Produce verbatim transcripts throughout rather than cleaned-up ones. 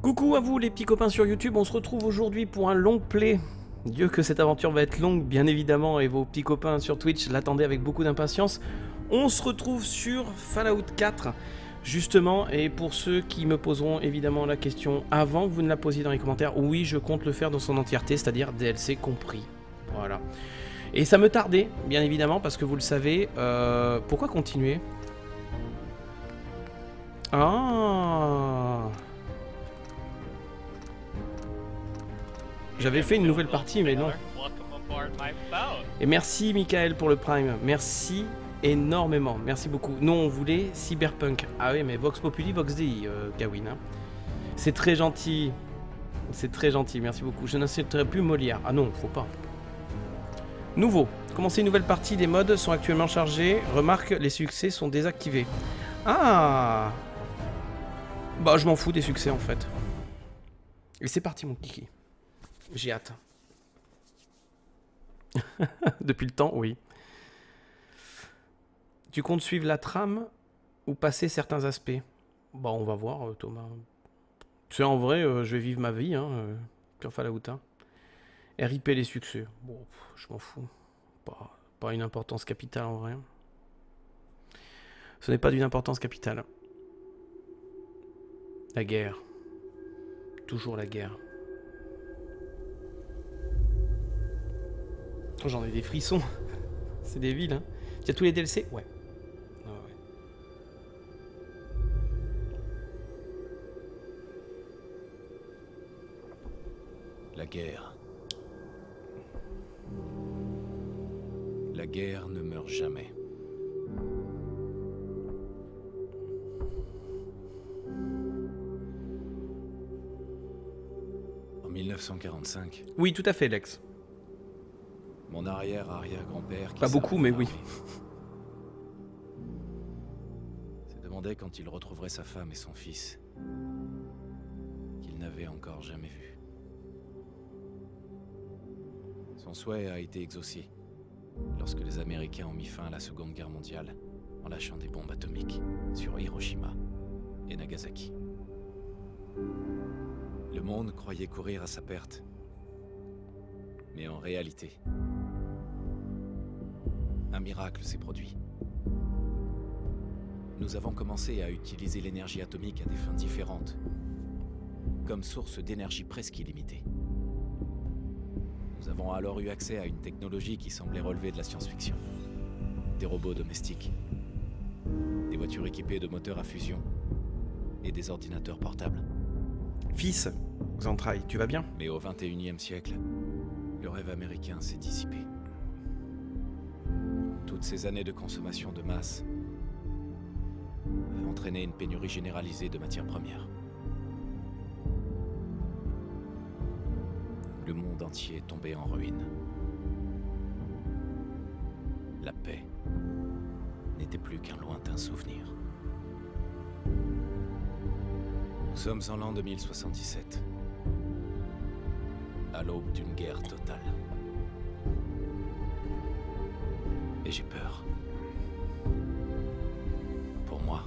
Coucou à vous les petits copains sur YouTube, on se retrouve aujourd'hui pour un long play. Dieu que cette aventure va être longue, bien évidemment, et vos petits copains sur Twitch l'attendaient avec beaucoup d'impatience. On se retrouve sur Fallout quatre, justement, et pour ceux qui me poseront évidemment la question avant que vous ne la posiez dans les commentaires, oui, je compte le faire dans son entièreté, c'est-à-dire D L C compris. Voilà. Et ça me tardait, bien évidemment, parce que vous le savez, euh, pourquoi continuer? Ah, j'avais fait une nouvelle partie, mais non. Et merci, Michael, pour le Prime. Merci énormément. Merci beaucoup. Nous, on voulait Cyberpunk. Ah oui, mais Vox Populi, Vox Dei, euh, Gawin. Hein. C'est très gentil. C'est très gentil. Merci beaucoup. Je n'accepterai plus Molière. Ah non, faut pas. Nouveau. Commencer une nouvelle partie. Les mods sont actuellement chargés. Remarque, les succès sont désactivés. Ah. Bah, je m'en fous des succès, en fait. Et c'est parti, mon kiki. J'ai hâte. Depuis le temps, oui. Tu comptes suivre la trame ou passer certains aspects? Bah, on va voir, Thomas. C'est en vrai, euh, je vais vivre ma vie, hein, euh, sur Fallout. Hein. R I P les succès. Bon, je m'en fous. Pas, pas une importance capitale, en vrai. Ce n'est pas d'une importance capitale. La guerre. Toujours la guerre. Oh, j'en ai des frissons. C'est des villes, hein. Tu as tous les D L C? Ouais. Ah ouais. La guerre. La guerre ne meurt jamais. En mille neuf cent quarante-cinq. Oui, tout à fait, Lex. Mon arrière-arrière-grand-père... Pas beaucoup, mais oui. Se demandait quand il retrouverait sa femme et son fils, qu'il n'avait encore jamais vus. Son souhait a été exaucé lorsque les Américains ont mis fin à la Seconde Guerre mondiale en lâchant des bombes atomiques sur Hiroshima et Nagasaki. Le monde croyait courir à sa perte. Mais en réalité, un miracle s'est produit. Nous avons commencé à utiliser l'énergie atomique à des fins différentes, comme source d'énergie presque illimitée. Nous avons alors eu accès à une technologie qui semblait relever de la science-fiction. Des robots domestiques, des voitures équipées de moteurs à fusion et des ordinateurs portables. Fils, Xantraille, tu vas bien? Mais au vingt et unième siècle, le rêve américain s'est dissipé. Toutes ces années de consommation de masse avaient entraîné une pénurie généralisée de matières premières. Le monde entier est tombé en ruine. La paix n'était plus qu'un lointain souvenir. Nous sommes en l'an deux mille soixante-dix-sept. À l'aube d'une guerre totale. Et j'ai peur. Pour moi.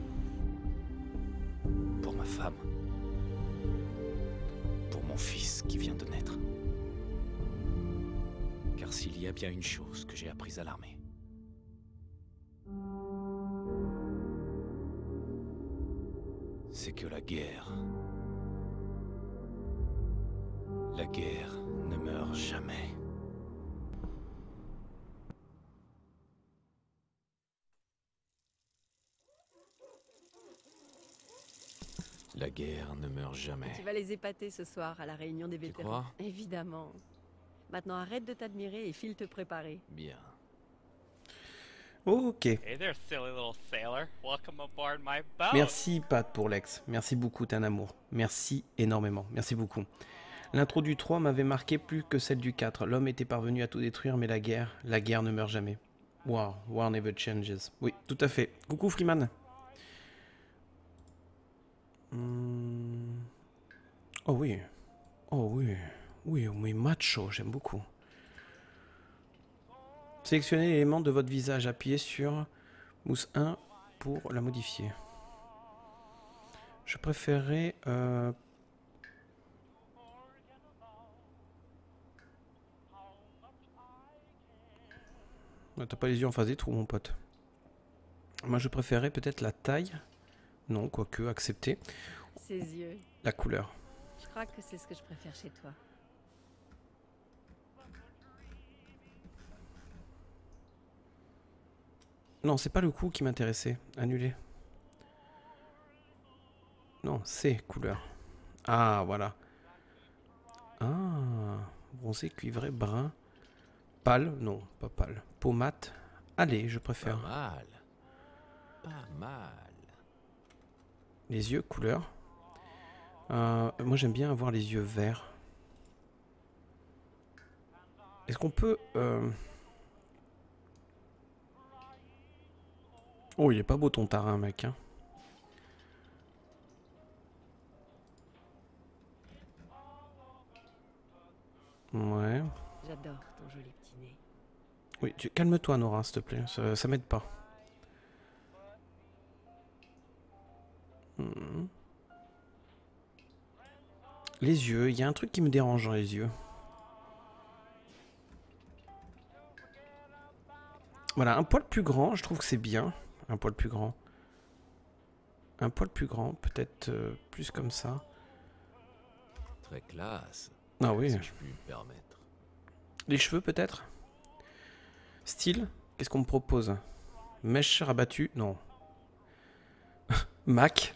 Pour ma femme. Pour mon fils qui vient de naître. Car s'il y a bien une chose que j'ai apprise à l'armée, c'est que la guerre... La guerre ne meurt jamais. La guerre ne meurt jamais. Tu vas les épater ce soir à la réunion des vétérans. crois? Évidemment. Maintenant arrête de t'admirer et file te préparer. Bien. Ok. Hey there, silly little sailor. Welcome aboard my boat. Merci, Pat, pour l'ex. Merci beaucoup, t'es un amour. Merci énormément. Merci beaucoup. L'intro du trois m'avait marqué plus que celle du quatre. L'homme était parvenu à tout détruire, mais la guerre, la guerre ne meurt jamais. Wow, war never changes. Oui, tout à fait. Coucou, Freeman. Hum... Oh oui. Oh oui. Oui, oui, macho, j'aime beaucoup. Sélectionnez l'élément de votre visage. Appuyez sur mousse un pour la modifier. Je préférerais... Euh, T'as pas les yeux en face des trous, mon pote. Moi, je préférais peut-être la taille. Non, quoique, accepter. Ses yeux. La couleur. Je crois que c'est ce que je préfère chez toi. Non, c'est pas le coup qui m'intéressait. Annulé. Non, c'est couleur. Ah, voilà. Ah, bronzé, cuivré, brun. Pâle, non, pas pâle. Peau mate. Allez, je préfère. Pas mal. Pas mal. Les yeux, couleur. Euh, moi, j'aime bien avoir les yeux verts. Est-ce qu'on peut... Euh... Oh, il est pas beau ton tarin, mec. Hein. Ouais. J'adore ton joli petit nez. Oui, tu... calme-toi, Nora, s'il te plaît. Ça, ça m'aide pas. Hmm. Les yeux, il y a un truc qui me dérange dans les yeux. Voilà, un poil plus grand, je trouve que c'est bien. Un poil plus grand. Un poil plus grand, peut-être euh, plus comme ça. Très classe. Ah oui. Si je puis me permettre. Les cheveux peut-être. Style, qu'est-ce qu'on me propose? Mèche rabattue? Non. Mac.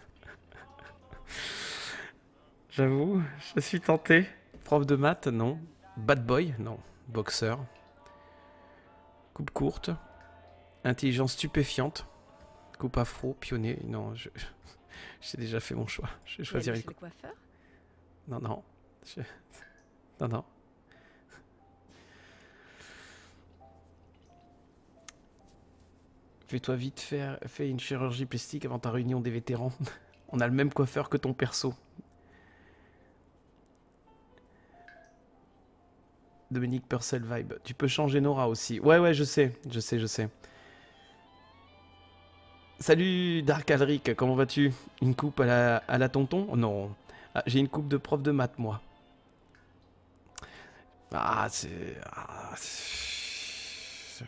J'avoue, je suis tenté. Prof de maths? Non. Bad boy? Non. Boxeur. Coupe courte. Intelligence stupéfiante. Coupe afro, pionnier. Non, je... j'ai déjà fait mon choix. Je vais choisir le une coupe. coiffeur. Non, non. Je... Non, non. Fais-toi vite faire, fais une chirurgie plastique avant ta réunion des vétérans. On a le même coiffeur que ton perso. Dominique Purcell vibe. Tu peux changer Nora aussi. Ouais, ouais, je sais, je sais, je sais. Salut Dark Alric, comment vas-tu? Une coupe à la, à la tonton? Oh, non. Ah, j'ai une coupe de prof de maths, moi. Ah, c'est... Ah, c'est...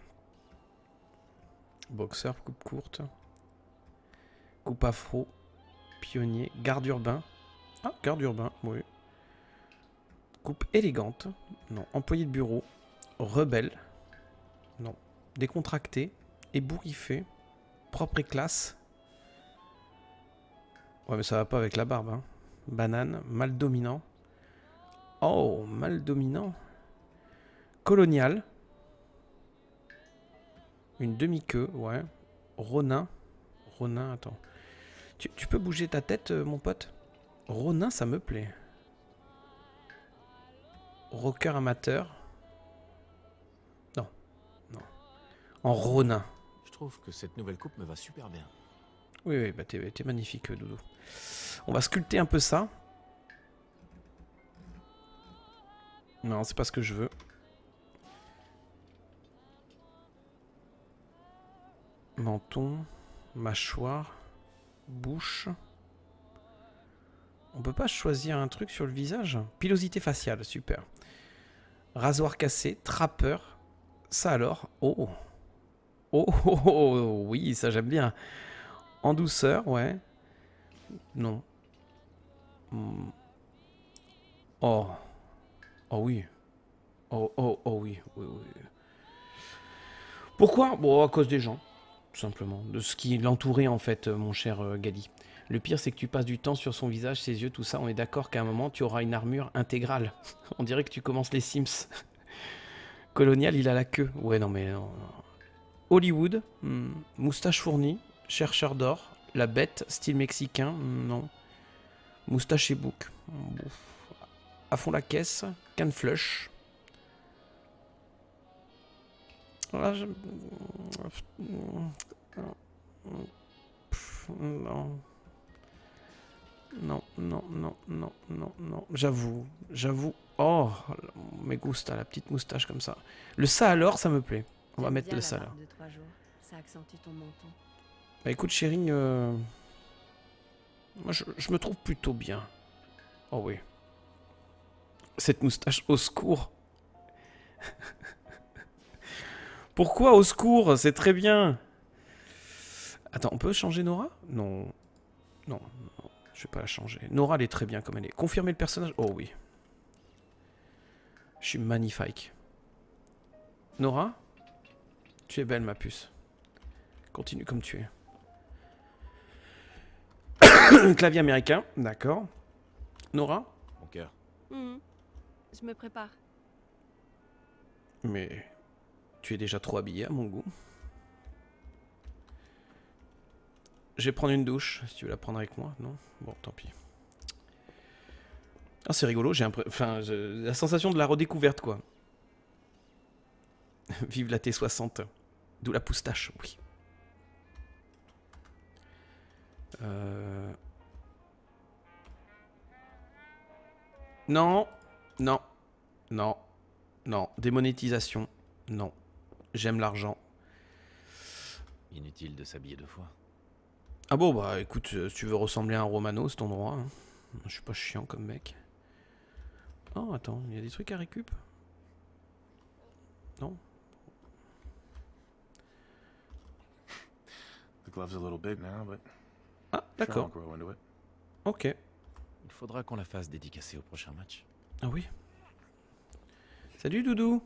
Boxeur, coupe courte. Coupe afro. Pionnier. Garde urbain. Ah, garde urbain, oui. Coupe élégante. Non. Employé de bureau. Rebelle. Non. Décontracté. Ébouriffé. Propre et classe. Ouais, mais ça va pas avec la barbe. Hein. Banane. Mal dominant. Oh, mal dominant. Colonial. Une demi-queue, ouais. Ronin. Ronin, attends. Tu, tu peux bouger ta tête, euh, mon pote? Ronin, ça me plaît. Rocker amateur. Non. Non. En Ronin. Je trouve que cette nouvelle coupe me va super bien. Oui, oui, bah t'es, t'es magnifique, Doudou. On va sculpter un peu ça. Non, c'est pas ce que je veux. Menton, mâchoire, bouche. On peut pas choisir un truc sur le visage? Pilosité faciale, super. Rasoir cassé, trappeur. Ça alors? Oh. Oh, oh, oh, oh, oui, ça j'aime bien. En douceur, ouais. Non. Mm. Oh. Oh oui. Oh, oh, oh oui, oui, oui. Pourquoi? Bon, à cause des gens. Tout simplement, de ce qui l'entourait en fait, mon cher euh, Gali. Le pire, c'est que tu passes du temps sur son visage, ses yeux, tout ça. On est d'accord qu'à un moment, tu auras une armure intégrale. On dirait que tu commences les Sims. Colonial, il a la queue. Ouais, non, mais non. Hollywood, hmm. Moustache fournie, chercheur d'or, la bête, style mexicain, non. Moustache et bouc. À fond la caisse, can flush. Là, je... Non. Non, non, non, non, non, non. J'avoue, j'avoue. Oh, me gusta, la petite moustache comme ça. Le ça alors, ça me plaît. On va J'aime mettre bien le la ça là. barbe de trois jours. Ça accentue ton menton. Bah écoute, chérie, euh... moi je, je me trouve plutôt bien. Oh oui. Cette moustache au secours. Pourquoi au secours? C'est très bien. Attends, on peut changer Nora? Non. Non, non, je vais pas la changer. Nora, elle est très bien comme elle est. Confirmer le personnage? Oh oui. Je suis magnifique. Nora? Tu es belle, ma puce. Continue comme tu es. Clavier américain, d'accord. Nora? Mon cœur. Mhm. Je me prépare. Mais tu es déjà trop habillée à mon goût. Je vais prendre une douche, si tu veux la prendre avec moi, non? Bon, tant pis. Ah, c'est rigolo, j'ai enfin, la sensation de la redécouverte, quoi. Vive la T soixante. D'où la poustache, oui. Euh... Non, non, non, non. Démonétisation, non. J'aime l'argent. Inutile de s'habiller deux fois. Ah bon, bah écoute, si tu veux ressembler à un Romano, c'est ton droit. Hein. Je suis pas chiant comme mec. Oh, attends, il y a des trucs à récup? Non? The glove's a little big now, but Ah, d'accord. sure, I'll grow into it. Ok. Il faudra qu'on la fasse dédicacer au prochain match. Ah oui. Salut Doudou.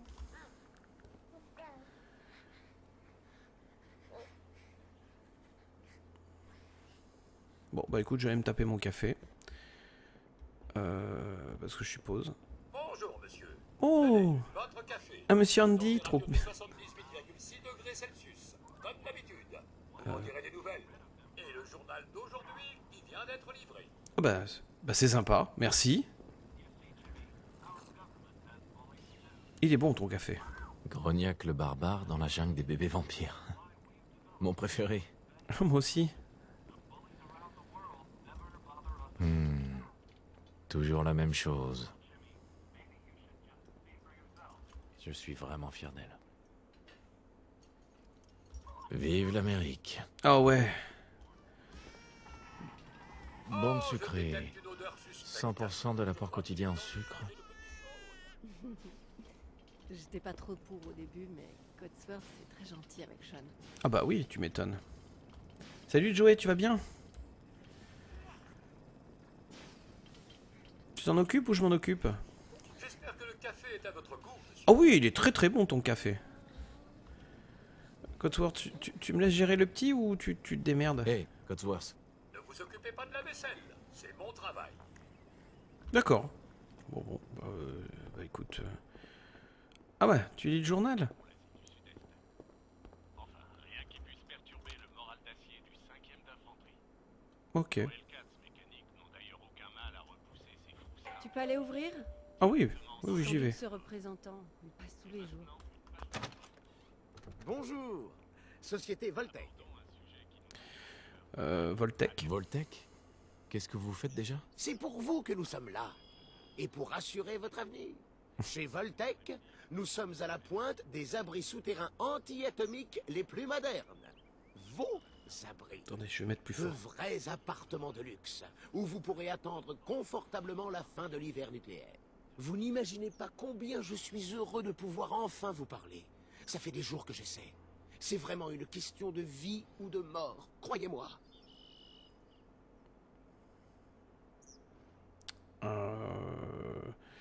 Bon, bah écoute, je vais me taper mon café. Euh, parce que je suppose. Bonjour, monsieur. Oh, Votre café. un monsieur Andy, trop bien. soixante-dix-huit virgule six degrés Celsius, comme d'habitude. Vous m'en direz des nouvelles. Et le journal d'aujourd'hui, qui vient d'être livré. Ah bah, bah c'est sympa, merci. Il est bon ton café. Grognac le barbare dans la jungle des bébés vampires. Mon préféré. Moi aussi. Hmm. Toujours la même chose. Je suis vraiment fier d'elle. Vive l'Amérique. Ah ouais. Bombe sucrée. cent pour cent de l'apport quotidien en sucre. J'étais pas trop pour au début, mais Codsworth c'est très gentil avec Sean. Ah bah oui, tu m'étonnes. Salut Joey, tu vas bien? Tu t'en occupes ou je m'en occupe? J'espère que le café est à votre goût, monsieur. Ah oui, il est très très bon ton café. Codsworth, tu, tu, tu me laisses gérer le petit ou tu, tu te démerdes? Hey, Codsworth. Ne vous occupez pas de la vaisselle. C'est mon travail. D'accord. Bon, bon, bah, euh, bah écoute. euh. Ah ouais, tu lis le journal? Ok. Tu peux aller ouvrir? Ah oui, oui, oui, Sans j'y doute vais. Ce représentant, il passe tous les jours. Bonjour. Société Voltec. Euh, Voltec. Voltec? Qu'est-ce que vous faites déjà? C'est pour vous que nous sommes là. Et pour assurer votre avenir. Chez Voltec, nous sommes à la pointe des abris souterrains anti-atomiques les plus modernes. Vos abris. Attendez, je vais mettre plus De fort. vrais appartements de luxe, où vous pourrez attendre confortablement la fin de l'hiver nucléaire. Vous n'imaginez pas combien je suis heureux de pouvoir enfin vous parler. Ça fait des jours que j'essaie. C'est vraiment une question de vie ou de mort, croyez-moi. Euh...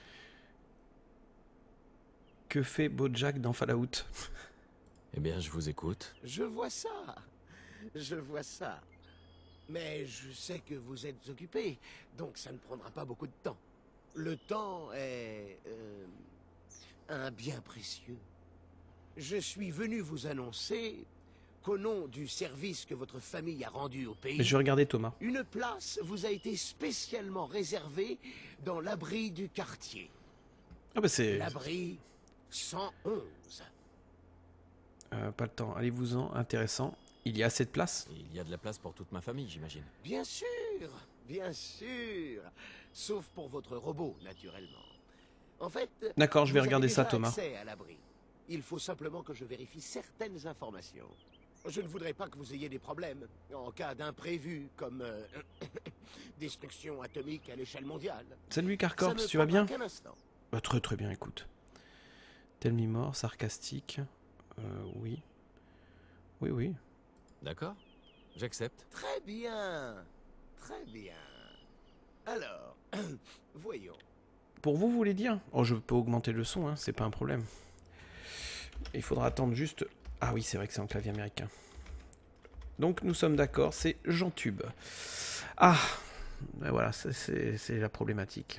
Que fait Bojack dans Fallout? Eh bien, je vous écoute. Je vois ça. Je vois ça. Mais je sais que vous êtes occupé, donc ça ne prendra pas beaucoup de temps. Le temps est... euh, un bien précieux. Je suis venu vous annoncer qu'au nom du service que votre famille a rendu au pays, Je vais regarder Thomas. une place vous a été spécialement réservée dans l'abri du quartier. Ah bah c'est... L'abri cent onze. Euh, pas le temps, allez-vous-en, intéressant. Il y a assez de place? Il y a de la place pour toute ma famille, j'imagine. Bien sûr, bien sûr. Sauf pour votre robot, naturellement. En fait, D'accord, je vais vous regarder avez ça, déjà Thomas. accès à l'abri. Il faut simplement que je vérifie certaines informations. Je ne voudrais pas que vous ayez des problèmes en cas d'imprévu, comme euh, destruction atomique à l'échelle mondiale. Salut Ça Carcorps, ne tu vas prendra bien? qu'un instant. Bah, très très bien, écoute. Tell me more, sarcastique. Euh, oui. Oui, oui. D'accord, j'accepte. Très bien. Très bien. Alors, voyons. Pour vous, vous voulez dire? Oh, je peux augmenter le son, hein, c'est pas un problème. Il faudra attendre juste... Ah oui, c'est vrai que c'est un clavier américain. Donc, nous sommes d'accord, c'est Jean-Tube. Ah, ben voilà, c'est la problématique.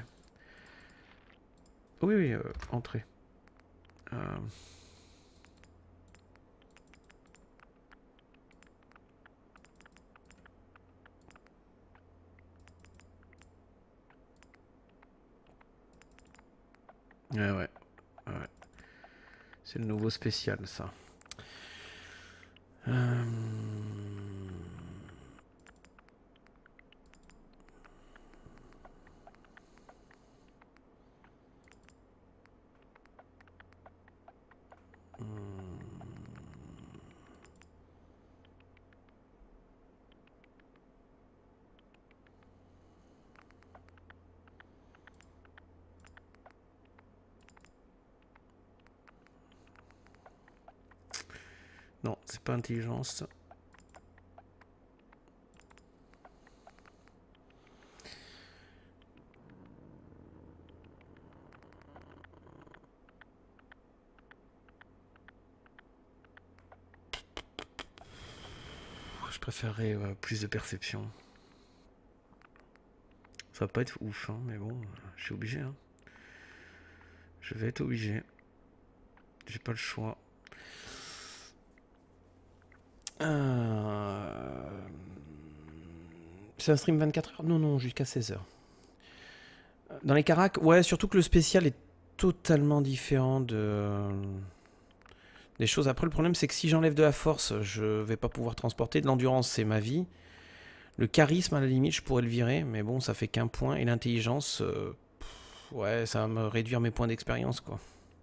Oui, oui, euh, entrée. Euh... Ouais, ouais, ouais. C'est le nouveau spécial, ça. Euh... Non, c'est pas intelligence. Je préférerais euh, plus de perception. Ça va pas être ouf, hein, mais bon, je suis obligé. Hein. Je vais être obligé. J'ai pas le choix. Euh... C'est un stream vingt-quatre heures? Non, non, jusqu'à seize heures. Dans les caracs, ouais, surtout que le spécial est totalement différent de... des choses. Après, le problème, c'est que si j'enlève de la force, je vais pas pouvoir transporter. De l'endurance, c'est ma vie. Le charisme, à la limite, je pourrais le virer, mais bon, ça fait qu'un point. Et l'intelligence, euh... ouais, ça va me réduire mes points d'expérience, quoi.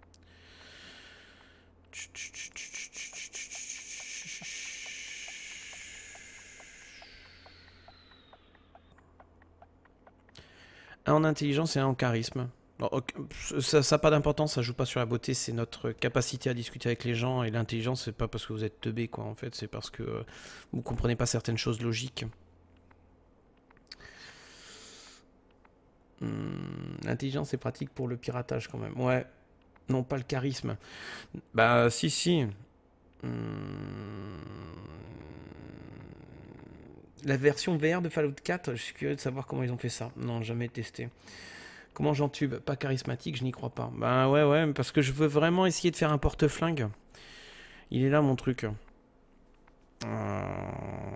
Un en intelligence et un en charisme. Bon, okay. Ça n'a pas d'importance, ça joue pas sur la beauté, c'est notre capacité à discuter avec les gens. Et l'intelligence, c'est pas parce que vous êtes teubé, quoi, en fait, c'est parce que euh, vous comprenez pas certaines choses logiques. Hum, l'intelligence est pratique pour le piratage, quand même. Ouais, non, pas le charisme. Bah, si, si. Hum... La version V R de Fallout quatre, je suis curieux de savoir comment ils ont fait ça. Non, jamais testé. Comment Jean-Tube? Pas charismatique, je n'y crois pas. Bah ouais, ouais, parce que je veux vraiment essayer de faire un porte-flingue. Il est là, mon truc. Euh...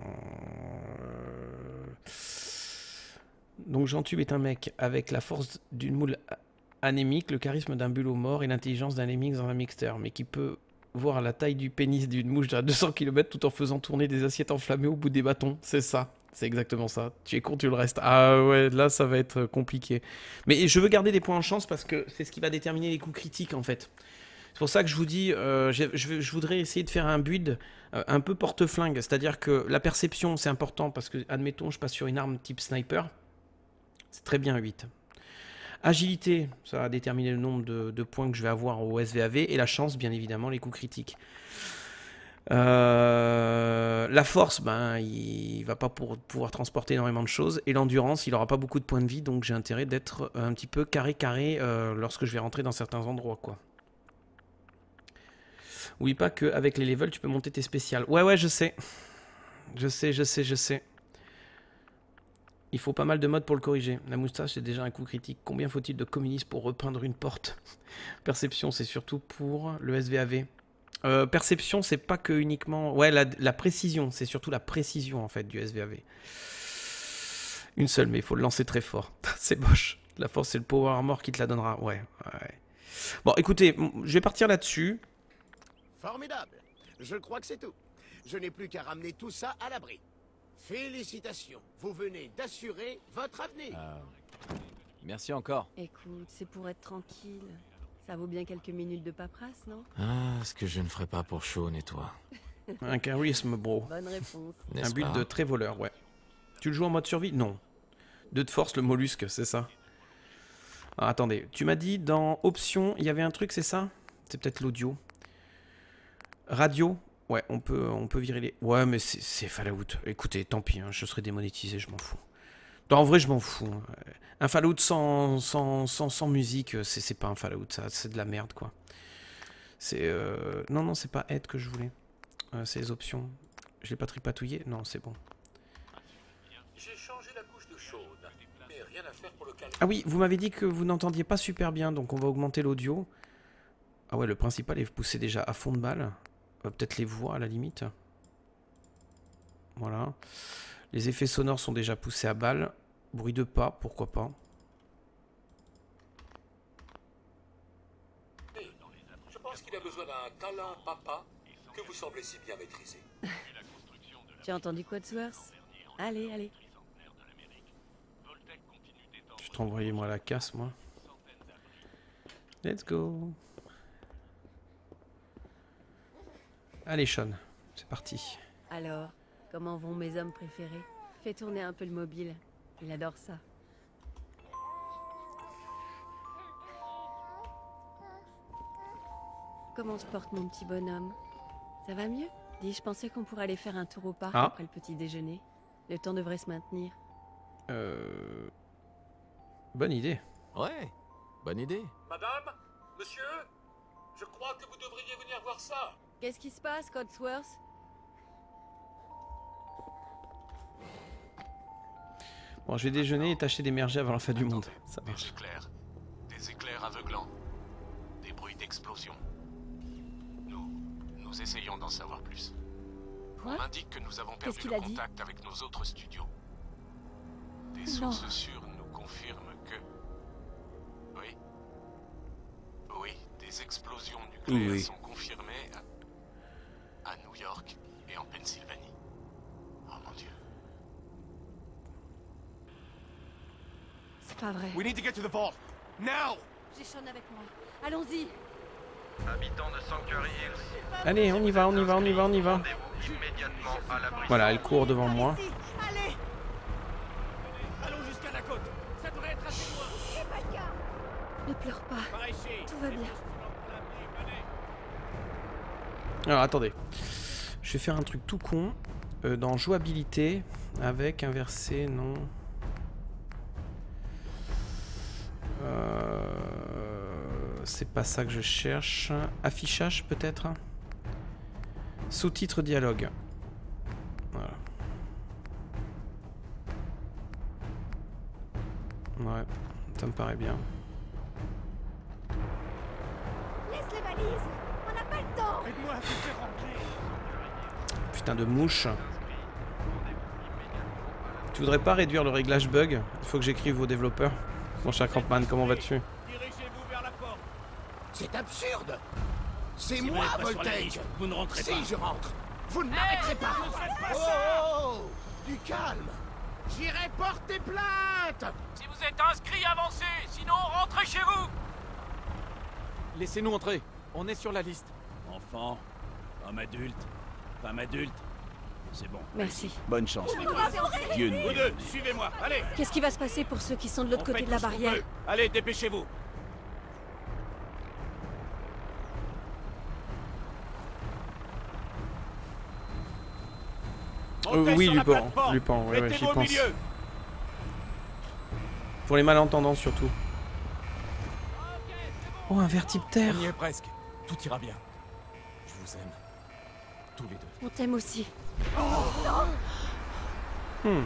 Donc Jean-Tube est un mec avec la force d'une moule anémique, le charisme d'un bulot mort et l'intelligence d'un lemmings dans un mixteur, mais qui peut voir la taille du pénis d'une mouche à deux cents kilomètres tout en faisant tourner des assiettes enflammées au bout des bâtons. C'est ça. C'est exactement ça. Tu es con, tu le restes. Ah ouais, là, ça va être compliqué. Mais je veux garder des points en chance parce que c'est ce qui va déterminer les coups critiques, en fait. C'est pour ça que je vous dis, euh, je, je, je voudrais essayer de faire un build euh, un peu porte-flingue. C'est-à-dire que la perception, c'est important parce que, admettons, je passe sur une arme type sniper. C'est très bien huit. Agilité, ça va déterminer le nombre de, de points que je vais avoir au S V A V. Et la chance, bien évidemment, les coups critiques. Euh, la force, ben, il va pas pour, pouvoir transporter énormément de choses. Et l'endurance, il aura pas beaucoup de points de vie. Donc j'ai intérêt d'être un petit peu carré-carré euh, lorsque je vais rentrer dans certains endroits, quoi. Oui, pas qu'avec les levels, tu peux monter tes spéciales. Ouais, ouais, je sais. Je sais, je sais, je sais. Il faut pas mal de modes pour le corriger. La moustache, c'est déjà un coup critique. Combien faut-il de communistes pour repeindre une porte? Perception, c'est surtout pour le S V A V. Euh, perception, c'est pas que uniquement... Ouais, la, la précision, c'est surtout la précision, en fait, du S V A V. Une seule, mais il faut le lancer très fort. C'est moche. La force, c'est le power armor qui te la donnera. Ouais, ouais. Bon, écoutez, je vais partir là-dessus. Formidable. Je crois que c'est tout. Je n'ai plus qu'à ramener tout ça à l'abri. Félicitations. Vous venez d'assurer votre avenir. Euh, merci encore. Écoute, c'est pour être tranquille. Ça vaut bien quelques minutes de paperasse, non? Ah, ce que je ne ferai pas pour Sean et toi. Un charisme, bro. Bonne réponse. Un build de très voleur, ouais. Tu le joues en mode survie? Non. Deux de force, le mollusque, c'est ça. Alors, attendez, tu m'as dit dans options, il y avait un truc, c'est ça? C'est peut-être l'audio. Radio. Ouais, on peut, on peut virer les... Ouais, mais c'est Fallout. Écoutez, tant pis, hein, je serai démonétisé, je m'en fous. Non, en vrai, je m'en fous. Un Fallout sans, sans, sans, sans musique, c'est pas un Fallout, ça. C'est de la merde, quoi. C'est... Euh... Non, non, c'est pas aide que je voulais. Euh, c'est les options. Je l'ai pas tripatouillé? Non, c'est bon. J'ai changé la couche de chaude, mais rien à faire pour le calmer. Ah oui, vous m'avez dit que vous n'entendiez pas super bien, donc on va augmenter l'audio. Ah ouais, le principal est poussé déjà à fond de balle. Euh, Peut-être les voix à la limite. Voilà. Les effets sonores sont déjà poussés à balle. Bruit de pas, pourquoi pas. Je pense qu'il a besoin d'un câlin papa que vous semblez si bien maîtriser. Tu as entendu Codsworth? Allez, allez. Je t'envoyais moi la casse, moi. Let's go. Allez, Sean, c'est parti. Alors, comment vont mes hommes préférés? Fais tourner un peu le mobile. Il adore ça. Comment se porte mon petit bonhomme? Ça va mieux? Dis, je pensais qu'on pourrait aller faire un tour au parc Ah. après le petit déjeuner. Le temps devrait se maintenir. Euh... Bonne idée. Ouais, bonne idée. Madame, monsieur, je crois que vous devriez venir voir ça. Qu'est-ce qui se passe, Codsworth? Bon, je vais déjeuner et tâcher d'émerger avant la fin du monde. Ça Des marche. éclairs. Des éclairs aveuglants. Des bruits d'explosion. Nous... nous essayons d'en savoir plus. Quoi? On m'indique que nous avons Qu'est-ce perdu qu'il le a dit? contact avec nos autres studios. Des Non. sources sûres nous confirment que... Oui. Oui, des explosions nucléaires Oui. sont confirmées à... à New York et en Pennsylvanie. Oh mon Dieu. C'est pas vrai. We need to get to the vault. Now! J'ai Sean avec moi. Allons-y. Habitants de Sanctuary Hills, Allez, on y va, on y va, on y va, on y va. rendez-vous immédiatement à l'abri. Voilà, elle court devant moi. Allez! Allons jusqu'à la côte. Ça devrait être assez loin. Ne pleure pas. Par ici. Tout va bien. Alors, attendez. Je vais faire un truc tout con. Euh, dans jouabilité, avec inversé, non. Euh, C'est pas ça que je cherche. Affichage, peut-être. Sous-titres dialogue. Voilà. Ouais, ça me paraît bien. Laisse les valises. On n'a pas le temps. Aide-moi à te faire rentrer. Putain de mouche. Tu voudrais pas réduire le réglage bug? Il faut que j'écrive aux développeurs. Mon cher Campman, comment vas-tu? Dirigez-vous vers la porte. C'est absurde. C'est Si vous moi, n'êtes pas sur la Voltec. liste, vous ne rentrez Si pas. je rentre, vous ne m'arrêterez pas. ne faites pas oh, ça. oh, oh, du calme. J'irai porter plainte. Si vous êtes inscrit, avancez. Sinon, rentrez chez vous. Laissez-nous entrer. On est sur la liste. Enfant, homme adulte, femme adulte. C'est bon. Merci. Bonne chance, les gars. Dieu nous Vous deux, suivez-moi. Allez. Qu'est-ce qui va se passer pour ceux qui sont de l'autre On côté fait de la tout ce qu'on barrière? peut. Allez, dépêchez-vous. Euh, Montez oui, sur la Lupin, plateforme. Lupin, ouais, ouais, j'y Mettez-vous au pense. milieu. Pour les malentendants surtout. Oh, un vertiptère. On y est presque. Tout ira bien. Je vous aime. Tous les deux. On t'aime aussi. Hmm.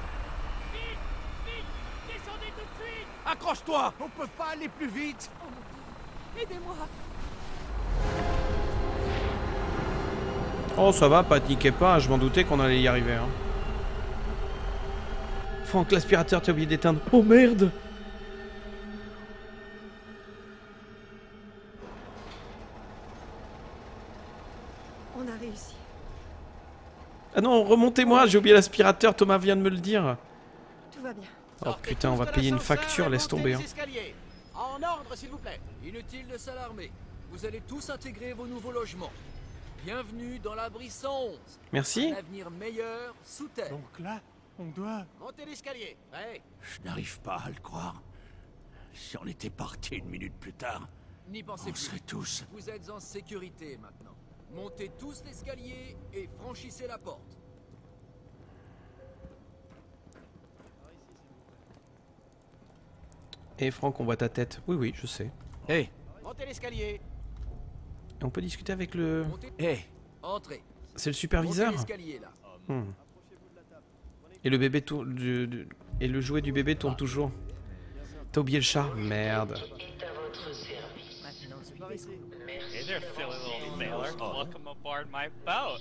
Accroche-toi. On peut pas aller plus vite. Aidez-moi. Oh, ça va, paniquez pas, je m'en doutais qu'on allait y arriver. Hein. Franck, l'aspirateur, t'as oublié d'éteindre. Oh merde! On a réussi. Ah non, remontez-moi, j'ai oublié l'aspirateur, Thomas vient de me le dire. Tout va bien. Oh putain, on va payer une facture, laisse tomber. Hein. En ordre, s'il vous plaît. Inutile de s'alarmer. Vous allez tous intégrer vos nouveaux logements. Bienvenue dans l'abri cent onze. Merci. Un avenir meilleur sous terre. Donc là, on doit... Montez l'escalier. Ouais. Je n'arrive pas à le croire. Si on était parti une minute plus tard, N'y pensez on plus. serait tous... Vous êtes en sécurité maintenant. Montez tous l'escalier et franchissez la porte. Et Franck, on voit ta tête. Oui, oui, je sais. Hé, Montez l'escalier. Et on peut discuter avec le... hé, Entrez. C'est le superviseur. Montez l'escalier là. Hmm. Et le bébé tourne... du- du- Et le jouet du bébé tourne toujours. T'as oublié le chat? Merde. Hey there, silly little sailor. Welcome aboard my boat.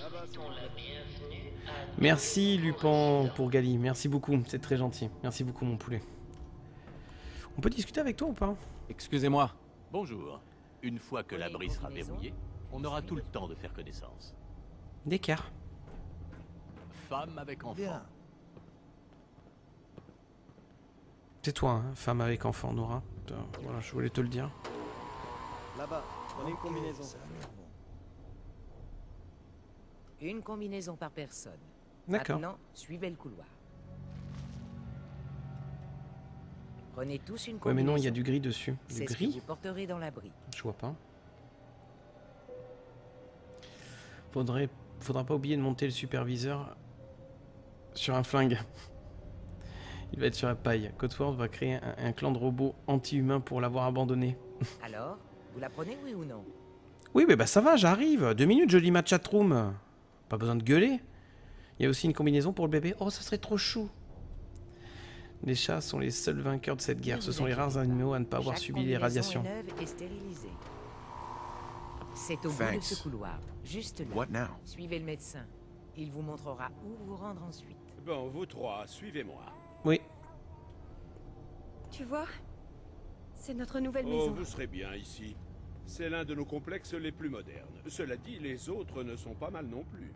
Merci Lupan pour Gali. Merci beaucoup, c'est très gentil. Merci beaucoup mon poulet. On peut discuter avec toi ou pas? excusez-moi. Bonjour. Une fois que l'abri sera verrouillé, on aura tout le temps de faire connaissance. D'écart. Femme avec enfant. C'est toi, hein, femme avec enfant, Nora. Putain, voilà, je voulais te le dire. Là-bas, prenez une combinaison. Une combinaison par personne. D'accord. Maintenant, suivez le couloir. Prenez tous une Ouais, combinaison. mais non, il y a du gris dessus. Du C'est ce que gris? vous porterez dans l'abri. Je vois pas. Faudrait... Faudra pas oublier de monter le superviseur sur un flingue. Il va être sur la paille. Codsworth va créer un, un clan de robots anti-humains pour l'avoir abandonné. Alors, vous la prenez, oui ou non? Oui, mais bah ça va, j'arrive. Deux minutes, je lis ma chatroom. Pas besoin de gueuler. Il y a aussi une combinaison pour le bébé. Oh, ça serait trop chou. Les chats sont les seuls vainqueurs de cette guerre. Ce sont les rares animaux à ne pas avoir Chaque subi les combinaison radiations. est neuve et stérilisée. C'est au bout de Thanks. ce couloir, juste là. What now? Suivez le médecin. Il vous montrera où vous rendre ensuite. Bon, vous trois, suivez-moi. Oui. Tu vois, c'est notre nouvelle Oh, maison. vous serez bien ici. C'est l'un de nos complexes les plus modernes. Cela dit, les autres ne sont pas mal non plus.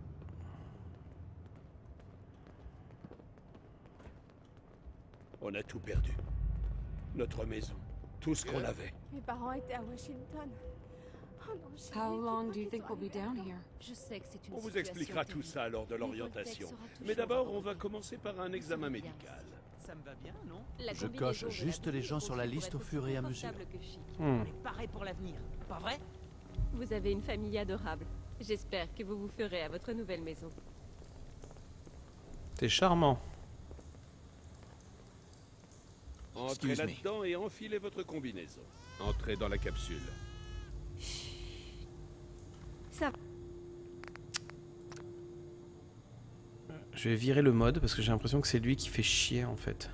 On a tout perdu. Notre maison, tout ce qu'on avait. Mes parents étaient à Washington. Oh non, j'ai How oublié long qu'ils do you think soient we'll be arrivés down là-dedans. here? Je sais que c'est une On vous situation expliquera tout terrible. ça lors de Mais l'orientation. Voltec sera Mais toujours d'abord, à on va votre commencer par un examen médical. Ça me va bien, non? La Je combinaison coche de la juste les pluie gens est sur la conçue pour liste être au aussi fur et à mesure. confortable que chic. Hmm. On est paré pour l'avenir, pas vrai? Vous avez une famille adorable. J'espère que vous vous ferez à votre nouvelle maison. T'es charmant. Entrez Excuse me. là-dedans et enfilez votre combinaison. Entrez dans la capsule. Ça Je vais virer le mode parce que j'ai l'impression que c'est lui qui fait chier en fait.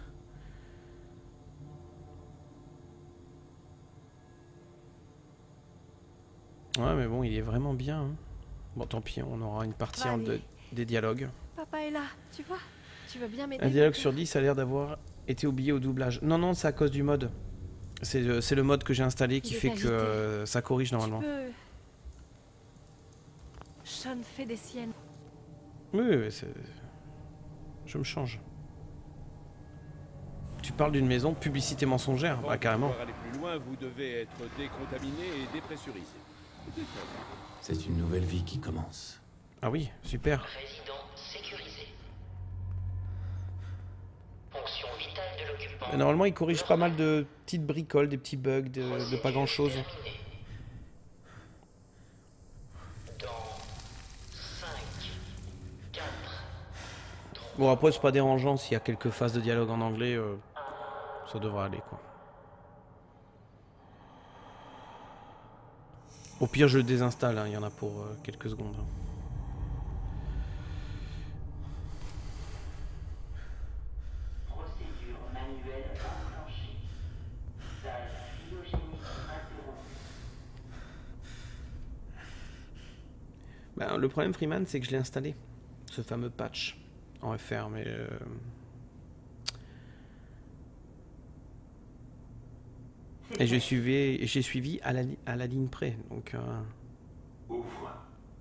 Ouais, mais bon, il est vraiment bien. Hein. Bon, tant pis, on aura une partie en Allez. de- des dialogues. Papa est là, tu vois. Tu veux bien m'aider? Un dialogue papa sur dix a l'air d'avoir été oublié au doublage. Non, non, c'est à cause du mode. C'est le, c'est le mode que j'ai installé qui Il est fait que agité. euh, ça corrige normalement. Tu peux... Sean fait des siennes. Oui, oui, oui, c'est... Je me change. Tu parles d'une maison publicité mensongère, Avant bah de carrément. pouvoir aller plus loin, vous devez être décontaminé et dépressurisé. C'est une nouvelle vie qui commence. Ah oui, super. Résident sécurisé. Fonction vitale de l'occupant. Et normalement, il corrige pas mal de petites bricoles, des petits bugs, de, de pas grand chose. Bon, après, c'est pas dérangeant s'il y a quelques phases de dialogue en anglais, euh, ça devrait aller quoi. Au pire, je le désinstalle, hein, il y en a pour euh, quelques secondes. hein. Procédure manuelle enclenchée. Phase phylogénique interrompue. Ben, le problème, Freeman, c'est que je l'ai installé, ce fameux patch en F R, mais... euh, Et j'ai suivi, et j'ai suivi à la, li- à la ligne près, donc... euh, Ouvre.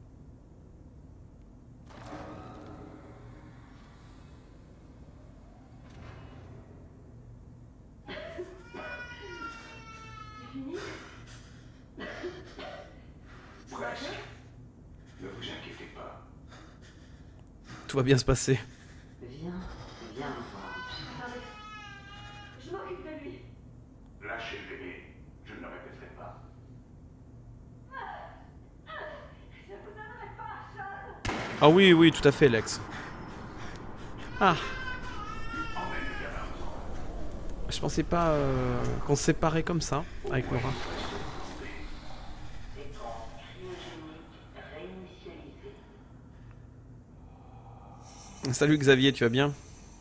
Presque. Ne vous inquiétez pas. tout va bien se passer. Viens, viens me voir. Je m'occupe de lui. Lâchez le bébé. Je ne le répéterai pas. Ah oui, oui, tout à fait, Lex. Ah. Je pensais pas euh, qu'on se séparait comme ça, avec Laura. Salut Xavier, tu vas bien?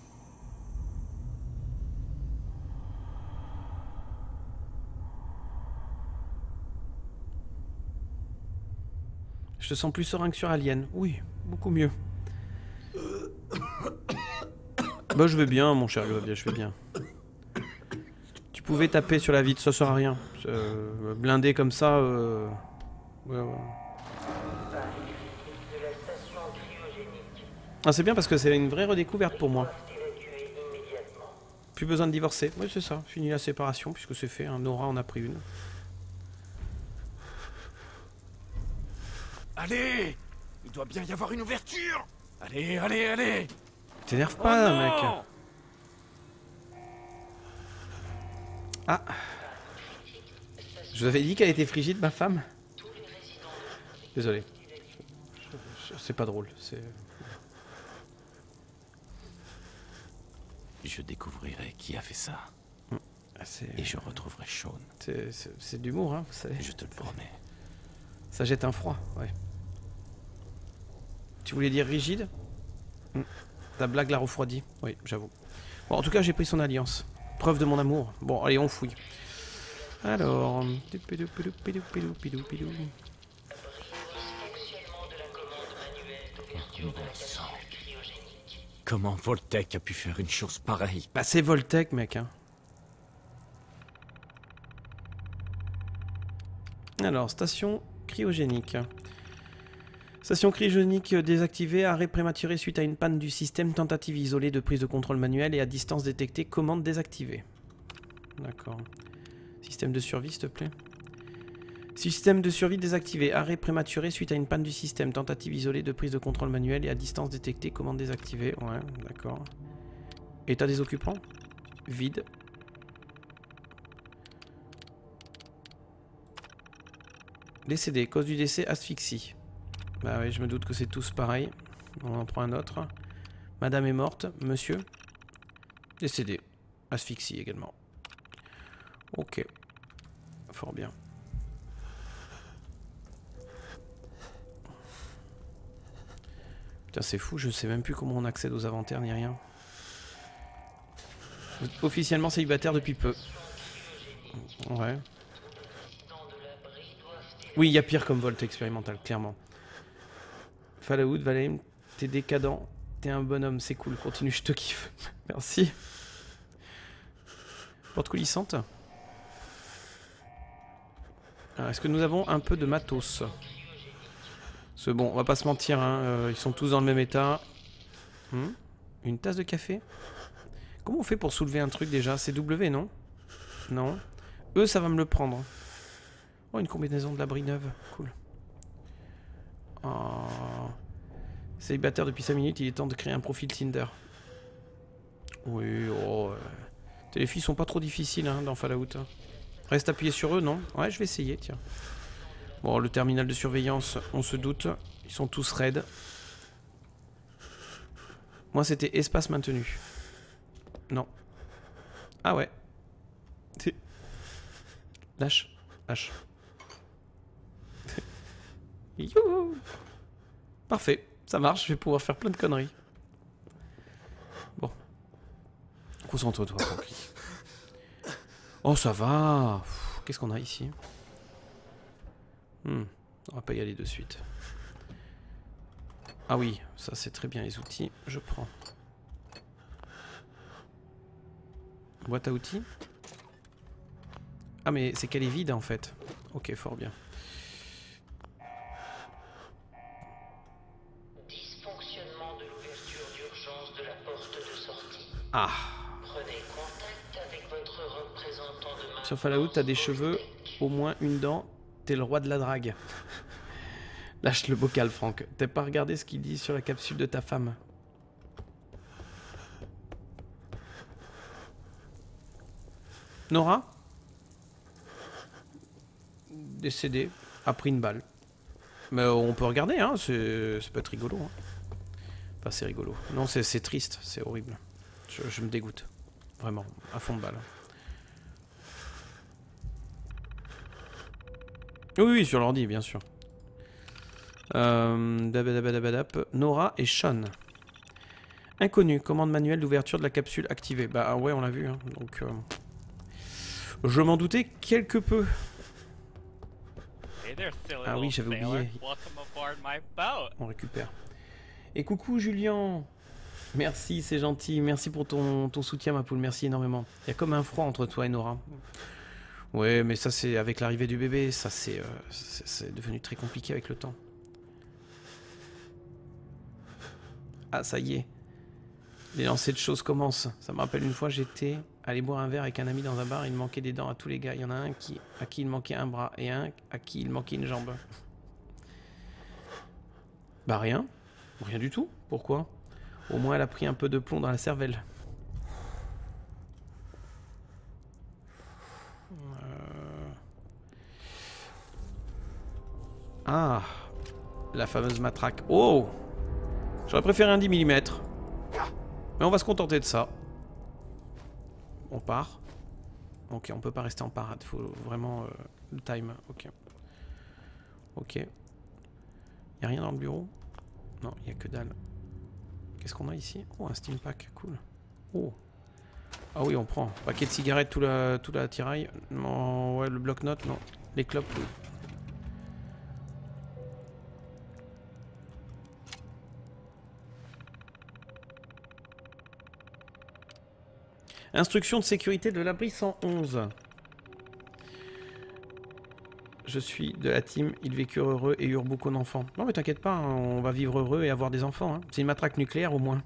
Je te sens plus serein que sur Alien. Oui, beaucoup mieux. Bah je vais bien, mon cher Xavier, je vais bien. Tu pouvais taper sur la vitre, ça sert à rien. Euh, blindé comme ça... Euh... Ouais, ouais. Ah, c'est bien parce que c'est une vraie redécouverte pour moi. Plus besoin de divorcer. Oui, c'est ça. Fini la séparation puisque c'est fait. Hein. Nora en a pris une. Allez! Il doit bien y avoir une ouverture! Allez, allez, allez! T'énerve pas, oh mec. Ah. Je vous avais dit qu'elle était frigide, ma femme. Désolé. C'est pas drôle. C'est... Je découvrirai qui a fait ça. Et je retrouverai Sean. C'est de l'humour, hein, vous savez. Je te le promets. Ça jette un froid, ouais. Tu voulais dire rigide? hmm. Ta blague l'a refroidi. Oui, j'avoue. Bon, en tout cas, j'ai pris son alliance. Preuve de mon amour. Bon, allez, on fouille. Alors... Comment Voltec a pu faire une chose pareille? Bah c'est Voltec, mec. Hein. Alors, station cryogénique. Station cryogénique désactivée, arrêt prématuré suite à une panne du système, tentative isolée de prise de contrôle manuel et à distance détectée, commande désactivée. D'accord. Système de survie, s'il te plaît. Système de survie désactivé, arrêt prématuré suite à une panne du système, tentative isolée de prise de contrôle manuel et à distance détectée, commande désactivée. Ouais, d'accord. État des occupants? Vide. Décédé, cause du décès, asphyxie. Bah oui, je me doute que c'est tous pareil. On en prend un autre. Madame est morte, monsieur. Décédé, asphyxie également. Ok. Fort bien. Putain, c'est fou, je sais même plus comment on accède aux inventaires ni rien. Officiellement célibataire depuis peu. Ouais. Oui, il y a pire comme Volt expérimental, clairement. Fallout, Valheim, t'es décadent, t'es un bonhomme, c'est cool, continue, je te kiffe. Merci. Porte coulissante. Est-ce que nous avons un peu de matos? C'est bon, on va pas se mentir, hein, euh, ils sont tous dans le même état. Hmm, une tasse de café? Comment on fait pour soulever un truc déjà? C'est W, non? Non. Eux, ça va me le prendre. Oh, une combinaison de l'abri neuve. Cool. Oh. Célibataire depuis cinq minutes, il est temps de créer un profil Tinder. Oui, oh. Euh... Les filles sont pas trop difficiles hein, dans Fallout. Reste appuyé sur eux, non? Ouais, je vais essayer, tiens. Bon, le terminal de surveillance, on se doute. Ils sont tous raides. Moi, c'était espace maintenu. Non. Ah ouais. Lâche. Lâche. Youhou. Parfait. Ça marche, je vais pouvoir faire plein de conneries. Bon. Concentre-toi, tranquille. Oh, ça va. Qu'est-ce qu'on a ici? Hmm. On va pas y aller de suite. Ah oui, ça c'est très bien les outils. Je prends. Boîte à outils. Ah mais c'est qu'elle est vide en fait. Ok, fort bien. Dysfonctionnement de l'ouverture d'urgence de la porte de sortie. Ah. Prenez contact avec votre représentant de maintenance. Sur Fallout, t'as des cheveux, au moins une dent. T'es le roi de la drague. Lâche le bocal, Franck. T'as pas regardé ce qu'il dit sur la capsule de ta femme? Nora? Décédée, a pris une balle. Mais on peut regarder, hein, c'est peut être rigolo. Hein. Enfin, c'est rigolo. Non, c'est triste, c'est horrible. Je, je me dégoûte. Vraiment, à fond de balle. Oui, oui, sur l'ordi, bien sûr. Euh, dabadabadabadap. Nora et Sean. Inconnu, commande manuelle d'ouverture de la capsule activée. Bah ouais, on l'a vu. Hein. Donc, euh, je m'en doutais quelque peu. Hey there, silly Ah oui, little j'avais sailor. oublié. Welcome aboard my boat. On récupère. Et coucou Julien. Merci, c'est gentil. Merci pour ton, ton soutien, ma poule. Merci énormément. Il y a comme un froid entre toi et Nora. Ouais, mais ça, c'est avec l'arrivée du bébé. Ça, c'est euh, c'est devenu très compliqué avec le temps. Ah, ça y est. Les lancers de choses commencent. Ça me rappelle une fois, j'étais allé boire un verre avec un ami dans un bar. Il manquait des dents à tous les gars. Il y en a un qui, à qui il manquait un bras et un à qui il manquait une jambe. Bah rien. Rien du tout. Pourquoi? Au moins, elle a pris un peu de plomb dans la cervelle. Euh... Ah, la fameuse matraque. Oh! J'aurais préféré un dix millimètres. Mais on va se contenter de ça. On part. Ok, on peut pas rester en parade. Faut vraiment euh, le time. Ok. Ok. Y'a rien dans le bureau? Non, il y a que dalle. Qu'est-ce qu'on a ici? Oh, un steam pack. Cool. Oh. Ah oui, on prend. Paquet de cigarettes, tout la, tout la tiraille. Non, ouais, le bloc-notes, non. Les clopes, oui. Instruction de sécurité de l'abri cent onze. Je suis de la team, ils vécurent heureux et eurent beaucoup d'enfants. Non mais t'inquiète pas, hein, on va vivre heureux et avoir des enfants. Hein. C'est une matraque nucléaire au moins.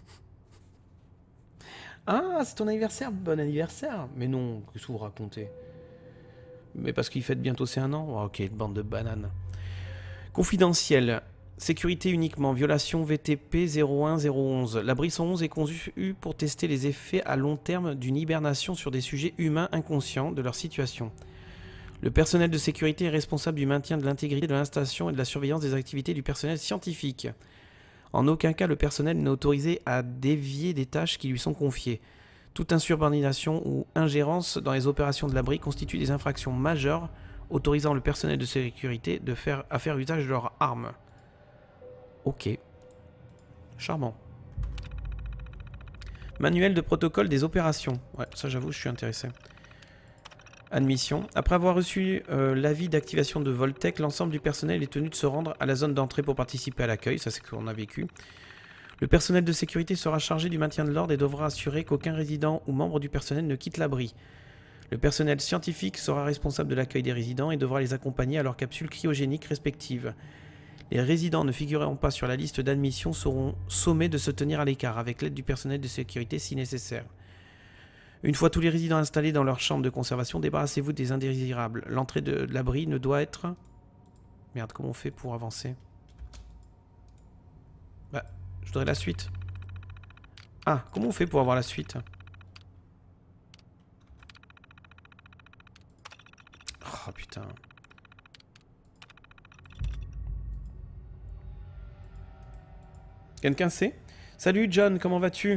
Ah, c'est ton anniversaire, bon anniversaire. Mais non, qu'est-ce que vous racontez? Mais parce qu'il fête bientôt ses un an. Oh, ok, bande de bananes. Confidentiel. Sécurité uniquement, violation V T P zéro un zéro onze. L'abri cent onze est conçu pour tester les effets à long terme d'une hibernation sur des sujets humains inconscients de leur situation. Le personnel de sécurité est responsable du maintien de l'intégrité de l'installation et de la surveillance des activités du personnel scientifique. En aucun cas, le personnel n'est autorisé à dévier des tâches qui lui sont confiées. Toute insubordination ou ingérence dans les opérations de l'abri constitue des infractions majeures autorisant le personnel de sécurité de faire, à faire usage de leurs armes. Ok. Charmant. Manuel de protocole des opérations. Ouais, ça j'avoue, je suis intéressé. Admission. Après avoir reçu euh, l'avis d'activation de Voltec, l'ensemble du personnel est tenu de se rendre à la zone d'entrée pour participer à l'accueil. Ça, c'est ce qu'on a vécu. Le personnel de sécurité sera chargé du maintien de l'ordre et devra assurer qu'aucun résident ou membre du personnel ne quitte l'abri. Le personnel scientifique sera responsable de l'accueil des résidents et devra les accompagner à leurs capsules cryogéniques respectives. Les résidents ne figurant pas sur la liste d'admission seront sommés de se tenir à l'écart avec l'aide du personnel de sécurité si nécessaire. Une fois tous les résidents installés dans leur chambre de conservation, débarrassez-vous des indésirables. L'entrée de l'abri ne doit être... Merde, comment on fait pour avancer? Bah, je voudrais la suite. Ah, comment on fait pour avoir la suite? Oh putain... Quelqu'un sait? Salut John, comment vas-tu?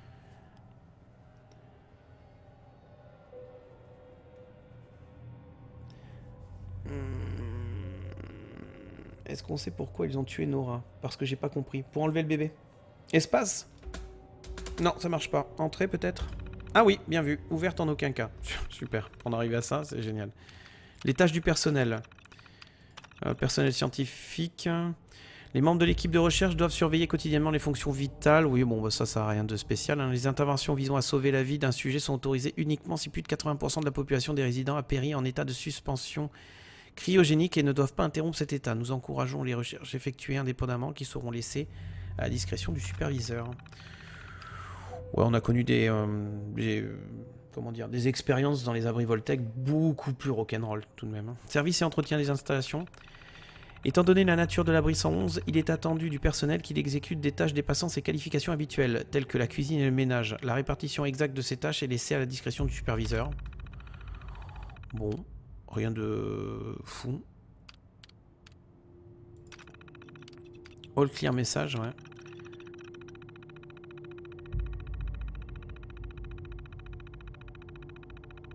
Est-ce qu'on sait pourquoi ils ont tué Nora? Parce que j'ai pas compris. Pour enlever le bébé. Espace? Non, ça marche pas. Entrée peut-être? Ah oui, bien vu. Ouverte en aucun cas. Super. Pour en arriver à ça, c'est génial. Les tâches du personnel. Euh, personnel scientifique... Les membres de l'équipe de recherche doivent surveiller quotidiennement les fonctions vitales. Oui, bon, bah ça, ça n'a rien de spécial. Hein. Les interventions visant à sauver la vie d'un sujet sont autorisées uniquement si plus de quatre-vingts pour cent de la population des résidents a péri en état de suspension cryogénique et ne doivent pas interrompre cet état. Nous encourageons les recherches effectuées indépendamment qui seront laissées à la discrétion du superviseur. Ouais, on a connu des, euh, des, euh, comment dire, des expériences dans les abris Voltec beaucoup plus rock'n'roll tout de même. Hein. Service et entretien des installations. Étant donné la nature de l'abri cent onze, il est attendu du personnel qu'il exécute des tâches dépassant ses qualifications habituelles, telles que la cuisine et le ménage. La répartition exacte de ces tâches est laissée à la discrétion du superviseur. Bon, rien de fou. All clear message, ouais.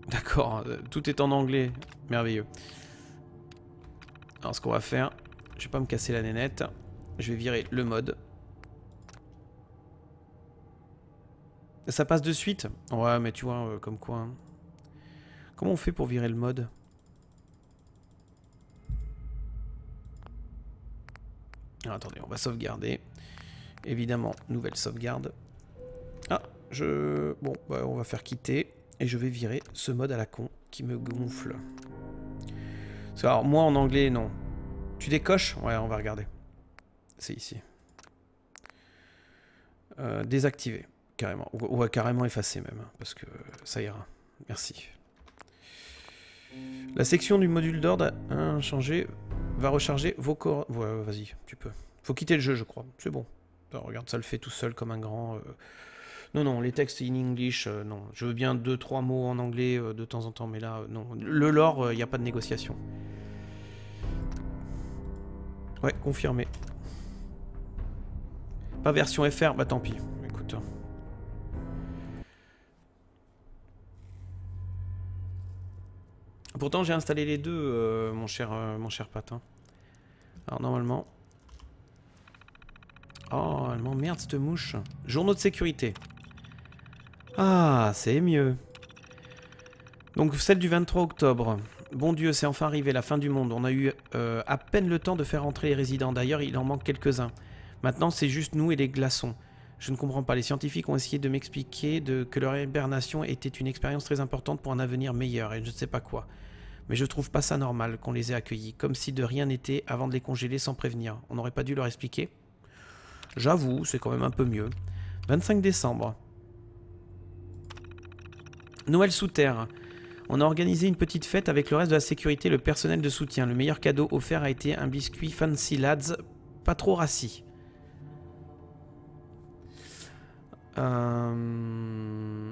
D'accord, tout est en anglais. Merveilleux. Alors ce qu'on va faire, je vais pas me casser la nénette. Je vais virer le mode. Ça passe de suite? Ouais, mais tu vois, euh, comme quoi. Hein. Comment on fait pour virer le mode? Alors, attendez, on va sauvegarder. Évidemment, nouvelle sauvegarde. Ah, je... Bon, bah, on va faire quitter. Et je vais virer ce mode à la con qui me gonfle. Parce que, alors, moi, en anglais, non. Tu décoches? Ouais, on va regarder. C'est ici. Euh, désactiver. Carrément. On va carrément effacer même. Parce que ça ira. Merci. La section du module d'ordre a changé. Va recharger vos corps. Ouais, vas-y, tu peux. Faut quitter le jeu, je crois. C'est bon. Alors, regarde, ça le fait tout seul comme un grand. Euh... Non, non, les textes in English, euh, non. Je veux bien deux, trois mots en anglais euh, de temps en temps, mais là, euh, non. Le lore, il n'y a pas de négociation. Ouais, confirmé. Pas version F R, bah tant pis. Écoute. Pourtant, j'ai installé les deux, euh, mon cher, euh, mon cher patin. Alors, normalement... Oh, elle m'emmerde, cette mouche. Journaux de sécurité. Ah, c'est mieux. Donc, celle du vingt-trois octobre. Bon Dieu, c'est enfin arrivé, la fin du monde. On a eu euh, à peine le temps de faire entrer les résidents. D'ailleurs, il en manque quelques-uns. Maintenant, c'est juste nous et les glaçons. Je ne comprends pas. Les scientifiques ont essayé de m'expliquer de, que leur hibernation était une expérience très importante pour un avenir meilleur et je ne sais pas quoi. Mais je trouve pas ça normal qu'on les ait accueillis, comme si de rien n'était avant de les congeler sans prévenir. On n'aurait pas dû leur expliquer? J'avoue, c'est quand même un peu mieux. vingt-cinq décembre. Noël sous terre. On a organisé une petite fête avec le reste de la sécurité et le personnel de soutien. Le meilleur cadeau offert a été un biscuit Fancy Lads, pas trop rassis. Euh...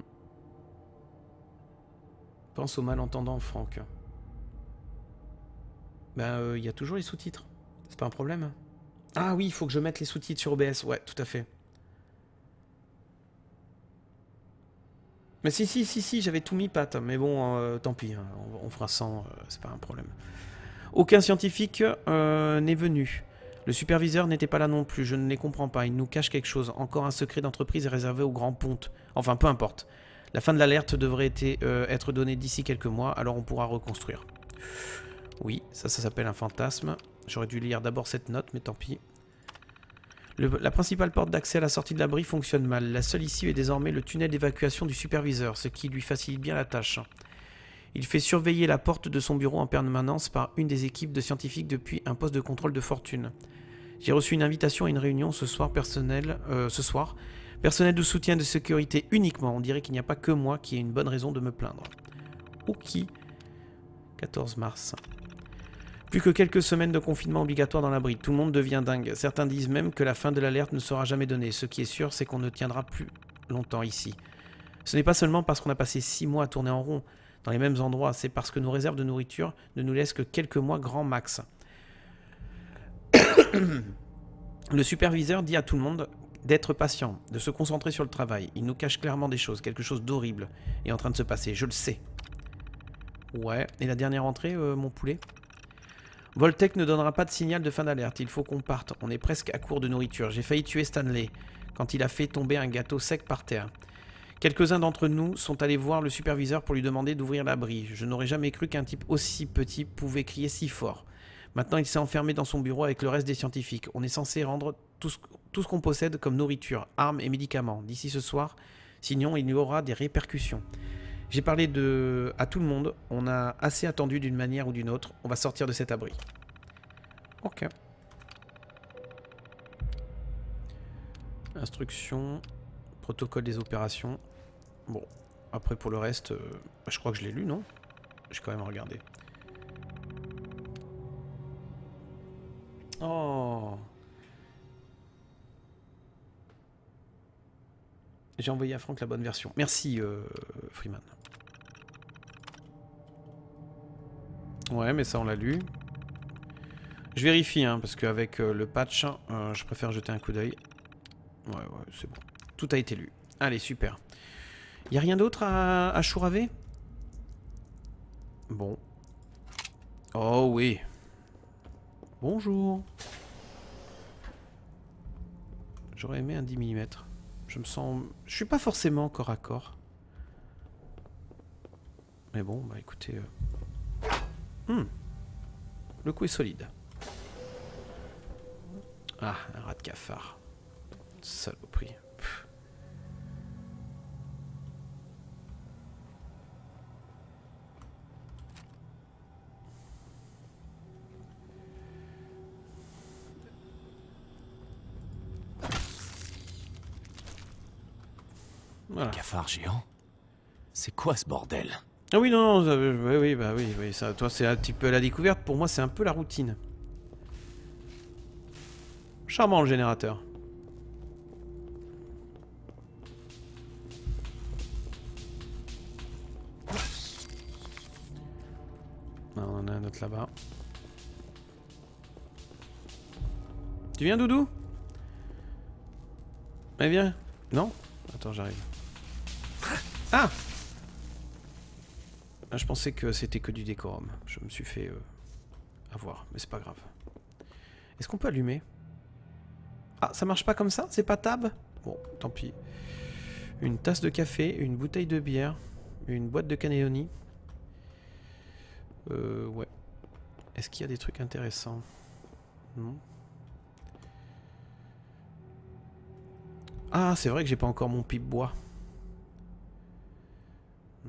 Pense au malentendant, Franck. Ben, il euh, y a toujours les sous-titres. C'est pas un problème. Ah oui, il faut que je mette les sous-titres sur O B S. Ouais, tout à fait. Mais si, si, si, si, j'avais tout mis, Pat. Mais bon, euh, tant pis. Hein, on, on fera sans, euh, c'est pas un problème. Aucun scientifique euh, n'est venu. Le superviseur n'était pas là non plus. Je ne les comprends pas. Il nous cache quelque chose. Encore un secret d'entreprise réservé aux grands pontes. Enfin, peu importe. La fin de l'alerte devrait être, euh, être donnée d'ici quelques mois. Alors on pourra reconstruire. Oui, ça, ça s'appelle un fantasme. J'aurais dû lire d'abord cette note, mais tant pis. Le, la principale porte d'accès à la sortie de l'abri fonctionne mal. La seule issue est désormais le tunnel d'évacuation du superviseur, ce qui lui facilite bien la tâche. Il fait surveiller la porte de son bureau en permanence par une des équipes de scientifiques depuis un poste de contrôle de fortune. J'ai reçu une invitation à une réunion ce soir personnel, euh, ce soir. Personnel de soutien de sécurité uniquement. On dirait qu'il n'y a pas que moi qui ai une bonne raison de me plaindre. Ok. quatorze mars. Plus que quelques semaines de confinement obligatoire dans l'abri. Tout le monde devient dingue. Certains disent même que la fin de l'alerte ne sera jamais donnée. Ce qui est sûr, c'est qu'on ne tiendra plus longtemps ici. Ce n'est pas seulement parce qu'on a passé six mois à tourner en rond dans les mêmes endroits. C'est parce que nos réserves de nourriture ne nous laissent que quelques mois grand max. Le superviseur dit à tout le monde d'être patient, de se concentrer sur le travail. Il nous cache clairement des choses. Quelque chose d'horrible est en train de se passer. Je le sais. Ouais. Et la dernière entrée, euh, mon poulet ? Voltec ne donnera pas de signal de fin d'alerte. Il faut qu'on parte. On est presque à court de nourriture. J'ai failli tuer Stanley quand il a fait tomber un gâteau sec par terre. Quelques-uns d'entre nous sont allés voir le superviseur pour lui demander d'ouvrir l'abri. Je n'aurais jamais cru qu'un type aussi petit pouvait crier si fort. Maintenant, il s'est enfermé dans son bureau avec le reste des scientifiques. On est censé rendre tout ce, tout ce qu'on possède comme nourriture, armes et médicaments d'ici ce soir. Sinon, il y aura des répercussions. J'ai parlé de... à tout le monde. On a assez attendu d'une manière ou d'une autre. On va sortir de cet abri. Ok. Instruction. Protocole des opérations. Bon. Après, pour le reste, euh, je crois que je l'ai lu, non? J'ai quand même regardé. Oh. J'ai envoyé à Franck la bonne version. Merci, euh, Freeman. Ouais, mais ça, on l'a lu. Je vérifie, hein, parce qu'avec euh, le patch, euh, je préfère jeter un coup d'œil. Ouais, ouais, c'est bon. Tout a été lu. Allez, super. Y a rien d'autre à, à chouraver? Bon. Oh oui. Bonjour. J'aurais aimé un dix millimètres. Je me sens... Je suis pas forcément corps à corps. Mais bon, bah écoutez... Euh... Hmm. Le coup est solide. Ah, un rat de cafard. Saloperie. Pff. Voilà. Cafard géant? C'est quoi ce bordel? Ah oui, non, non, oui, oui, bah oui, oui, ça, toi c'est un petit peu la découverte, pour moi c'est un peu la routine. Charmant le générateur. Ah, on en a un autre là-bas. Tu viens, Doudou? Eh viens. Non? Attends, j'arrive. Ah! Ah, je pensais que c'était que du décorum. Je me suis fait euh, avoir, mais c'est pas grave. Est-ce qu'on peut allumer? Ah, ça marche pas comme ça? C'est pas tab? Bon, tant pis. Une tasse de café, une bouteille de bière, une boîte de cannelloni. Euh, ouais. Est-ce qu'il y a des trucs intéressants? Non. Ah, c'est vrai que j'ai pas encore mon pipe-bois. Hmm.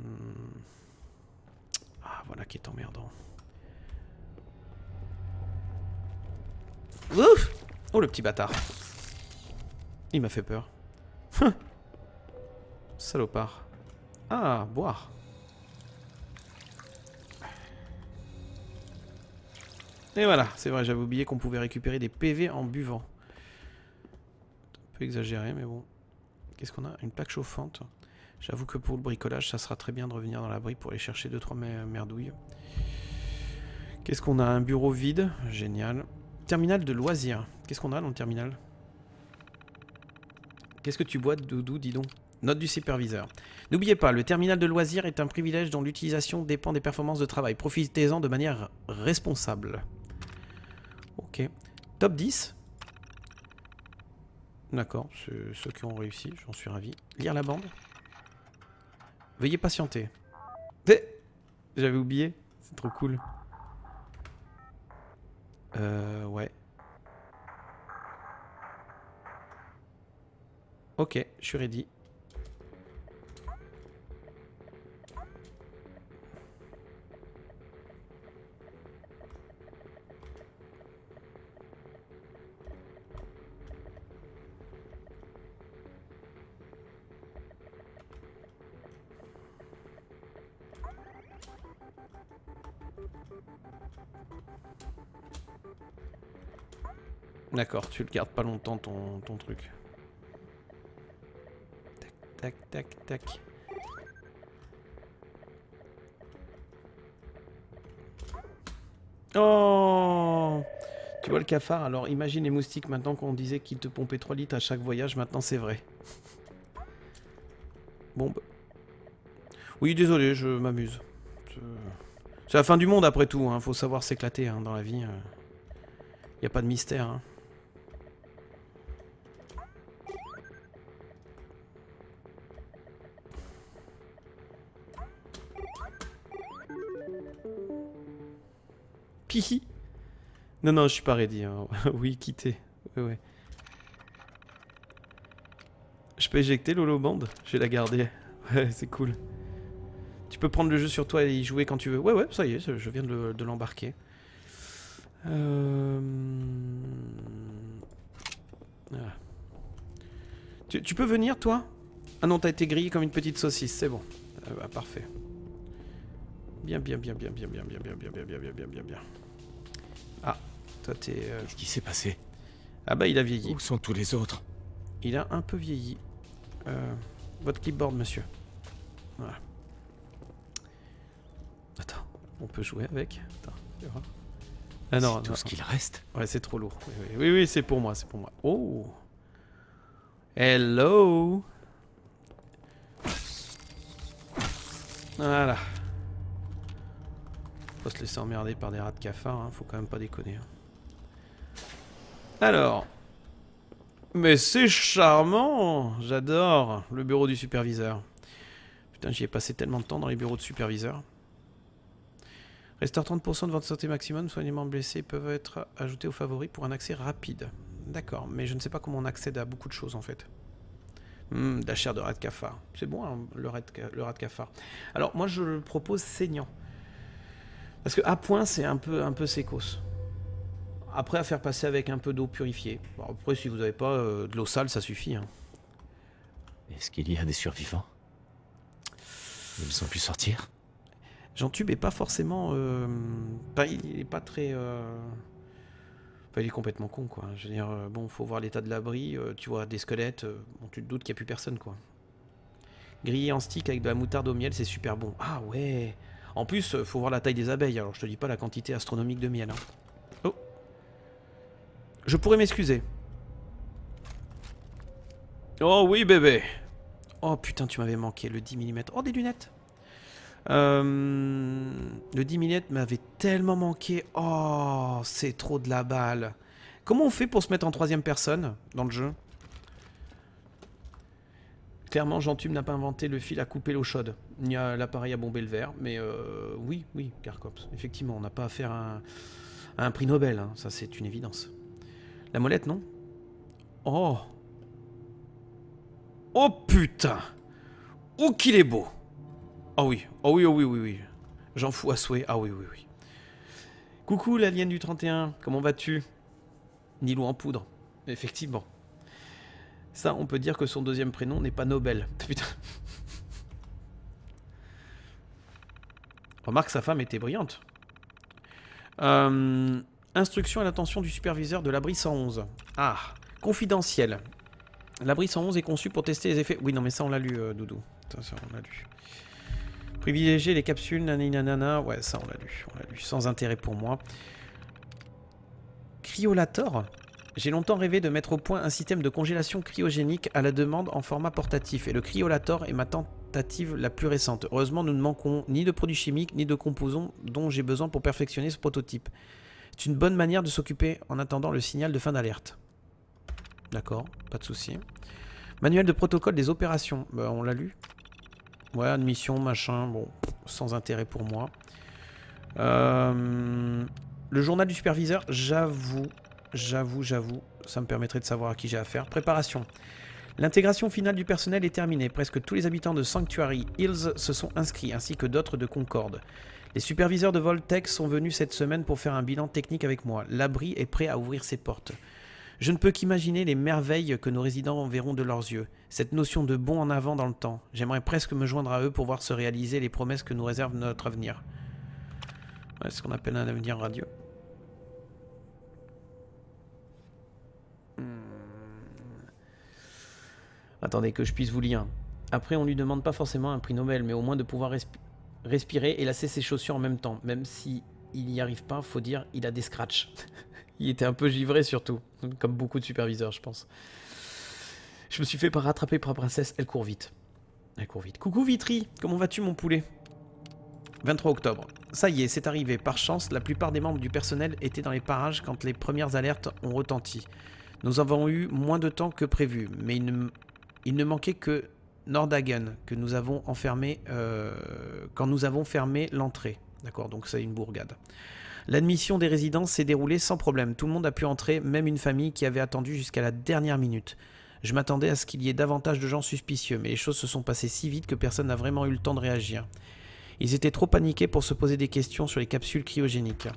Ah, voilà qui est emmerdant. Ouf! Oh, le petit bâtard. Il m'a fait peur. Salopard. Ah, boire. Et voilà, c'est vrai, j'avais oublié qu'on pouvait récupérer des P V en buvant. Un peu exagéré, mais bon. Qu'est-ce qu'on a? Une plaque chauffante. J'avoue que pour le bricolage, ça sera très bien de revenir dans l'abri pour aller chercher deux trois merdouilles. Qu'est-ce qu'on a? Un bureau vide. Génial. Terminal de loisirs. Qu'est-ce qu'on a dans le terminal? Qu'est-ce que tu bois, Doudou, dis donc? Note du superviseur. N'oubliez pas, le terminal de loisirs est un privilège dont l'utilisation dépend des performances de travail. Profitez-en de manière responsable. Ok. Top dix. D'accord, c'est ceux qui ont réussi, j'en suis ravi. Lire la bande. Veuillez patienter. J'avais oublié, c'est trop cool. Euh, ouais. Ok, je suis ready. D'accord, tu le gardes pas longtemps ton, ton truc. Tac, tac, tac, tac. Oh! Tu vois le cafard? Alors imagine les moustiques maintenant qu'on disait qu'ils te pompaient trois litres à chaque voyage, maintenant c'est vrai. Bon bah. Oui, désolé, je m'amuse. C'est la fin du monde après tout, hein. Faut savoir s'éclater hein, dans la vie. Il n'y a pas de mystère. Hein. Pihi. Non, non, je suis pas ready. Hein. Oui, quitter. Ouais, ouais. Je peux éjecter l'holoband? Je vais la garder. Ouais, c'est cool. Tu peux prendre le jeu sur toi et y jouer quand tu veux. Ouais, ouais, ça y est, je viens de l'embarquer. Euh... Ah. Tu, tu peux venir, toi? Ah non, t'as été grillé comme une petite saucisse, c'est bon. Ah bah, parfait. Bien, bien, bien, bien, bien, bien, bien, bien, bien, bien, bien, bien, bien, bien, bien. Ah, toi t'es... Euh... Qu'est-ce qui s'est passé? Ah bah, il a vieilli. Où sont tous les autres? Il a un peu vieilli. Euh, votre clipboard, monsieur. Voilà. Attends, on peut jouer avec? Attends, tu vois. Ah non, tout non. ce qu'il reste. Ouais, c'est trop lourd. Oui, oui, oui, oui c'est pour moi, c'est pour moi. Oh! Hello! Voilà. Faut se laisser emmerder par des rats de cafard, hein, faut quand même pas déconner. Hein. Alors. Mais c'est charmant. J'adore le bureau du superviseur. Putain, j'y ai passé tellement de temps dans les bureaux de superviseur. Restaure trente pour cent de votre santé maximum, soignement blessés peuvent être ajoutés aux favoris pour un accès rapide. D'accord, mais je ne sais pas comment on accède à beaucoup de choses en fait. Mmh, de la chair de rat de cafard. C'est bon hein, le, rat de, le rat de cafard. Alors moi je le propose saignant. Parce que à point c'est un peu, un peu sécos. Après à faire passer avec un peu d'eau purifiée. Bon, après si vous n'avez pas euh, de l'eau sale ça suffit. Hein. Est-ce qu'il y a des survivants? Ils ont pu sortir? Jean-Tube est pas forcément... Euh... Enfin, il est pas très... Euh... Enfin, il est complètement con, quoi. Je veux dire, euh, bon, faut voir l'état de l'abri. Euh, tu vois, des squelettes. Euh, bon, tu te doutes qu'il n'y a plus personne, quoi. Grillé en stick avec de la moutarde au miel, c'est super bon. Ah ouais. En plus, euh, faut voir la taille des abeilles. Alors, je te dis pas la quantité astronomique de miel. Hein. Oh. Je pourrais m'excuser. Oh oui, bébé. Oh putain, tu m'avais manqué. Le dix millimètres. Oh, des lunettes. Euh, le dix millimètres m'avait tellement manqué. Oh, c'est trop de la balle. Comment on fait pour se mettre en troisième personne dans le jeu? Clairement, Jean-Tube n'a pas inventé le fil à couper l'eau chaude. Il y a l'appareil à bomber le verre. Mais euh, oui, oui, Carcops. Effectivement, on n'a pas affaire à un, à un prix Nobel. Hein. Ça, c'est une évidence. La molette, non? Oh. Oh putain. Oh qu'il est beau. Oh oui, oh oui, oh oui, oui, oui. J'en fous à souhait. Ah oui, oui, oui. Coucou l'alien du trente et un, comment vas-tu? Nilou en poudre, effectivement. Ça, on peut dire que son deuxième prénom n'est pas Nobel. Putain. Remarque, sa femme était brillante. Euh, instruction à l'attention du superviseur de l'abri cent onze. Ah, confidentiel. L'abri cent onze est conçu pour tester les effets... Oui, non, mais ça, on l'a lu, euh, Doudou. Ça, ça, on l'a lu. Privilégier les capsules, naninanana. Ouais, ça, on l'a lu. On l'a lu. Sans intérêt pour moi. Cryolator. J'ai longtemps rêvé de mettre au point un système de congélation cryogénique à la demande en format portatif. Et le Cryolator est ma tentative la plus récente. Heureusement, nous ne manquons ni de produits chimiques, ni de composants dont j'ai besoin pour perfectionner ce prototype. C'est une bonne manière de s'occuper en attendant le signal de fin d'alerte. D'accord, pas de souci. Manuel de protocole des opérations. Bah, on l'a lu. Ouais, admission, machin, bon, sans intérêt pour moi. Euh, le journal du superviseur, j'avoue, j'avoue, j'avoue, ça me permettrait de savoir à qui j'ai affaire. Préparation. L'intégration finale du personnel est terminée. Presque tous les habitants de Sanctuary Hills se sont inscrits, ainsi que d'autres de Concorde. Les superviseurs de Voltech sont venus cette semaine pour faire un bilan technique avec moi. L'abri est prêt à ouvrir ses portes. Je ne peux qu'imaginer les merveilles que nos résidents verront de leurs yeux. Cette notion de bond en avant dans le temps. J'aimerais presque me joindre à eux pour voir se réaliser les promesses que nous réserve notre avenir. Ouais, ce qu'on appelle un avenir radieux. Hmm. Attendez que je puisse vous lire. Après, on lui demande pas forcément un prix Nobel, mais au moins de pouvoir respi respirer et lasser ses chaussures en même temps. Même si il n'y arrive pas, faut dire, il a des scratchs. Il était un peu givré surtout, comme beaucoup de superviseurs, je pense. Je me suis fait rattraper par la princesse, elle court vite. Elle court vite. Coucou Vitry, comment vas-tu mon poulet? vingt-trois octobre. Ça y est, c'est arrivé. Par chance, la plupart des membres du personnel étaient dans les parages quand les premières alertes ont retenti. Nous avons eu moins de temps que prévu, mais il ne, il ne manquait que Nordhagen, que nous avons enfermé euh, quand nous avons fermé l'entrée. D'accord, donc c'est une bourgade. L'admission des résidents s'est déroulée sans problème. Tout le monde a pu entrer, même une famille qui avait attendu jusqu'à la dernière minute. Je m'attendais à ce qu'il y ait davantage de gens suspicieux, mais les choses se sont passées si vite que personne n'a vraiment eu le temps de réagir. Ils étaient trop paniqués pour se poser des questions sur les capsules cryogéniques.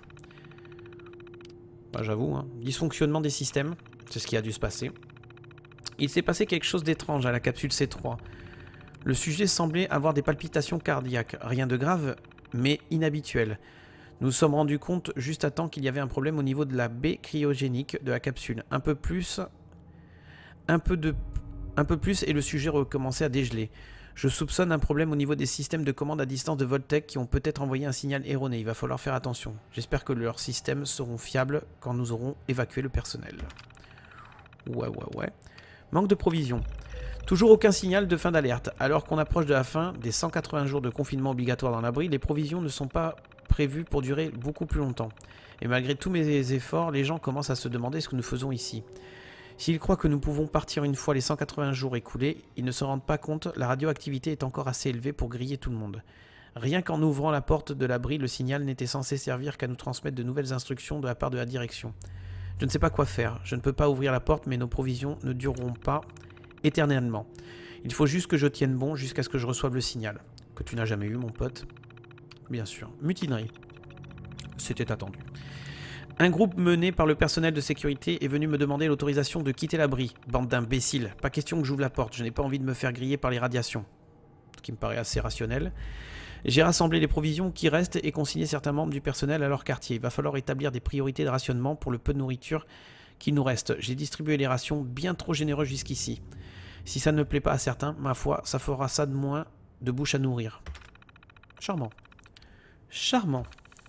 Bah, j'avoue, hein. Dysfonctionnement des systèmes, c'est ce qui a dû se passer. Il s'est passé quelque chose d'étrange à la capsule C trois. Le sujet semblait avoir des palpitations cardiaques. Rien de grave, mais inhabituel. Nous nous sommes rendus compte juste à temps qu'il y avait un problème au niveau de la baie cryogénique de la capsule. Un peu plus, un peu de, un peu plus et le sujet recommençait à dégeler. Je soupçonne un problème au niveau des systèmes de commande à distance de Voltech qui ont peut-être envoyé un signal erroné. Il va falloir faire attention. J'espère que leurs systèmes seront fiables quand nous aurons évacué le personnel. Ouais, ouais, ouais. Manque de provisions. Toujours aucun signal de fin d'alerte. Alors qu'on approche de la fin des cent quatre-vingts jours de confinement obligatoire dans l'abri, les provisions ne sont pas prévu pour durer beaucoup plus longtemps. Et malgré tous mes efforts, les gens commencent à se demander ce que nous faisons ici. S'ils croient que nous pouvons partir une fois les cent quatre-vingts jours écoulés, ils ne se rendent pas compte, la radioactivité est encore assez élevée pour griller tout le monde. Rien qu'en ouvrant la porte de l'abri, le signal n'était censé servir qu'à nous transmettre de nouvelles instructions de la part de la direction. Je ne sais pas quoi faire, je ne peux pas ouvrir la porte, mais nos provisions ne dureront pas éternellement. Il faut juste que je tienne bon jusqu'à ce que je reçoive le signal. Que tu n'as jamais eu, mon pote. Bien sûr. Mutinerie. C'était attendu. Un groupe mené par le personnel de sécurité est venu me demander l'autorisation de quitter l'abri. Bande d'imbéciles. Pas question que j'ouvre la porte, je n'ai pas envie de me faire griller par les radiations. Ce qui me paraît assez rationnel. J'ai rassemblé les provisions qui restent et consigné certains membres du personnel à leur quartier. Il va falloir établir des priorités de rationnement pour le peu de nourriture qu'il nous reste. J'ai distribué les rations bien trop généreuses jusqu'ici. Si ça ne plaît pas à certains, ma foi, ça fera ça de moins de bouche à nourrir. Charmant. Charmant.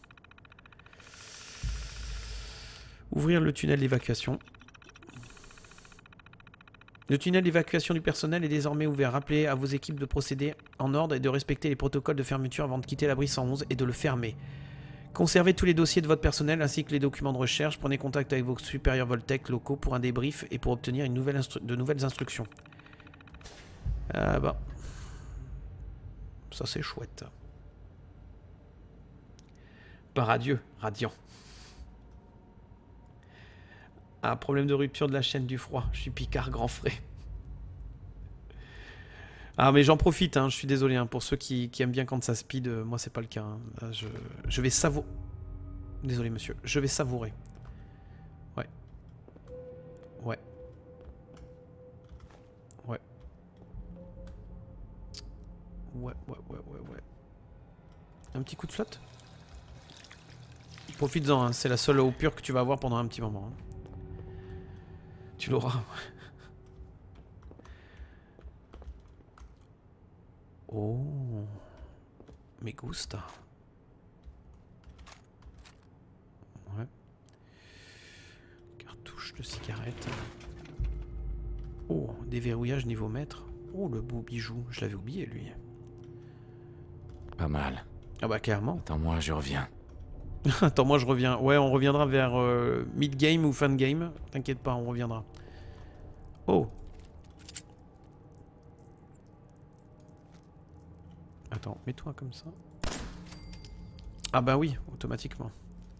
Ouvrir le tunnel d'évacuation. Le tunnel d'évacuation du personnel est désormais ouvert. Rappelez à vos équipes de procéder en ordre et de respecter les protocoles de fermeture avant de quitter l'abri cent onze et de le fermer. Conservez tous les dossiers de votre personnel ainsi que les documents de recherche. Prenez contact avec vos supérieurs Voltec locaux pour un débrief et pour obtenir une nouvelle de nouvelles instructions. Ah bah. Ça c'est chouette. Par adieu, Radiant. Ah, problème de rupture de la chaîne du froid. Je suis Picard grand frais. Ah, mais j'en profite, hein, je suis désolé. Hein, pour ceux qui, qui aiment bien quand ça speed, euh, moi, c'est pas le cas. Hein. Là, je, je vais savourer. Désolé, monsieur. Je vais savourer. Ouais. Ouais. Ouais. Ouais, ouais, ouais, ouais, ouais. Un petit coup de flotte. Profites-en, hein, c'est la seule eau pure que tu vas avoir pendant un petit moment. Hein. Tu l'auras. Oh. Me gusta. Ouais. Cartouche de cigarette. Oh, déverrouillage niveau maître. Oh, le beau bijou. Je l'avais oublié, lui. Pas mal. Ah bah, clairement. Attends-moi, je reviens. Attends, moi je reviens. Ouais, on reviendra vers euh, mid-game ou fin-game. T'inquiète pas, on reviendra. Oh. Attends, mets-toi comme ça. Ah bah oui, automatiquement.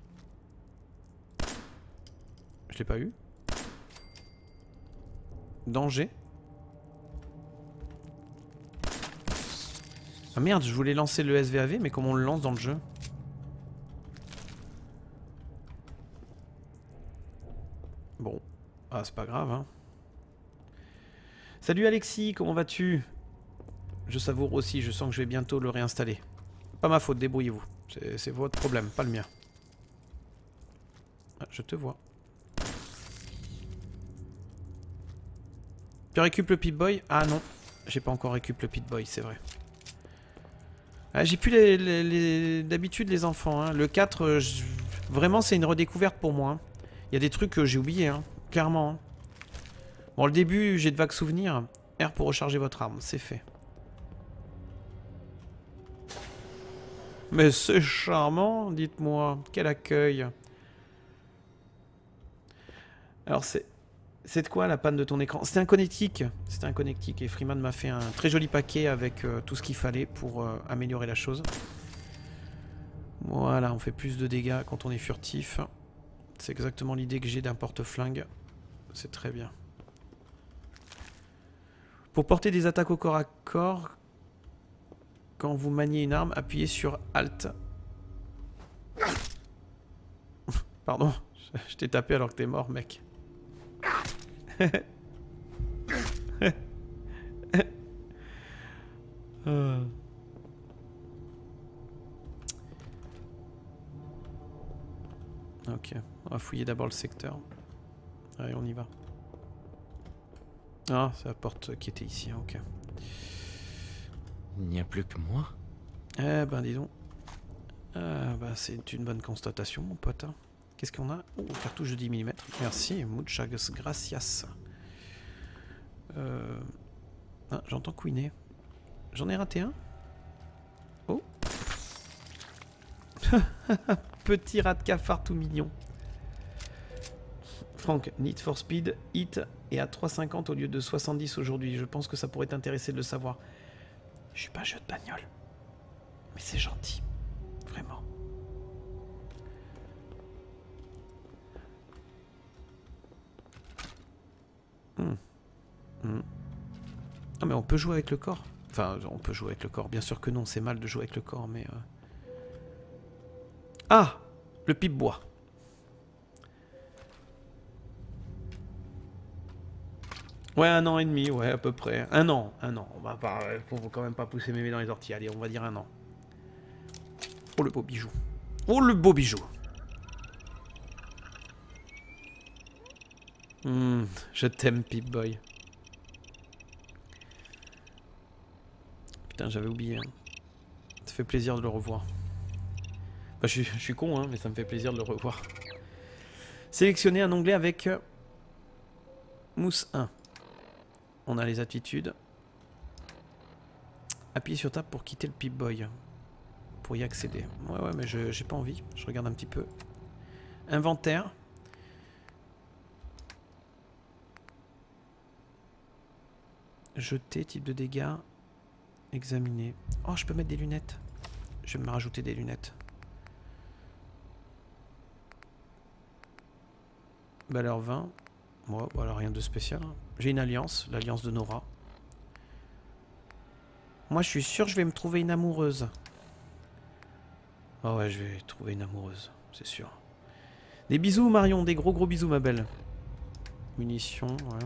Je l'ai pas eu. Danger. Ah merde, je voulais lancer le S V A V, mais comment on le lance dans le jeu ? Bon, ah c'est pas grave hein. Salut Alexis, comment vas-tu? Je savoure aussi, je sens que je vais bientôt le réinstaller. Pas ma faute, débrouillez-vous. C'est votre problème, pas le mien. Ah, je te vois. Tu récupères le Pip-Boy? Ah non, j'ai pas encore récupéré le Pip-Boy, c'est vrai. Ah, j'ai plus les, les, les, d'habitude les enfants. Hein. Le quatre, euh, je... vraiment c'est une redécouverte pour moi. Hein. Il y a des trucs que j'ai oubliés, hein, clairement. Hein. Bon, le début, j'ai de vagues souvenirs. R pour recharger votre arme, c'est fait. Mais c'est charmant, dites-moi. Quel accueil. Alors, c'est... C'est de quoi la panne de ton écran? C'était un connectique. C'était un connectique et Freeman m'a fait un très joli paquet avec euh, tout ce qu'il fallait pour euh, améliorer la chose. Voilà, on fait plus de dégâts quand on est furtif. C'est exactement l'idée que j'ai d'un porte-flingue. C'est très bien. Pour porter des attaques au corps à corps, quand vous maniez une arme, appuyez sur Alt. Pardon, je t'ai tapé alors que t'es mort, mec. euh. Ok, on va fouiller d'abord le secteur. Allez, on y va. Ah, c'est la porte qui était ici, ok. Il n'y a plus que moi? Eh ben, dis donc. Euh, bah, c'est une bonne constatation, mon pote. Hein. Qu'est-ce qu'on a? Oh, cartouche de dix millimètres. Merci, muchas gracias. Euh... Ah, j'entends couiner. J'en ai raté un? Oh. Petit rat de cafard tout mignon. Franck, Need for Speed, Hit est à trois cinquante au lieu de soixante-dix aujourd'hui. Je pense que ça pourrait t'intéresser de le savoir. Je suis pas jeu de bagnole. Mais c'est gentil. Vraiment. Hmm. Hmm. Ah mais on peut jouer avec le corps. Enfin, on peut jouer avec le corps. Bien sûr que non, c'est mal de jouer avec le corps, mais... Euh... Ah, le pipe-bois. Ouais, un an et demi, ouais, à peu près. Un an, un an. On va pas... Faut quand même pas pousser mémé dans les orties. Allez, on va dire un an. Oh, le beau bijou. Oh, le beau bijou. Mmh, je t'aime, Pip-Boy. Putain, j'avais oublié. Hein. Ça fait plaisir de le revoir. Bah, je, je suis con, hein, mais ça me fait plaisir de le revoir. Sélectionner un onglet avec euh, Mousse un. On a les attitudes. Appuyez sur Tab pour quitter le Pip-Boy. Pour y accéder. Ouais, ouais, mais je j'ai pas envie. Je regarde un petit peu. Inventaire. Jeter, type de dégâts. Examiner. Oh, je peux mettre des lunettes. Je vais me rajouter des lunettes. Valeur vingt. Moi, bon, alors rien de spécial. J'ai une alliance, l'alliance de Nora. Moi, je suis sûr que je vais me trouver une amoureuse. Oh ouais, je vais trouver une amoureuse, c'est sûr. Des bisous, Marion, des gros gros bisous, ma belle. Munitions, ouais.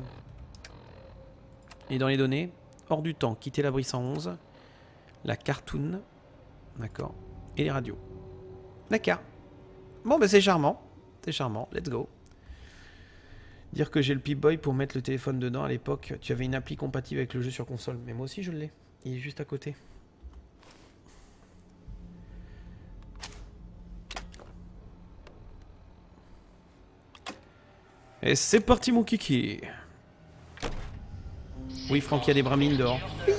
Et dans les données, hors du temps, quitter l'abri cent onze. La cartoon. D'accord. Et les radios. D'accord. Bon, bah c'est charmant. C'est charmant. Let's go. Dire que j'ai le Pip-Boy pour mettre le téléphone dedans à l'époque. Tu avais une appli compatible avec le jeu sur console. Mais moi aussi, je l'ai. Il est juste à côté. Et c'est parti, mon kiki. Oui, Franck, il y a des bramines dehors.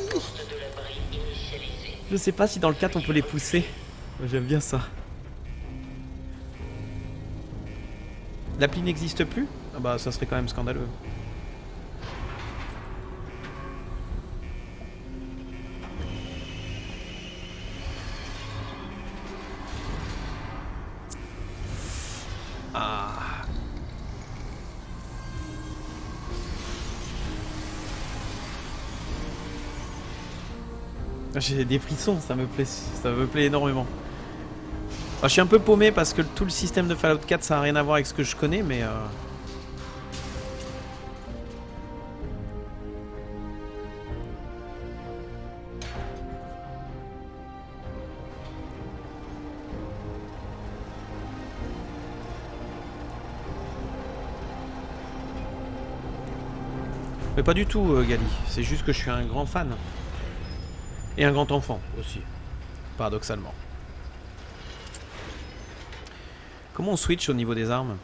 Je sais pas si dans le quatre on peut les pousser. J'aime bien ça. L'appli n'existe plus? Ah bah ça serait quand même scandaleux. Ah. J'ai des frissons, ça me plaît, ça me plaît énormément. Alors, je suis un peu paumé parce que tout le système de Fallout quatre ça n'a rien à voir avec ce que je connais, mais... Euh... Mais pas du tout, euh, Gali. C'est juste que je suis un grand fan. Et un grand enfant aussi, paradoxalement. Comment on switch au niveau des armes?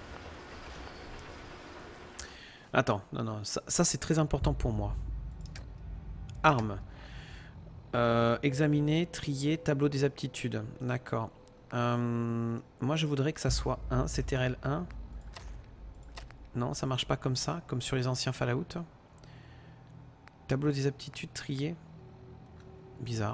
Attends, non, non, ça, ça c'est très important pour moi. Armes. Euh, examiner, trier, tableau des aptitudes. D'accord. Euh, moi je voudrais que ça soit un, C T R L un. Non, ça marche pas comme ça, comme sur les anciens Fallout. Tableau des aptitudes, trier. Bizarre.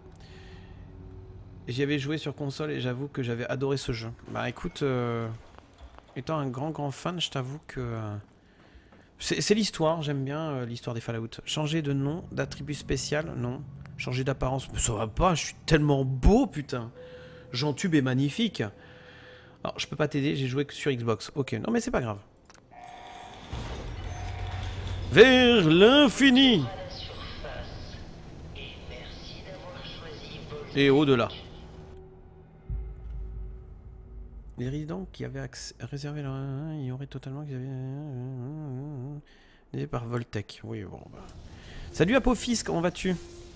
J'y avais joué sur console et j'avoue que j'avais adoré ce jeu. Bah écoute, euh, étant un grand grand fan, je t'avoue que... Euh, c'est l'histoire, j'aime bien euh, l'histoire des Fallout. Changer de nom, d'attribut spécial, non. Changer d'apparence, ça va pas, je suis tellement beau, putain. Jean-Tube est magnifique. Alors, je peux pas t'aider, j'ai joué que sur Xbox. Ok, non mais c'est pas grave. Vers l'infini. Et au-delà. Les résidents qui avaient accès, réservé leur... Il y aurait totalement... Aidé par Voltec. Oui, bon, bah... Salut Apophis, comment vas-tu?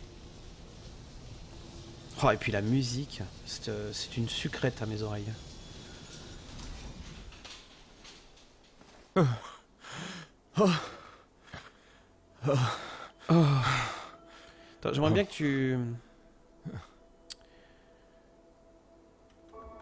Oh, et puis la musique, c'est euh, une sucrète à mes oreilles. Oh. Oh. Oh. Oh. J'aimerais bien que tu...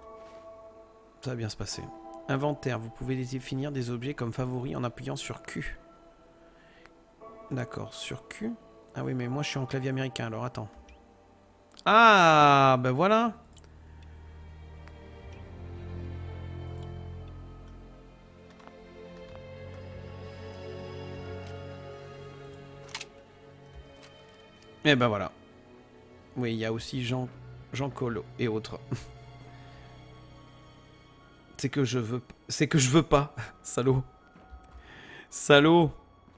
Ça va bien se passer. Inventaire, vous pouvez définir des objets comme favoris en appuyant sur Q. D'accord, sur Q. Ah oui, mais moi je suis en clavier américain, alors attends. Ah, ben voilà. Et ben voilà. Oui, il y a aussi Jean, Jean Colo et autres. C'est que je veux, c'est que je veux pas, salaud. Salaud.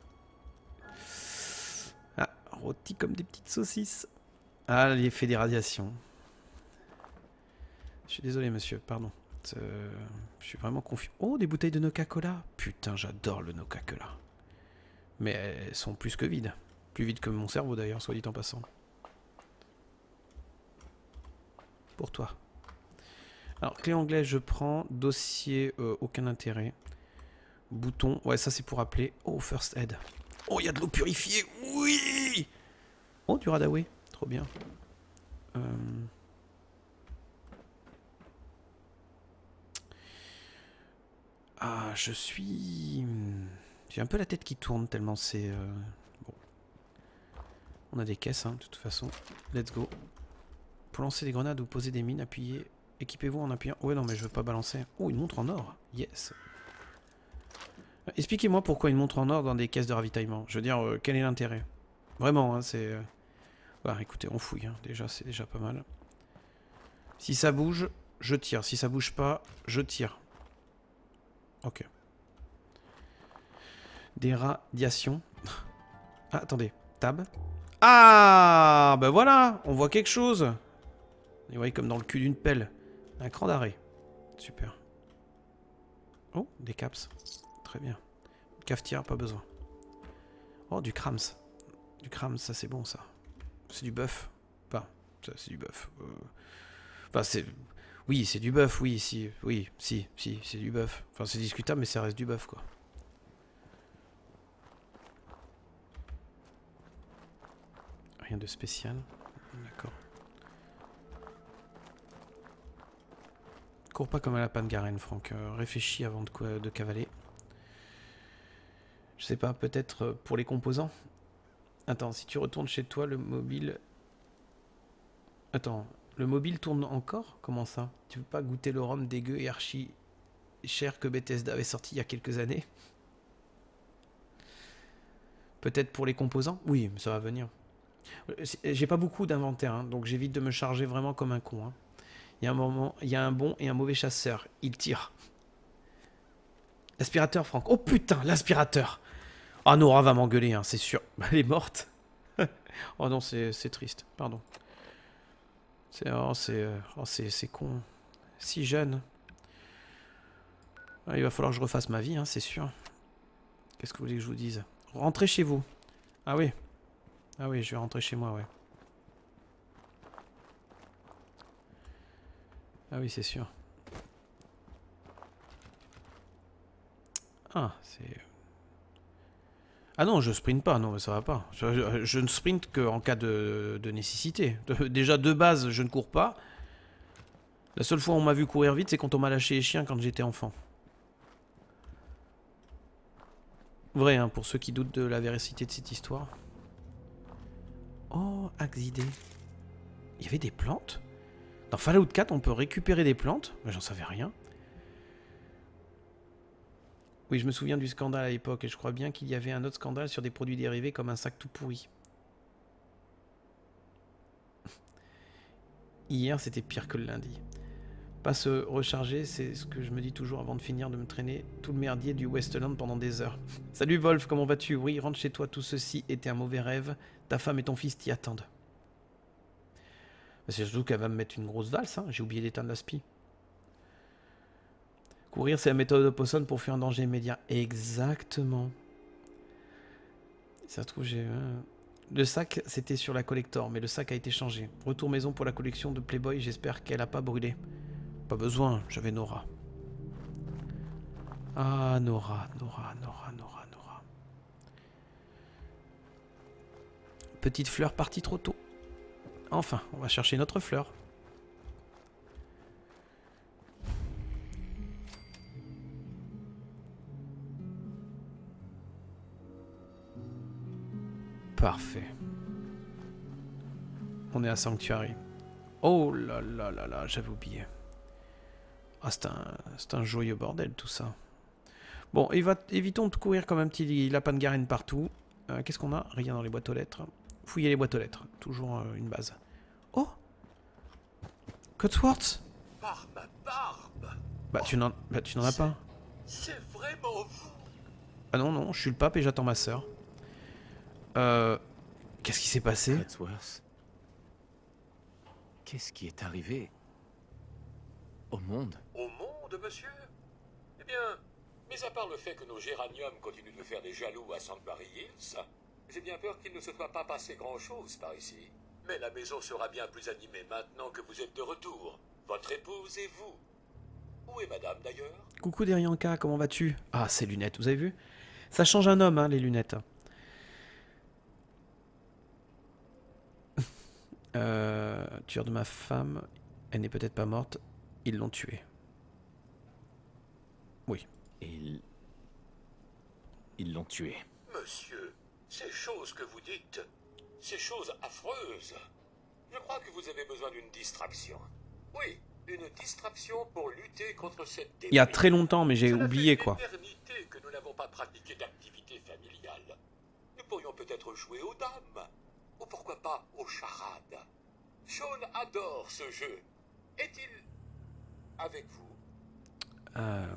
Ah, rôti comme des petites saucisses. Ah, l'effet des radiations. Je suis désolé, monsieur, pardon. Euh, je suis vraiment confus. Oh, des bouteilles de Coca-Cola. Putain, j'adore le Coca-Cola. Mais elles sont plus que vides. Plus vides que mon cerveau, d'ailleurs, soit dit en passant. Pour toi. Alors, clé anglaise, je prends. Dossier, euh, aucun intérêt. Bouton. Ouais, ça, c'est pour appeler. Oh, first aid. Oh, il y a de l'eau purifiée. Oui. Oh, du radaway. Trop bien. Euh... Ah, je suis... J'ai un peu la tête qui tourne tellement c'est... Euh... Bon. On a des caisses, hein, de toute façon. Let's go. Pour lancer des grenades ou poser des mines, appuyez... Équipez-vous en appuyant... Ouais, non, mais je veux pas balancer. Oh, une montre en or. Yes. Expliquez-moi pourquoi une montre en or dans des caisses de ravitaillement. Je veux dire, euh, quel est l'intérêt? Vraiment, hein, c'est... Euh... Ouais, écoutez, on fouille. Hein. Déjà, c'est déjà pas mal. Si ça bouge, je tire. Si ça bouge pas, je tire. Ok. Des radiations. Ah, attendez. Tab. Ah, ben voilà. On voit quelque chose. Et vous voyez, comme dans le cul d'une pelle. Un cran d'arrêt. Super. Oh, des caps. Très bien. Cafetière, pas besoin. Oh, du crams. Du crams, ça c'est bon, ça. C'est du bœuf. Enfin, ça c'est du bœuf. Euh... Enfin, c'est... Oui, c'est du bœuf, oui, si. Oui, si, si, c'est du bœuf. Enfin, c'est discutable, mais ça reste du bœuf, quoi. Rien de spécial. D'accord. Cours pas comme à la panne Garen, Franck. Euh, réfléchis avant de, de cavaler. Je sais pas, peut-être pour les composants. Attends, si tu retournes chez toi, le mobile... Attends, le mobile tourne encore? Comment ça? Tu veux pas goûter le rhum dégueu et archi cher que Bethesda avait sorti il y a quelques années? Peut-être pour les composants? Oui, mais ça va venir. J'ai pas beaucoup d'inventaire, hein, donc j'évite de me charger vraiment comme un con. Hein. Il y a un moment, il y a un bon et un mauvais chasseur. Il tire. L'aspirateur, Franck. Oh putain, l'aspirateur. Ah, Nora va m'engueuler, hein, c'est sûr. Elle est morte. Oh non, c'est triste. Pardon. C'est oh, c'est oh, c'est con. Si jeune. Ah, il va falloir que je refasse ma vie, hein, c'est sûr. Qu'est-ce que vous voulez que je vous dise? Rentrez chez vous. Ah oui. Ah oui, je vais rentrer chez moi, ouais. Ah oui, c'est sûr. Ah, c'est... Ah non, je sprinte pas, non, ça va pas. Je, je, je ne sprinte qu'en cas de, de nécessité. De, déjà, de base, je ne cours pas. La seule fois où on m'a vu courir vite, c'est quand on m'a lâché les chiens quand j'étais enfant. Vrai, hein, pour ceux qui doutent de la véracité de cette histoire. Oh, Axidé. Il y avait des plantes? Dans Fallout quatre, on peut récupérer des plantes? Mais j'en savais rien. Oui, je me souviens du scandale à l'époque, et je crois bien qu'il y avait un autre scandale sur des produits dérivés comme un sac tout pourri. Hier, c'était pire que le lundi. Pas se recharger, c'est ce que je me dis toujours avant de finir de me traîner tout le merdier du Westland pendant des heures. Salut Wolf, comment vas-tu? Oui, rentre chez toi, tout ceci était un mauvais rêve. Ta femme et ton fils t'y attendent. C'est surtout qu'elle va me mettre une grosse valse, hein. J'ai oublié d'éteindre la spie. Courir, c'est la méthode de Poisson pour fuir un danger immédiat. Exactement. Ça se trouve, j'ai... Le sac, c'était sur la collector, mais le sac a été changé. Retour maison pour la collection de Playboy, j'espère qu'elle a pas brûlé. Pas besoin, j'avais Nora. Ah, Nora, Nora, Nora, Nora, Nora. Petite fleur partie trop tôt. Enfin, on va chercher notre fleur. Parfait. On est à Sanctuary. Oh là là là là, j'avais oublié. Ah, c'est un, c'est un joyeux bordel tout ça. Bon, éva évitons de courir comme un petit lapin de garenne partout. Euh, Qu'est-ce qu'on a? Rien dans les boîtes aux lettres. Fouiller les boîtes aux lettres. Toujours euh, une base. Oh, Codsworth. Par ma barbe. Bah tu n'en bah, tu n'en as pas. C'est vraiment vous. Ah non, non, je suis le pape et j'attends ma sœur. Euh... Qu'est-ce qui s'est passé? Codsworth. Qu'est-ce qui est arrivé au monde? Au monde, monsieur? Eh bien, mis à part le fait que nos géraniums continuent de faire des jaloux à Sanctuary Hills, j'ai bien peur qu'il ne se soit pas passé grand-chose par ici. Mais la maison sera bien plus animée maintenant que vous êtes de retour. Votre épouse et vous. Où est madame, d'ailleurs? Coucou Derianka, comment vas-tu? Ah, ces lunettes, vous avez vu? Ça change un homme, hein, les lunettes. euh, tueur de ma femme, elle n'est peut-être pas morte. Ils l'ont tuée. Oui. Ils... Ils l'ont tuée. Monsieur, ces choses que vous dites, ces choses affreuses, je crois que vous avez besoin d'une distraction. Oui, une distraction pour lutter contre cette Il y a très longtemps, mais j'ai oublié quoi. Cela fait une éternité que nous n'avons pas pratiqué d'activité familiale. Nous pourrions peut-être jouer aux dames, ou pourquoi pas aux charades. Sean adore ce jeu. Est-il avec vous? Euh...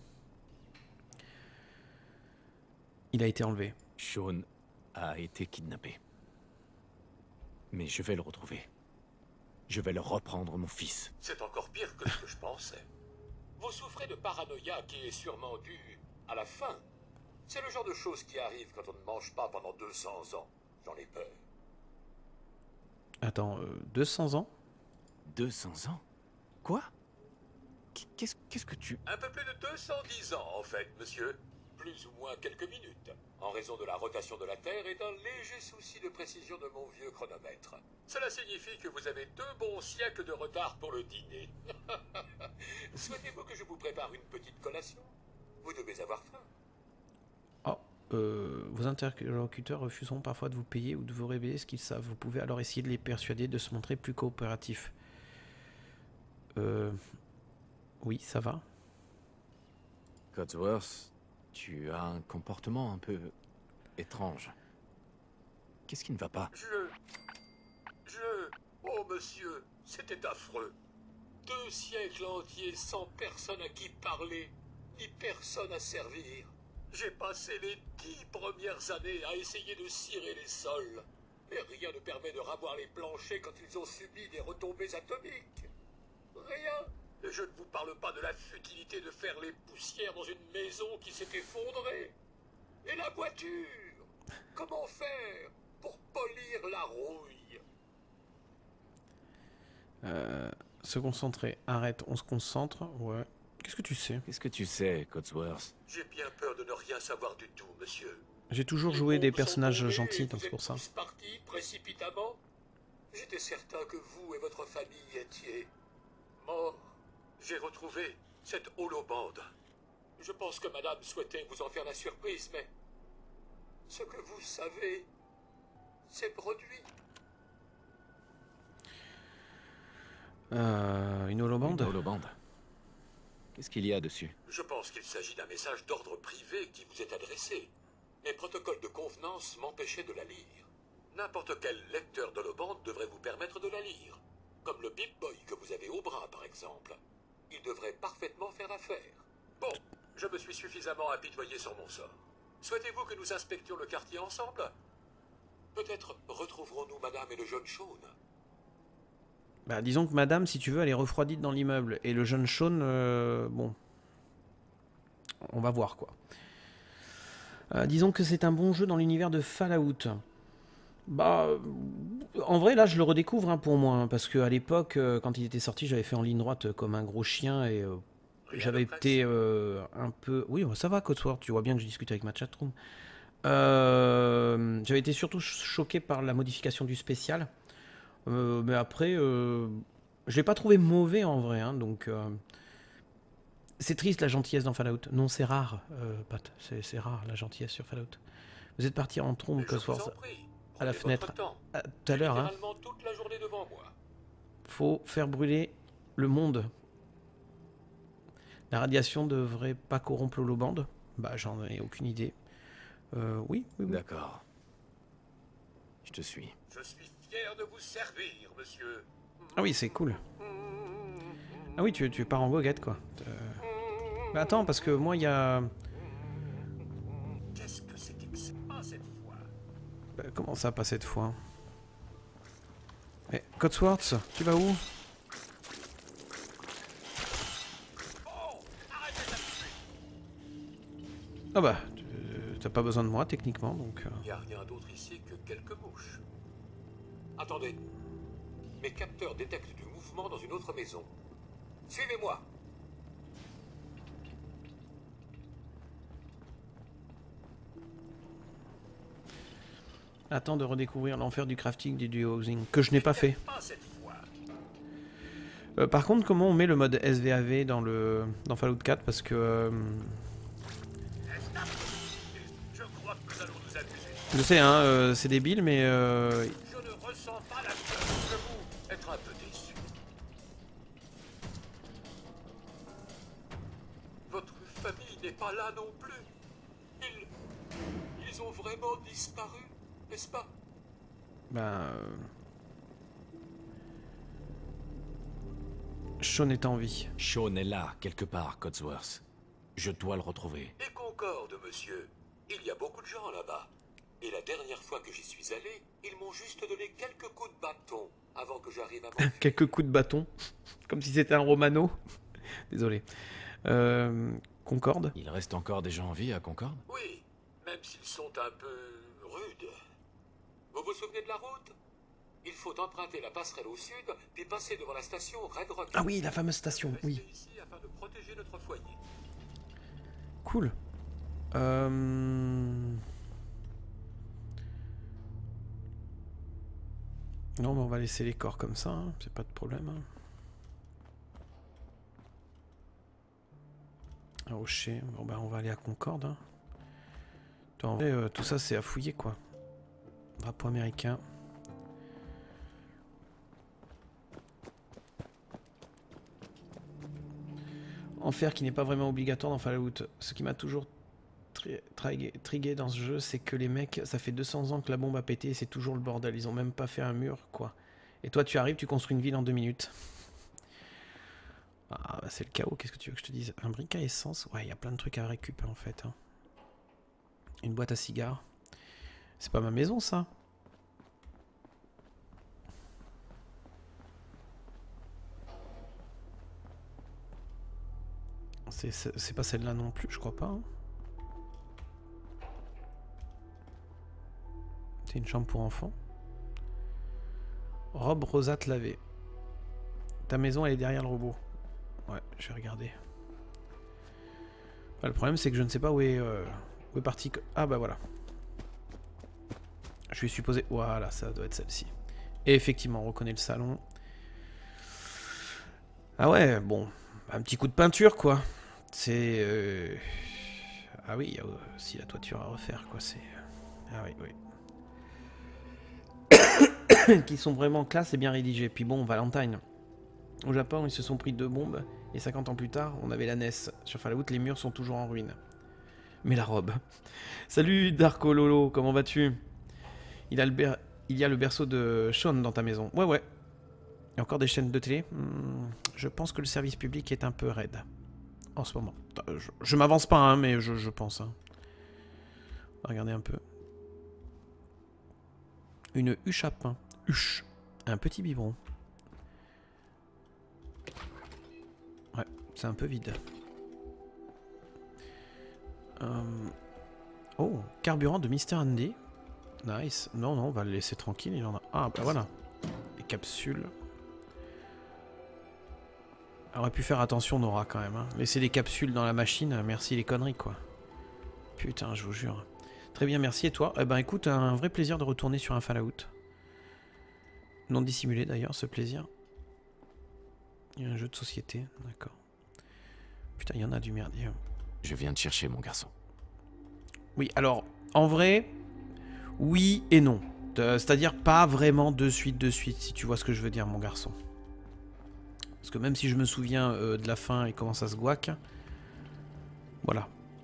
Il a été enlevé. Sean a été kidnappé. Mais je vais le retrouver. Je vais leur reprendre mon fils. C'est encore pire que ce que je pensais. Vous souffrez de paranoïa qui est sûrement due à la faim. C'est le genre de choses qui arrive quand on ne mange pas pendant deux cents ans. J'en ai peur. Attends, euh, deux cents ans? deux cents ans? Quoi? Qu'est-ce qu'est-ce que tu... Un peu plus de deux cent dix ans, en fait, monsieur. Plus ou moins quelques minutes, en raison de la rotation de la Terre et d'un léger souci de précision de mon vieux chronomètre. Cela signifie que vous avez deux bons siècles de retard pour le dîner. Souhaitez-vous que je vous prépare une petite collation? Vous devez avoir faim. Oh, euh, vos interlocuteurs refuseront parfois de vous payer ou de vous révéler ce qu'ils savent. Vous pouvez alors essayer de les persuader de se montrer plus coopératifs. Euh... Oui, ça va. Codsworth, tu as un comportement un peu étrange. Qu'est-ce qui ne va pas? Je... Je... Oh, monsieur, c'était affreux. Deux siècles entiers sans personne à qui parler, ni personne à servir. J'ai passé les dix premières années à essayer de cirer les sols. Mais rien ne permet de ravoir les planchers quand ils ont subi des retombées atomiques. Rien. Et je ne vous parle pas de la futilité de faire les poussières dans une maison qui s'est effondrée. Et la voiture? Comment faire pour polir la rouille? Euh, se concentrer. Arrête, on se concentre. Ouais. Qu'est-ce que tu sais? Qu'est-ce que tu sais, Codsworth? J'ai bien peur de ne rien savoir du tout, monsieur. J'ai toujours joué des personnages gentils, donc c'est pour ça. Vous êtes tous partis précipitamment? J'étais certain que vous et votre famille étiez morts. J'ai retrouvé cette holobande. Je pense que madame souhaitait vous en faire la surprise, mais ce que vous savez s'est produit. Euh, une holobande? Une holobande. Qu'est-ce qu'il y a dessus? Je pense qu'il s'agit d'un message d'ordre privé qui vous est adressé. Mes protocoles de convenance m'empêchaient de la lire. N'importe quel lecteur d'holobande devrait vous permettre de la lire. Comme le Pip-Boy que vous avez au bras, par exemple. Il devrait parfaitement faire l'affaire. Bon, je me suis suffisamment apitoyé sur mon sort. Souhaitez-vous que nous inspections le quartier ensemble? Peut-être retrouverons-nous madame et le jeune Sean. Bah, disons que madame, si tu veux, elle est refroidie dans l'immeuble. Et le jeune Sean, euh, bon... On va voir, quoi. Euh, disons que c'est un bon jeu dans l'univers de Fallout. Bah... En vrai, là, je le redécouvre hein, pour moi. Hein, parce qu'à l'époque, euh, quand il était sorti, j'avais fait en ligne droite euh, comme un gros chien. Et euh, j'avais été euh, un peu... Oui, ça va, Codsworth. Tu vois bien que je discute avec ma chatroom. Euh, j'avais été surtout choqué par la modification du spécial. Euh, mais après, euh, je l'ai pas trouvé mauvais en vrai. Hein, donc, euh, c'est triste la gentillesse dans Fallout. Non, c'est rare, euh, Pat. C'est rare la gentillesse sur Fallout. Vous êtes parti en trompe, Codsworth. à la fenêtre à, tout à l'heure. Hein. Toute la journée devant moi. Faut faire brûler le monde. La radiation devrait pas corrompre l'holobande. Bah, j'en ai aucune idée. Euh, oui, oui, oui. D'accord. Je te suis. Je suis fier de vous servir, monsieur. Ah oui, c'est cool. Ah oui, tu, tu pars en goguette, quoi. Euh... Mais attends, parce que moi, il y a... Qu'est-ce que c'était que c'est pas cette fois? Bah, comment ça, pas cette fois? Eh, Codsworth, tu vas où? Ah bah, t'as pas besoin de moi, techniquement, donc... Il n'y a rien d'autre ici que quelques mouches. Attendez. Mes capteurs détectent du mouvement dans une autre maison. Suivez-moi. Attends de redécouvrir l'enfer du crafting du duo housing, que je n'ai pas fait. Euh, par contre, comment on met le mode S V A V dans, le, dans Fallout quatre? Parce que... Euh... Je sais, hein, euh, c'est débile, mais... Euh... Je ne ressens pas la peur. Je vous être un peu déçu. Votre famille n'est pas là non plus. Ils... Ils ont vraiment disparu, n'est-ce pas? Ben... Euh... Sean est en vie. Sean est là, quelque part, Codsworth. Je dois le retrouver. Et Concorde, monsieur. Il y a beaucoup de gens là-bas. Et la dernière fois que j'y suis allé, ils m'ont juste donné quelques coups de bâton avant que j'arrive à m'enfuir. Quelques coups de bâton. Comme si c'était un Romano. Désolé. Euh, Concorde. Il reste encore des gens en vie à Concorde? Oui, même s'ils sont un peu rudes. Vous vous souvenez de la route? Il faut emprunter la passerelle au sud, puis passer devant la station Red Rock. Ah oui, la fameuse station, oui. Ici afin de protéger notre foyer. Cool. Euh... Non, mais on va laisser les corps comme ça, hein. C'est pas de problème. Hein. Un rocher, bon bah on va aller à Concorde. Hein. En vrai, euh, tout ça c'est à fouiller quoi. Drapeau américain. Enfer qui n'est pas vraiment obligatoire dans Fallout. Ce qui m'a toujours trigué dans ce jeu, c'est que les mecs, ça fait deux cents ans que la bombe a pété et c'est toujours le bordel. Ils ont même pas fait un mur, quoi. Et toi, tu arrives, tu construis une ville en deux minutes. Ah, bah c'est le chaos, qu'est-ce que tu veux que je te dise? Un briquet à essence? Ouais, il y a plein de trucs à récupérer en fait. Hein. Une boîte à cigares. C'est pas ma maison, ça? C'est pas celle-là non plus, je crois pas. Hein. C'est une chambre pour enfants. Robe rosate lavée. Ta maison, elle est derrière le robot. Ouais, je vais regarder. Bah, le problème, c'est que je ne sais pas où est, euh, où est parti. Ah bah voilà. Je vais supposer... Voilà, ça doit être celle-ci. Et effectivement, on reconnaît le salon. Ah ouais, bon. Un petit coup de peinture, quoi. C'est... Euh... Ah oui, il y a aussi la toiture à refaire, quoi. C'est... Ah oui, oui. Qui sont vraiment classe et bien rédigés. Puis bon, Valentine. Au Japon, ils se sont pris deux bombes. Et cinquante ans plus tard, on avait la N E S. Sur Fallout, les murs sont toujours en ruine. Mais la robe. Salut Darko Lolo, comment vas-tu? Il, a le ber... Il y a le berceau de Sean dans ta maison. Ouais, ouais. Il y a encore des chaînes de télé. Hmm, je pense que le service public est un peu raide. En ce moment. Je, je m'avance pas, hein, mais je, je pense. Hein. On va regarder un peu. Une huche à pain. Huche. Un petit biberon. Ouais, c'est un peu vide. Euh... Oh, carburant de mister Andy. Nice. Non, non, on va le laisser tranquille. Il en a. Ah, bah voilà. Les capsules. On aurait pu faire attention, Nora, quand même. Hein. Laisser des capsules dans la machine, merci les conneries, quoi. Putain, je vous jure. Très bien, merci. Et toi? Eh ben, écoute, un vrai plaisir de retourner sur un Fallout. Non dissimulé, d'ailleurs, ce plaisir. Il y a un jeu de société, d'accord. Putain, il y en a du merdier. Je viens de chercher, mon garçon. Oui, alors, en vrai, oui et non. Euh, C'est-à-dire pas vraiment de suite, de suite, si tu vois ce que je veux dire, mon garçon. Parce que même si je me souviens euh, de la fin et comment ça se guac, voilà.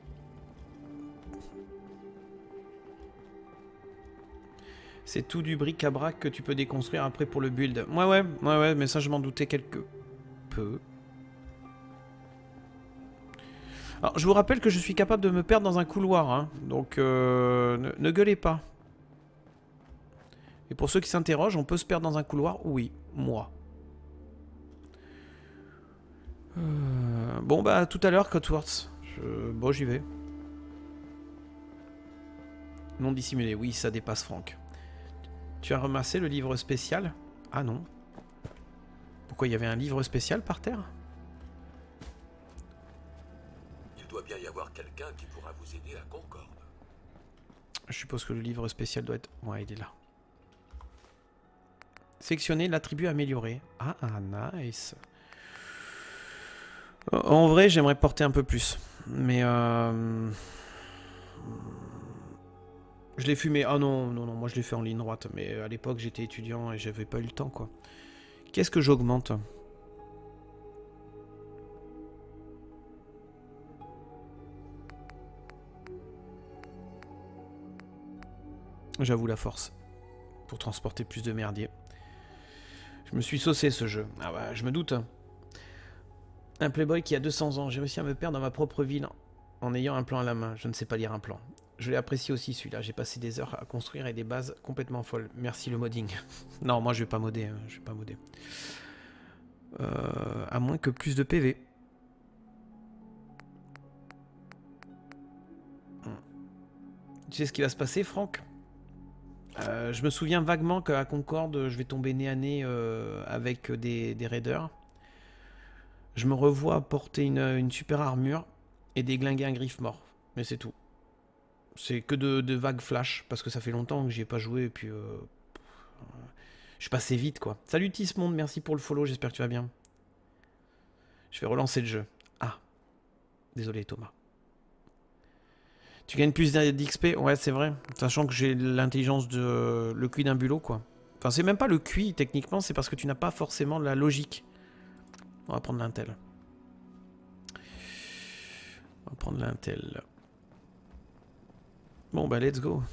C'est tout du bric-à-brac que tu peux déconstruire après pour le build. Ouais, ouais, ouais, ouais, mais ça je m'en doutais quelque peu. Alors, je vous rappelle que je suis capable de me perdre dans un couloir, hein, donc euh, ne, ne gueulez pas. Et pour ceux qui s'interrogent, on peut se perdre dans un couloir? Oui, moi. Euh, bon, bah, tout à l'heure, Codsworth. Je... Bon, j'y vais. Non dissimulé, oui, ça dépasse Franck. Tu as ramassé le livre spécial? Ah non. Pourquoi il y avait un livre spécial par terre? Il doit bien y avoir quelqu'un qui pourra vous aider à Concorde. Je suppose que le livre spécial doit être... Ouais, il est là. Sectionner l'attribut amélioré. Ah, ah, nice. En vrai, j'aimerais porter un peu plus. Mais... Euh... Je l'ai fumé. Ah non, non, non, moi je l'ai fait en ligne droite. Mais à l'époque, j'étais étudiant et j'avais pas eu le temps, quoi. Qu'est-ce que j'augmente? J'avoue la force. Pour transporter plus de merdier. Je me suis saucé ce jeu. Ah bah, je me doute. Un playboy qui a deux cents ans. J'ai réussi à me perdre dans ma propre ville en ayant un plan à la main. Je ne sais pas lire un plan. Je l'ai apprécié aussi celui-là. J'ai passé des heures à construire et des bases complètement folles. Merci le modding. Non, moi je vais pas modder. Hein. Je vais pas modder. Euh, à moins que plus de P V. Tu sais ce qui va se passer, Franck? Euh, je me souviens vaguement qu'à Concorde, je vais tomber nez à nez euh, avec des, des raiders. Je me revois porter une, une super armure et déglinguer un griffe mort. Mais c'est tout. C'est que de, de vagues flash, parce que ça fait longtemps que j'y ai pas joué, et puis... Euh, je suis passé vite, quoi. Salut Tismonde, merci pour le follow, j'espère que tu vas bien. Je vais relancer le jeu. Ah. Désolé, Thomas. Tu gagnes plus d'X P? Ouais, c'est vrai. Sachant que j'ai l'intelligence de le Q I d'un bulot, quoi. Enfin, c'est même pas le Q I, techniquement, c'est parce que tu n'as pas forcément la logique. On va prendre l'intel. On va prendre l'intel. Bon, bah, let's go.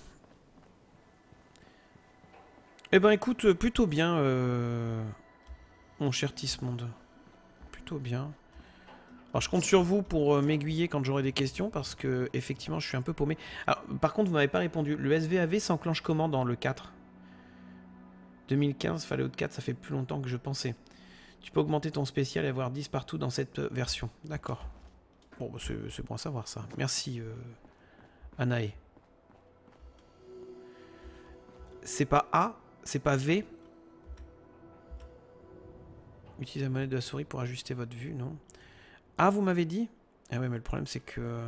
Eh ben, écoute, plutôt bien, euh... mon cher Tismonde. Plutôt bien. Alors je compte sur vous pour euh, m'aiguiller quand j'aurai des questions parce que effectivement je suis un peu paumé. Alors, par contre vous m'avez pas répondu. Le S V A V s'enclenche comment dans le quatre? deux mille quinze, Fallout quatre, ça fait plus longtemps que je pensais. Tu peux augmenter ton spécial et avoir dix partout dans cette version. D'accord. Bon bah, c'est bon à savoir ça. Merci euh, Anae. C'est pas A, c'est pas V. Utilisez la manette de la souris pour ajuster votre vue, non? Ah, vous m'avez dit? Ah ouais, mais le problème c'est que...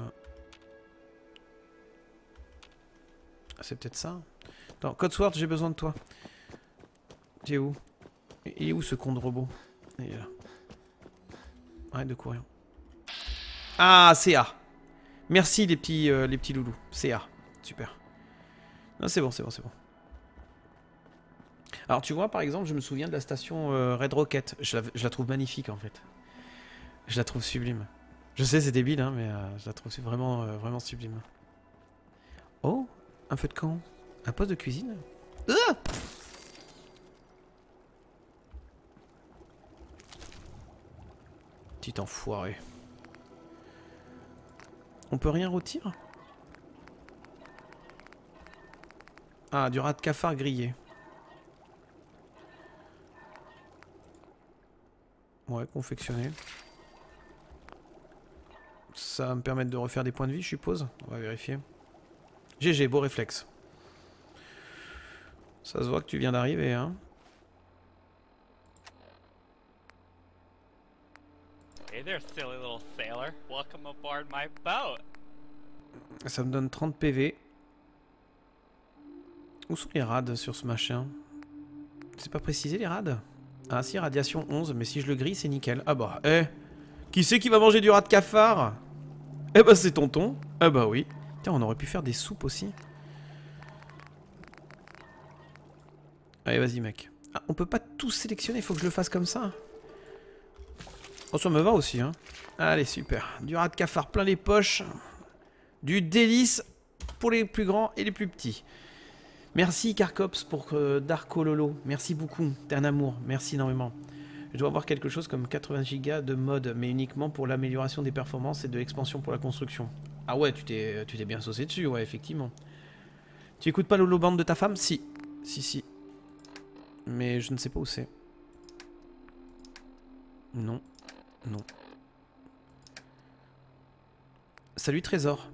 C'est peut-être ça. Attends, Codsworth, j'ai besoin de toi. Tu es où? Il est où ce con de robot? Il est là. Arrête de courir. Ah, c'est A. Merci les petits, euh, les petits loulous. C'est A. Super. Non, c'est bon, c'est bon, c'est bon. Alors tu vois, par exemple, je me souviens de la station euh, Red Rocket. Je la, je la trouve magnifique en fait. Je la trouve sublime. Je sais, c'est débile, hein, mais euh, je la trouve vraiment, euh, vraiment sublime. Oh, un feu de camp. Un poste de cuisine. Ah! Petit enfoiré. On peut rien rôtir? Ah, du rat de cafard grillé. Ouais, confectionné. Ça va me permettre de refaire des points de vie, je suppose. On va vérifier. G G, beau réflexe. Ça se voit que tu viens d'arriver, hein. Hey there, silly little sailor. Welcome aboard my boat. Ça me donne trente P V. Où sont les rades sur ce machin? C'est pas précisé les rades? Ah si, radiation onze, mais si je le grille, c'est nickel. Ah bah, eh, qui c'est qui va manger du rat de cafard? Eh bah c'est tonton. Ah bah oui. Tiens, on aurait pu faire des soupes aussi. Allez, vas-y, mec. Ah, on peut pas tout sélectionner, il faut que je le fasse comme ça. Oh, ça me va aussi, hein. Allez, super. Du rat de cafard plein les poches. Du délice pour les plus grands et les plus petits. Merci, Carcops, pour euh, Darko Lolo. Merci beaucoup. T'es un amour. Merci énormément. Je dois avoir quelque chose comme quatre-vingts gigas de mode, mais uniquement pour l'amélioration des performances et de l'expansion pour la construction. Ah ouais, tu t'es tu t'es bien saucé dessus, ouais, effectivement. Tu écoutes pas l'Holo Band de ta femme? Si. Si, si. Mais je ne sais pas où c'est. Non. Non. Salut Trésor.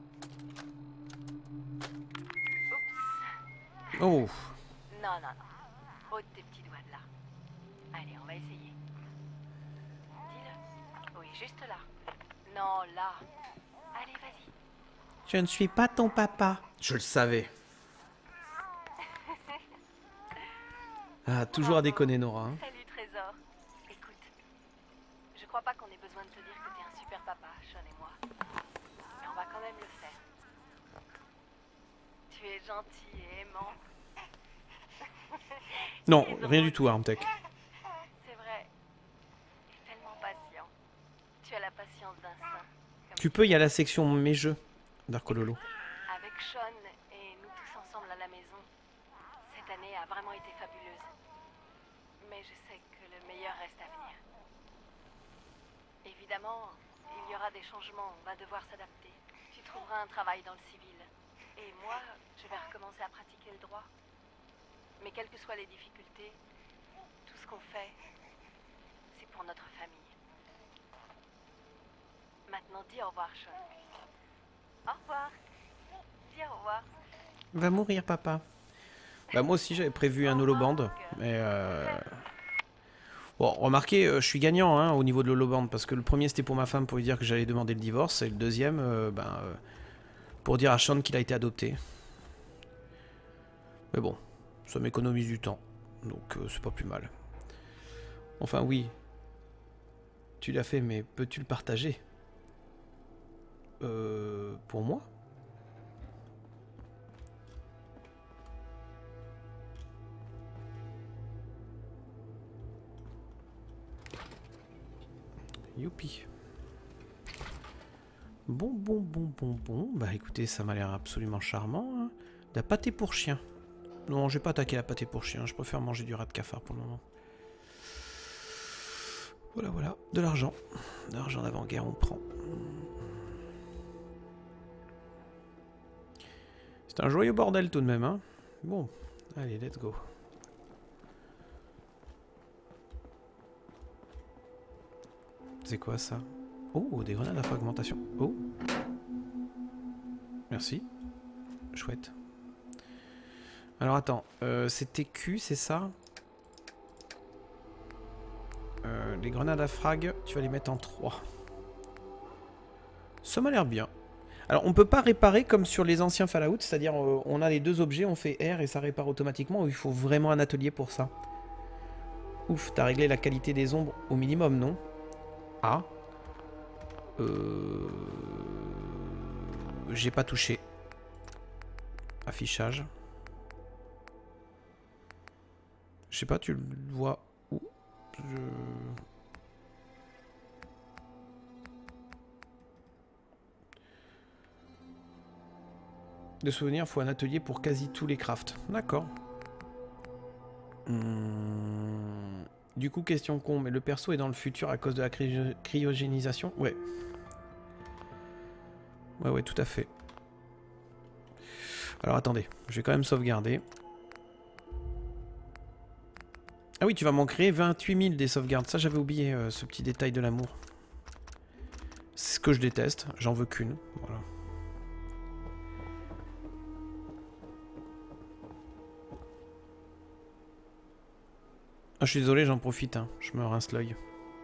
Oh. Non, non, non. Ôte tes petits doigts de là. Allez, on va essayer. Dis-le. Oui, juste là. Non, là. Allez, vas-y. Je ne suis pas ton papa. Je le savais. Ah, toujours à déconner, Nora. Hein. Salut, Trésor. Écoute, je crois pas qu'on ait besoin de te dire que t'es un super papa, Sean et moi. Mais on va quand même le faire. Tu es gentil et aimant. Non, rien du tout, Armtech. C'est vrai. Et tellement patient. Tu as la patience d'un saint. Tu peux y aller à la section mes jeux, Darkololo. Avec Sean et nous tous ensemble à la maison, cette année a vraiment été fabuleuse. Mais je sais que le meilleur reste à venir. Évidemment, il y aura des changements, on va devoir s'adapter. Tu trouveras un travail dans le civil. Et moi, je vais recommencer à pratiquer le droit. Mais quelles que soient les difficultés, tout ce qu'on fait, c'est pour notre famille. Maintenant, dis au revoir, Sean. Au revoir. Dis au revoir. Va mourir, papa. Bah moi aussi j'avais prévu un holoband, mais euh... bon, remarquez, euh, je suis gagnant hein, au niveau de l'holoband, parce que le premier c'était pour ma femme pour lui dire que j'allais demander le divorce, et le deuxième, euh, ben, euh, pour dire à Sean qu'il a été adopté. Mais bon, ça m'économise du temps, donc euh, c'est pas plus mal. Enfin oui, tu l'as fait, mais peux-tu le partager? Euh... Pour moi? Youpi. Bon, bon, bon, bon, bon. Bah écoutez, ça m'a l'air absolument charmant. Hein. De la pâté pour chien. Non, je vais pas attaquer la pâté pour chien. Je préfère manger du rat de cafard pour le moment. Voilà, voilà. De l'argent. De l'argent d'avant-guerre, on prend. C'est un joyeux bordel tout de même. Hein. Bon, allez, let's go. C'est quoi ça? Oh, des grenades à fragmentation. Oh. Merci. Chouette. Alors attends, euh, c'était Q, c'est ça? euh, Les grenades à frag, tu vas les mettre en trois. Ça m'a l'air bien. Alors on peut pas réparer comme sur les anciens Fallout, c'est-à-dire euh, on a les deux objets, on fait R et ça répare automatiquement, ou il faut vraiment un atelier pour ça? Ouf, t'as réglé la qualité des ombres au minimum, non? Ah. Euh... J'ai pas touché. Affichage. Je sais pas, tu le vois où? Je... De souvenir, faut un atelier pour quasi tous les crafts. D'accord. Hum... Du coup, question con, mais le perso est dans le futur à cause de la cry cryogénisation? Ouais. Ouais, ouais, tout à fait. Alors attendez, je vais quand même sauvegarder. Ah oui, tu vas m'en créer vingt-huit mille des sauvegardes. Ça, j'avais oublié euh, ce petit détail de l'amour. C'est ce que je déteste. J'en veux qu'une. Voilà. Ah, je suis désolé, j'en profite. Hein. Je me rince l'œil.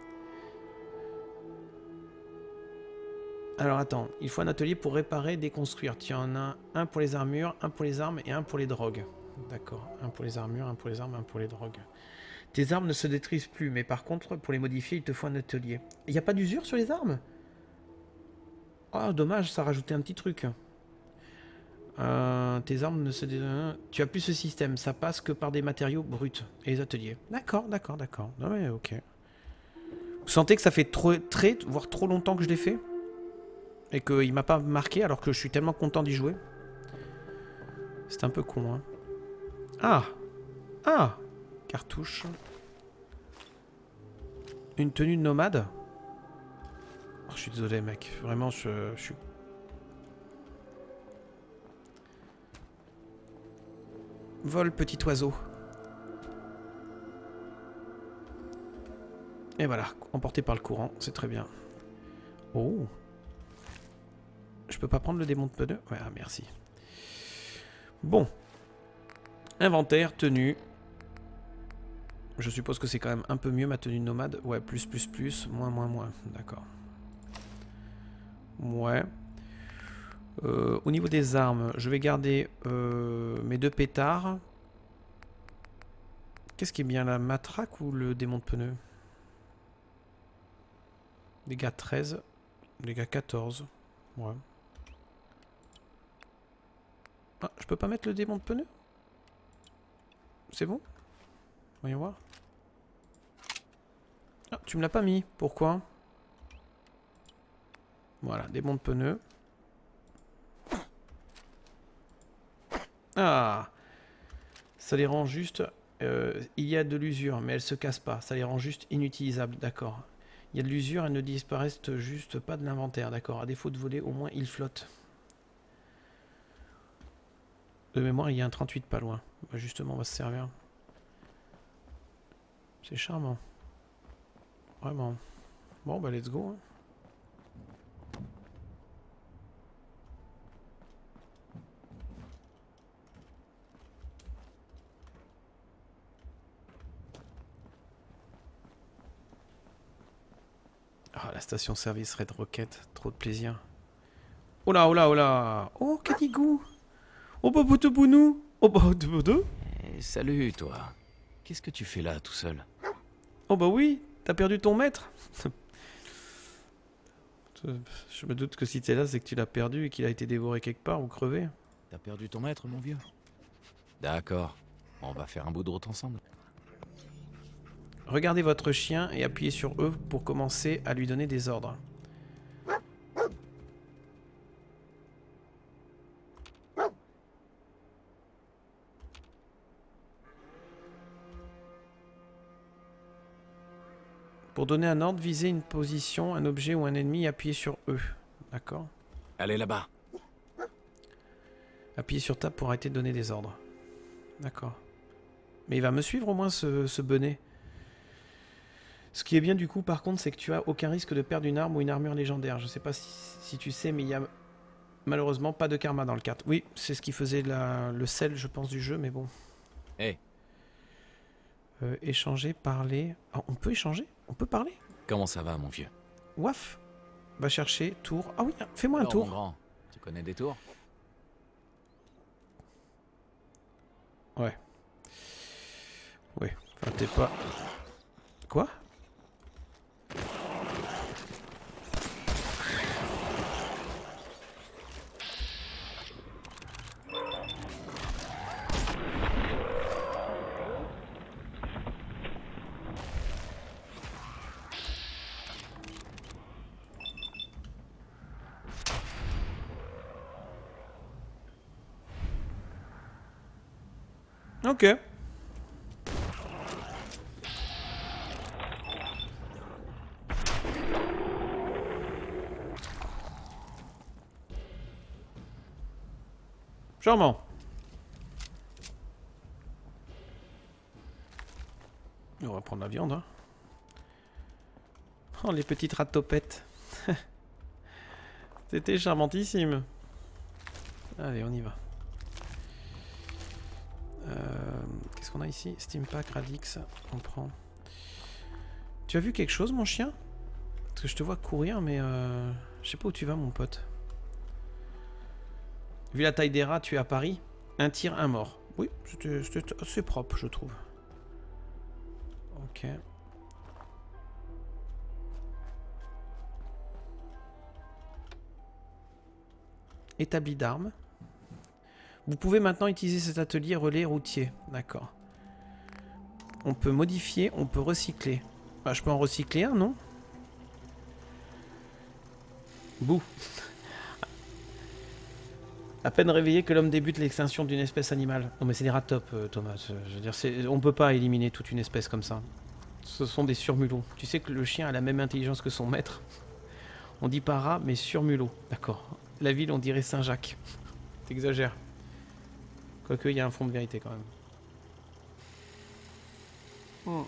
Alors attends, il faut un atelier pour réparer et déconstruire. Tu en as un pour les armures, un pour les armes et un pour les drogues. D'accord, un pour les armures, un pour les armes, un pour les drogues. Tes armes ne se détruisent plus, mais par contre, pour les modifier, il te faut un atelier. Il n'y a pas d'usure sur les armes? Ah, dommage, ça rajoutait un petit truc. Euh, tes armes ne se... dé- Tu as plus ce système, ça passe que par des matériaux bruts et les ateliers. D'accord, d'accord, d'accord. Non mais ok. Vous sentez que ça fait trop, très, voire trop longtemps que je l'ai fait? Et qu'il m'a pas marqué alors que je suis tellement content d'y jouer. C'est un peu con, hein. Ah! Ah! Cartouche. Une tenue de nomade? Oh, je suis désolé, mec. Vraiment, je, je suis... Vol, petit oiseau. Et voilà, emporté par le courant, c'est très bien. Oh! Je peux pas prendre le démon de pneu? Ouais, ah, merci. Bon. Inventaire, tenue. Je suppose que c'est quand même un peu mieux ma tenue de nomade. Ouais, plus, plus, plus, moins, moins, moins. D'accord. Ouais. Euh, au niveau des armes, je vais garder euh, mes deux pétards. Qu'est-ce qui est bien, la matraque ou le démon de pneu? Dégâts treize. Dégâts quatorze. Ouais. Ah, je peux pas mettre le démon de pneu? C'est bon? Voyons voir. Ah, tu me l'as pas mis. Pourquoi? Voilà, démon de pneu. Ah! Ça les rend juste... Euh, il y a de l'usure, mais elle se casse pas. Ça les rend juste inutilisables, d'accord. Il y a de l'usure, elles ne disparaissent juste pas de l'inventaire, d'accord. À défaut de voler, au moins ils flottent. De mémoire, il y a un trente-huit pas loin. Bah, justement, on va se servir. C'est charmant. Vraiment. Bon, bah let's go. Hein. Ah, la station-service Red Rocket, trop de plaisir. Oh là, oh là, oh là. Oh, Canigou. Oh, bah, boutebounou. Oh, bah, boutebounou. Eh, salut, toi. Qu'est-ce que tu fais là, tout seul? Oh, bah oui, t'as perdu ton maître. Je me doute que si t'es là, c'est que tu l'as perdu et qu'il a été dévoré quelque part ou crevé. T'as perdu ton maître, mon vieux? D'accord. On va faire un bout de route ensemble. Regardez votre chien et appuyez sur E pour commencer à lui donner des ordres. Pour donner un ordre, visez une position, un objet ou un ennemi et appuyez sur E. D'accord. Allez là-bas. Appuyez sur Tab pour arrêter de donner des ordres. D'accord. Mais il va me suivre au moins ce, ce bonnet. Ce qui est bien du coup par contre c'est que tu as aucun risque de perdre une arme ou une armure légendaire. Je sais pas si, si tu sais mais il y a malheureusement pas de karma dans le quatre. Oui, c'est ce qui faisait la, le sel je pense du jeu mais bon. Eh. Hey. Euh, échanger, parler... Ah, on peut échanger? On peut parler? Comment ça va mon vieux? Waf. Va chercher, tour. Ah oui, fais-moi un tour. Mon grand, tu connais des tours? Ouais. Ouais. Enfin t'es pas... Quoi? Ok. Charmant. On va prendre la viande. Hein. Oh, les petites ratopettes. C'était charmantissime. Allez, on y va. Euh, Qu'est-ce qu'on a ici? Steampack, Radix, on prend. Tu as vu quelque chose, mon chien? Parce que je te vois courir, mais euh, je sais pas où tu vas, mon pote. Vu la taille des rats, tu es à Paris. Un tir, un mort. Oui, c'était assez propre, je trouve. Ok. Établi d'armes. Vous pouvez maintenant utiliser cet atelier relais routier. D'accord. On peut modifier, on peut recycler. Bah, je peux en recycler un, non? Bouh. À peine réveillé que l'homme débute l'extinction d'une espèce animale. Non mais c'est des ratopes, euh, Thomas. Je veux dire, on peut pas éliminer toute une espèce comme ça. Ce sont des surmulots. Tu sais que le chien a la même intelligence que son maître. On dit pas rat, mais surmulot. D'accord. La ville, on dirait Saint-Jacques. T'exagères. Quoique, il y a un fond de vérité quand même. Hmm.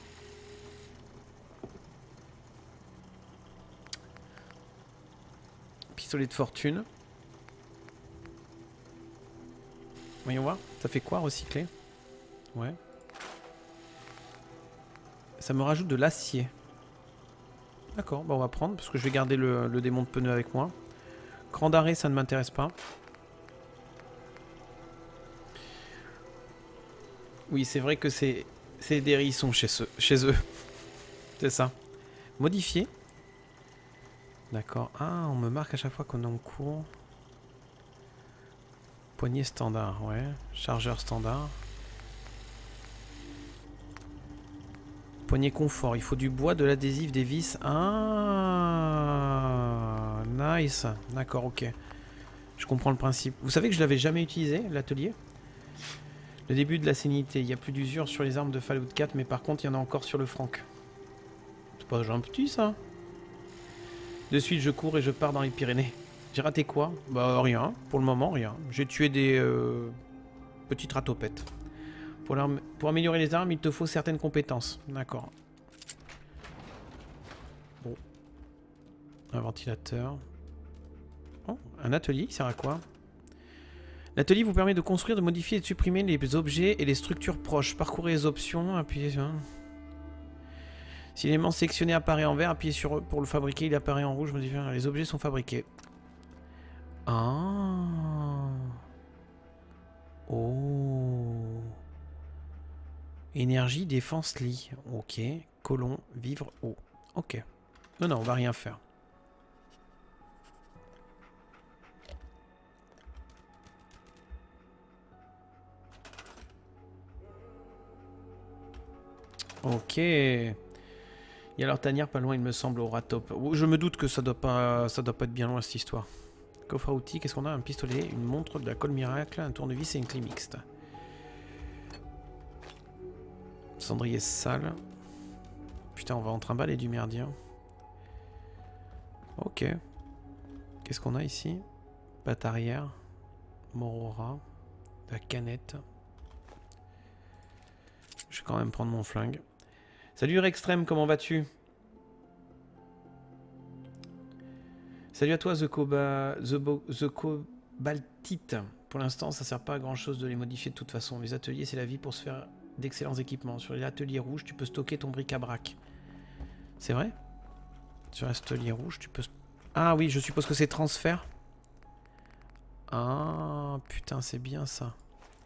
Pistolet de fortune. Voyons voir. Ça fait quoi, recycler? Ouais. Ça me rajoute de l'acier. D'accord, bah on va prendre, parce que je vais garder le, le démon de pneu avec moi. Cran d'arrêt, ça ne m'intéresse pas. Oui, c'est vrai que c'est c'est des hérissons chez eux. Chez eux. C'est ça. Modifier. D'accord. Ah, on me marque à chaque fois qu'on est en cours. Poignée standard, ouais. Chargeur standard. Poignée confort. Il faut du bois, de l'adhésif, des vis. Ah, nice. D'accord, ok. Je comprends le principe. Vous savez que je l'avais jamais utilisé, l'atelier? Le début de la sénilité. Il n'y a plus d'usure sur les armes de Fallout quatre, mais par contre, il y en a encore sur le Frank. C'est pas un petit, ça? De suite, je cours et je pars dans les Pyrénées. J'ai raté quoi? Bah rien, pour le moment rien. J'ai tué des euh, petites ratopettes. Pour, pour améliorer les armes, il te faut certaines compétences. D'accord. Bon. Un ventilateur. Oh, un atelier, il sert à quoi? L'atelier vous permet de construire, de modifier et de supprimer les objets et les structures proches. Parcourez les options, appuyez sur... Si l'élément sélectionné apparaît en vert, appuyez sur eux pour le fabriquer, il apparaît en rouge. Les objets sont fabriqués. Ah. Oh. Énergie, défense, lit. Ok. Colon, vivre, eau. Ok. Non, non, on va rien faire. Ok. Il y a leur tanière pas loin, il me semble, au Ratop. Je me doute que ça doit pas, ça doit pas être bien loin cette histoire. Coffre à outils, qu'est-ce qu'on a? Un pistolet, une montre, de la colle miracle, un tournevis et une clé mixte. Cendrier sale. Putain, on va en trimballer du merdier. Ok. Qu'est-ce qu'on a ici? Patte arrière. Morora. La canette. Je vais quand même prendre mon flingue. Salut Rextreme, comment vas-tu? Salut à toi The, Coba... The, Bo... The Cobaltite. Pour l'instant, ça sert pas à grand chose de les modifier de toute façon. Les ateliers, c'est la vie pour se faire d'excellents équipements. Sur les ateliers rouges, tu peux stocker ton bric-à-brac. C'est vrai? Sur l'atelier rouge, tu peux... Ah oui, je suppose que c'est transfert. Ah, putain, c'est bien ça.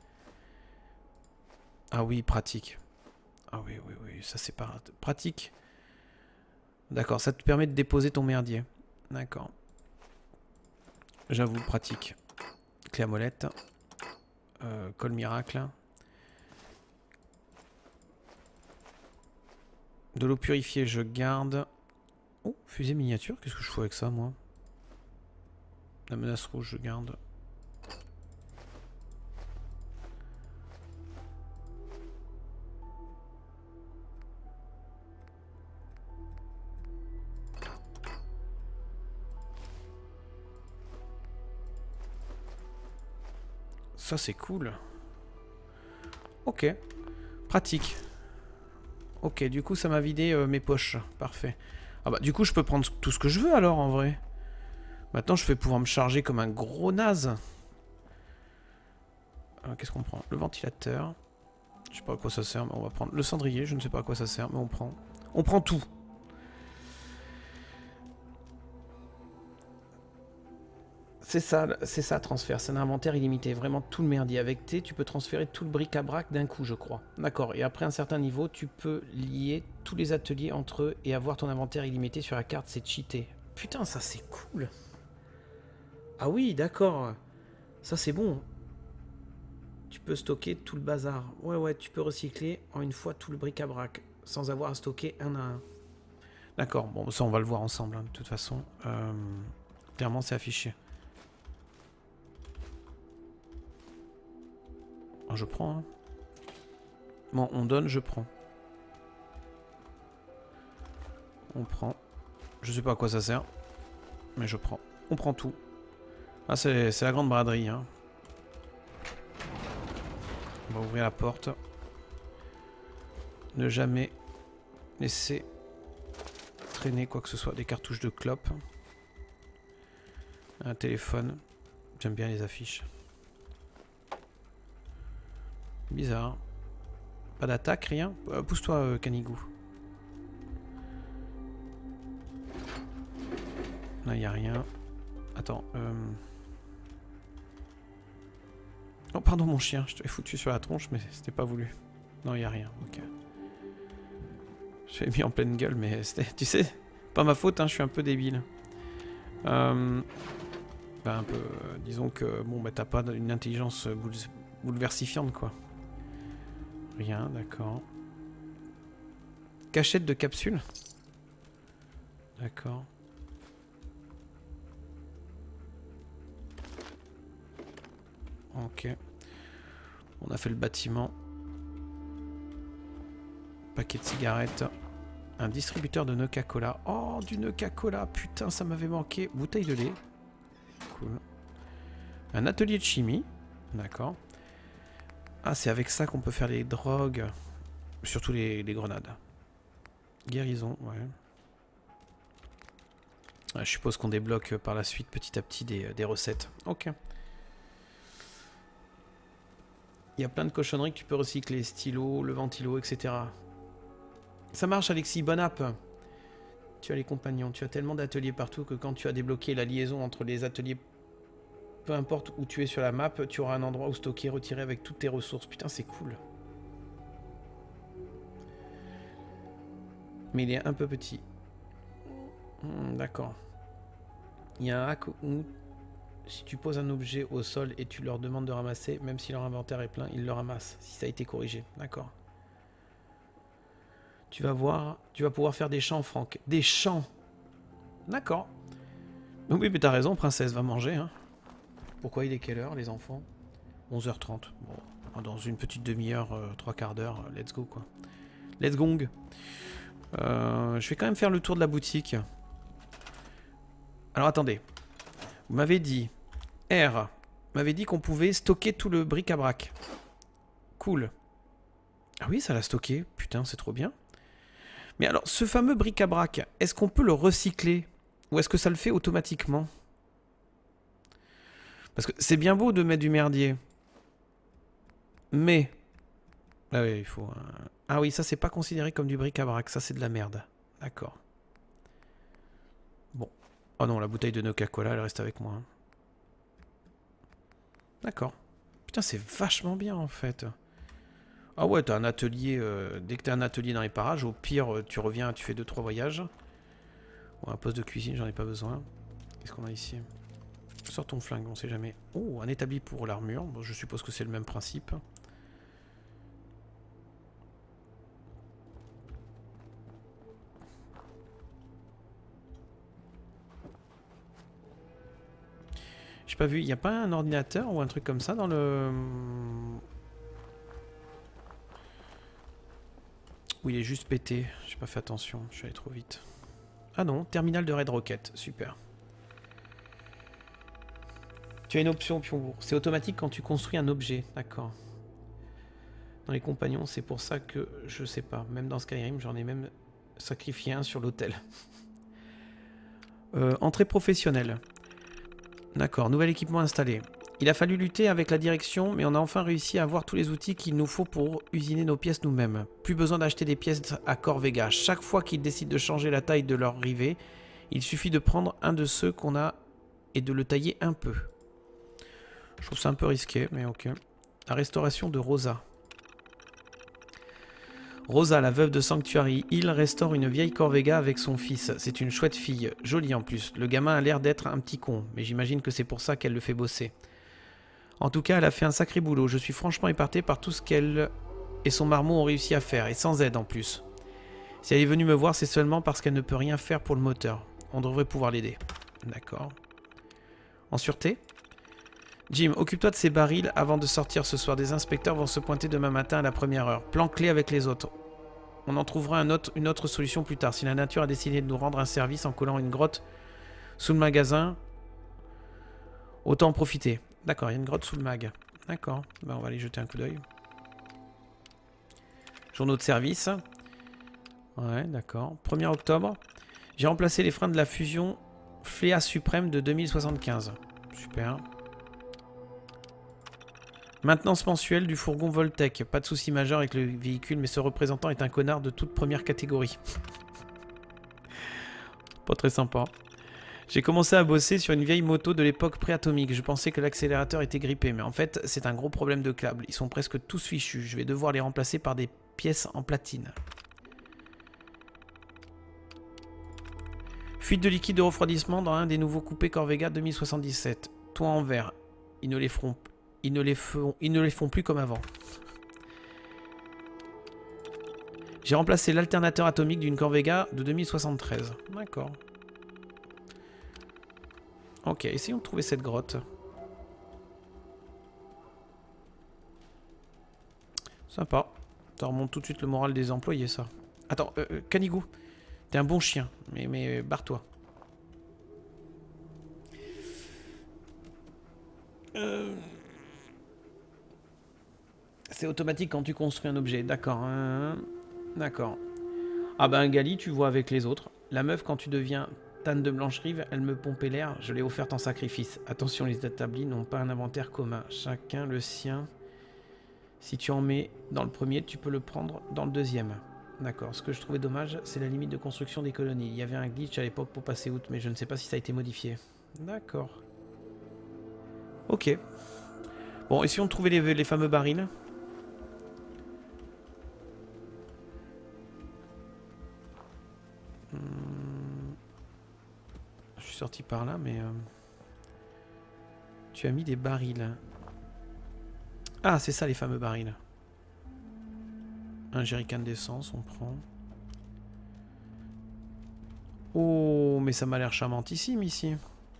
Ah oui, pratique. Ah oui, oui, oui, ça c'est pas pratique. D'accord, ça te permet de déposer ton merdier. D'accord. J'avoue, pratique. Clé à molette. Euh, colle miracle. De l'eau purifiée, je garde. Oh, fusée miniature, qu'est-ce que je fais avec ça, moi? La menace rouge, je garde. Ça c'est cool. Ok. Pratique. Ok, du coup ça m'a vidé euh, mes poches. Parfait. Ah bah du coup je peux prendre tout ce que je veux alors en vrai. Maintenant je vais pouvoir me charger comme un gros naze. Qu'est-ce qu'on prend? Le ventilateur. Je sais pas à quoi ça sert, mais on va prendre le cendrier. Je ne sais pas à quoi ça sert, mais on prend. On prend tout. C'est ça, c'est ça, transfert. C'est un inventaire illimité. Vraiment tout le merdier. Avec T, tu peux transférer tout le bric-à-brac d'un coup, je crois. D'accord. Et après un certain niveau, tu peux lier tous les ateliers entre eux et avoir ton inventaire illimité sur la carte. C'est cheaté. Putain, ça c'est cool. Ah oui, d'accord. Ça c'est bon. Tu peux stocker tout le bazar. Ouais, ouais, tu peux recycler en une fois tout le bric-à-brac sans avoir à stocker un à un. D'accord, bon, ça on va le voir ensemble, hein, de toute façon. Euh, clairement, c'est affiché. Oh, je prends. Hein. Bon, on donne, je prends. On prend. Je sais pas à quoi ça sert, mais je prends. On prend tout. Ah, c'est la grande braderie, hein. On va ouvrir la porte. Ne jamais laisser traîner quoi que ce soit. Des cartouches de clope. Un téléphone. J'aime bien les affiches. Bizarre. Pas d'attaque, rien. Euh, Pousse-toi, euh, Canigou. Là, il n'y a rien. Attends. Euh... Oh, pardon, mon chien. Je t'avais foutu sur la tronche, mais c'était pas voulu. Non, il n'y a rien. Ok. Je l'ai mis en pleine gueule, mais c'était... Tu sais, pas ma faute, hein, je suis un peu débile. Euh... Bah, un peu... Euh, disons que, bon, bah, t'as pas une intelligence boule... bouleversifiante, quoi. Rien, d'accord. Cachette de capsule. D'accord. Ok. On a fait le bâtiment. Paquet de cigarettes. Un distributeur de Nuka-Cola. Oh, du Nuka-Cola. Putain, ça m'avait manqué. Bouteille de lait. Cool. Un atelier de chimie. D'accord. Ah, c'est avec ça qu'on peut faire les drogues. Surtout les, les grenades. Guérison, ouais. Ah, je suppose qu'on débloque par la suite petit à petit des, des recettes. Ok. Il y a plein de cochonneries que tu peux recycler. Stylo, le ventilo, et cetera. Ça marche, Alexis. Bonne app. Tu as les compagnons. Tu as tellement d'ateliers partout que quand tu as débloqué la liaison entre les ateliers, peu importe où tu es sur la map, tu auras un endroit où stocker, retirer avec toutes tes ressources. Putain, c'est cool. Mais il est un peu petit. Hmm, d'accord. Il y a un hack où si tu poses un objet au sol et tu leur demandes de ramasser, même si leur inventaire est plein, ils le ramassent, si ça a été corrigé. D'accord. Tu vas voir, tu vas pouvoir faire des champs, Franck. Des champs. D'accord. Oui, mais t'as raison, princesse, va manger. Hein. Pourquoi il est quelle heure, les enfants? onze heures trente. Bon, dans une petite demi-heure, euh, trois quarts d'heure, let's go, quoi. Let's gong. Euh, je vais quand même faire le tour de la boutique. Alors, attendez. Vous m'avez dit... R m'avait dit qu'on pouvait stocker tout le bric-à-brac. Cool. Ah oui, ça l'a stocké. Putain, c'est trop bien. Mais alors, ce fameux bric-à-brac, est-ce qu'on peut le recycler? Ou est-ce que ça le fait automatiquement? Parce que c'est bien beau de mettre du merdier. Mais... Ah oui, il faut... Un... Ah oui, ça, c'est pas considéré comme du bric-à-brac. Ça, c'est de la merde. D'accord. Bon. Oh non, la bouteille de Nuka-Cola, elle reste avec moi. Hein. D'accord. Putain, c'est vachement bien, en fait. Ah ouais, t'as un atelier... Euh, dès que t'as un atelier dans les parages, au pire, tu reviens, tu fais deux trois voyages. Bon, un poste de cuisine, j'en ai pas besoin. Qu'est-ce qu'on a ici? Sors ton flingue, on sait jamais. Oh, un établi pour l'armure. Bon, je suppose que c'est le même principe. J'ai pas vu, il n'y a pas un ordinateur ou un truc comme ça dans le... Ou il est juste pété, j'ai pas fait attention, je suis allé trop vite. Ah non, terminal de Red Rocket, super. Tu as une option, Pionbourg. C'est automatique quand tu construis un objet, d'accord. Dans les compagnons, c'est pour ça que je sais pas. Même dans Skyrim, j'en ai même sacrifié un sur l'hôtel. euh, entrée professionnelle. D'accord, nouvel équipement installé. Il a fallu lutter avec la direction, mais on a enfin réussi à avoir tous les outils qu'il nous faut pour usiner nos pièces nous-mêmes. Plus besoin d'acheter des pièces à Corvega. Chaque fois qu'ils décident de changer la taille de leur rivet, il suffit de prendre un de ceux qu'on a et de le tailler un peu. Je trouve ça un peu risqué, mais ok. La restauration de Rosa. Rosa, la veuve de Sanctuary Hill, restaure une vieille Corvega avec son fils. C'est une chouette fille, jolie en plus. Le gamin a l'air d'être un petit con, mais j'imagine que c'est pour ça qu'elle le fait bosser. En tout cas, elle a fait un sacré boulot. Je suis franchement épaté par tout ce qu'elle et son marmot ont réussi à faire, et sans aide en plus. Si elle est venue me voir, c'est seulement parce qu'elle ne peut rien faire pour le moteur. On devrait pouvoir l'aider. D'accord. En sûreté? Jim, occupe-toi de ces barils avant de sortir ce soir. Des inspecteurs vont se pointer demain matin à la première heure. Plan clé avec les autres. On en trouvera un autre, une autre solution plus tard. Si la nature a décidé de nous rendre un service en collant une grotte sous le magasin, autant en profiter. D'accord, il y a une grotte sous le mag. D'accord, ben, on va aller jeter un coup d'œil. Journaux de service. Ouais, d'accord. premier octobre. J'ai remplacé les freins de la fusion Fléa Suprême de deux mille soixante-quinze. Super. Maintenance mensuelle du fourgon Voltec. Pas de souci majeur avec le véhicule, mais ce représentant est un connard de toute première catégorie. Pas très sympa. J'ai commencé à bosser sur une vieille moto de l'époque préatomique. Je pensais que l'accélérateur était grippé, mais en fait, c'est un gros problème de câbles. Ils sont presque tous fichus. Je vais devoir les remplacer par des pièces en platine. Fuite de liquide de refroidissement dans un des nouveaux coupés Corvega deux mille soixante-dix-sept. Toit en verre. Ils ne les feront, ils ne les feront, ils ne les font plus comme avant. J'ai remplacé l'alternateur atomique d'une Corvega de deux mille soixante-treize. D'accord. Ok, essayons de trouver cette grotte. Sympa. Ça remonte tout de suite le moral des employés, ça. Attends, euh, euh, Canigou, t'es un bon chien, mais, mais barre-toi. Euh... C'est automatique quand tu construis un objet, d'accord. Hein, d'accord. Ah ben Gali, tu vois avec les autres. La meuf, quand tu deviens Tanne de Blancherive, elle me pompait l'air, je l'ai offerte en sacrifice. Attention, les établis n'ont pas un inventaire commun, chacun le sien. Si tu en mets dans le premier, tu peux le prendre dans le deuxième. D'accord, ce que je trouvais dommage, c'est la limite de construction des colonies. Il y avait un glitch à l'époque pour passer outre, mais je ne sais pas si ça a été modifié. D'accord. Ok. Bon, essayons de trouver les, les fameux barils. Hmm. Je suis sorti par là, mais... Euh... Tu as mis des barils. Ah, c'est ça les fameux barils. Un jerrycan d'essence, on prend. Oh, mais ça m'a l'air charmantissime ici.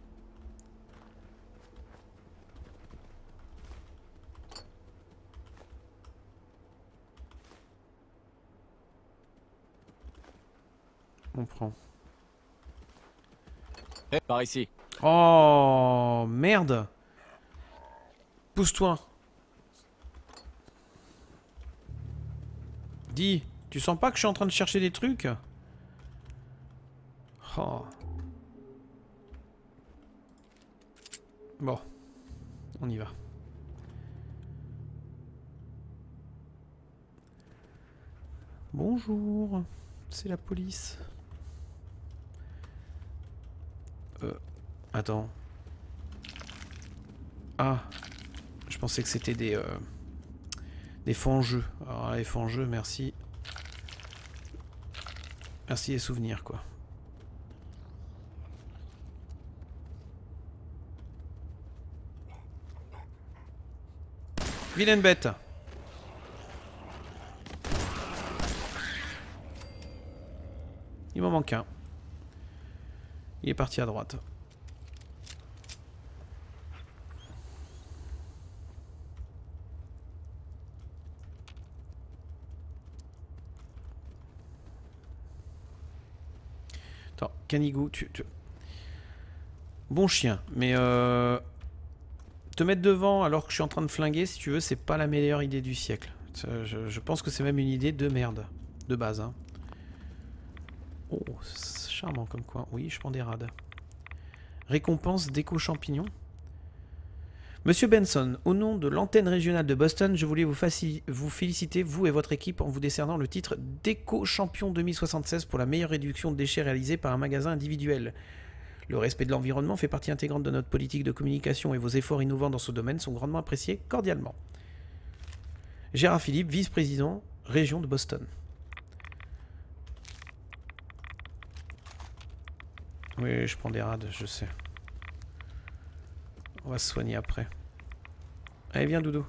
On prend. Eh, par ici. Oh, merde. Pousse-toi. Dis, tu sens pas que je suis en train de chercher des trucs? Oh. Bon, on y va. Bonjour, c'est la police. Euh, attends. Ah, je pensais que c'était des... Euh... Des fonds-jeux. Alors les fonds-jeux, merci. Merci les souvenirs, quoi. Vilaine bête. Il m'en manque un. Il est parti à droite. Attends, Canigou, tu, tu... Bon chien, mais euh... te mettre devant alors que je suis en train de flinguer, si tu veux, c'est pas la meilleure idée du siècle. Je, je pense que c'est même une idée de merde, de base. Hein. Oh, c'est charmant comme coin. Oui, je prends des rades. Récompense d'éco-champignons. Monsieur Benson, au nom de l'antenne régionale de Boston, je voulais vous, vous féliciter, vous et votre équipe, en vous décernant le titre d'éco-champion deux mille soixante-seize pour la meilleure réduction de déchets réalisée par un magasin individuel. Le respect de l'environnement fait partie intégrante de notre politique de communication et vos efforts innovants dans ce domaine sont grandement appréciés cordialement. Gérard Philippe, vice-président, région de Boston. Oui, je prends des rades, je sais. On va se soigner après. Allez, viens, Doudou.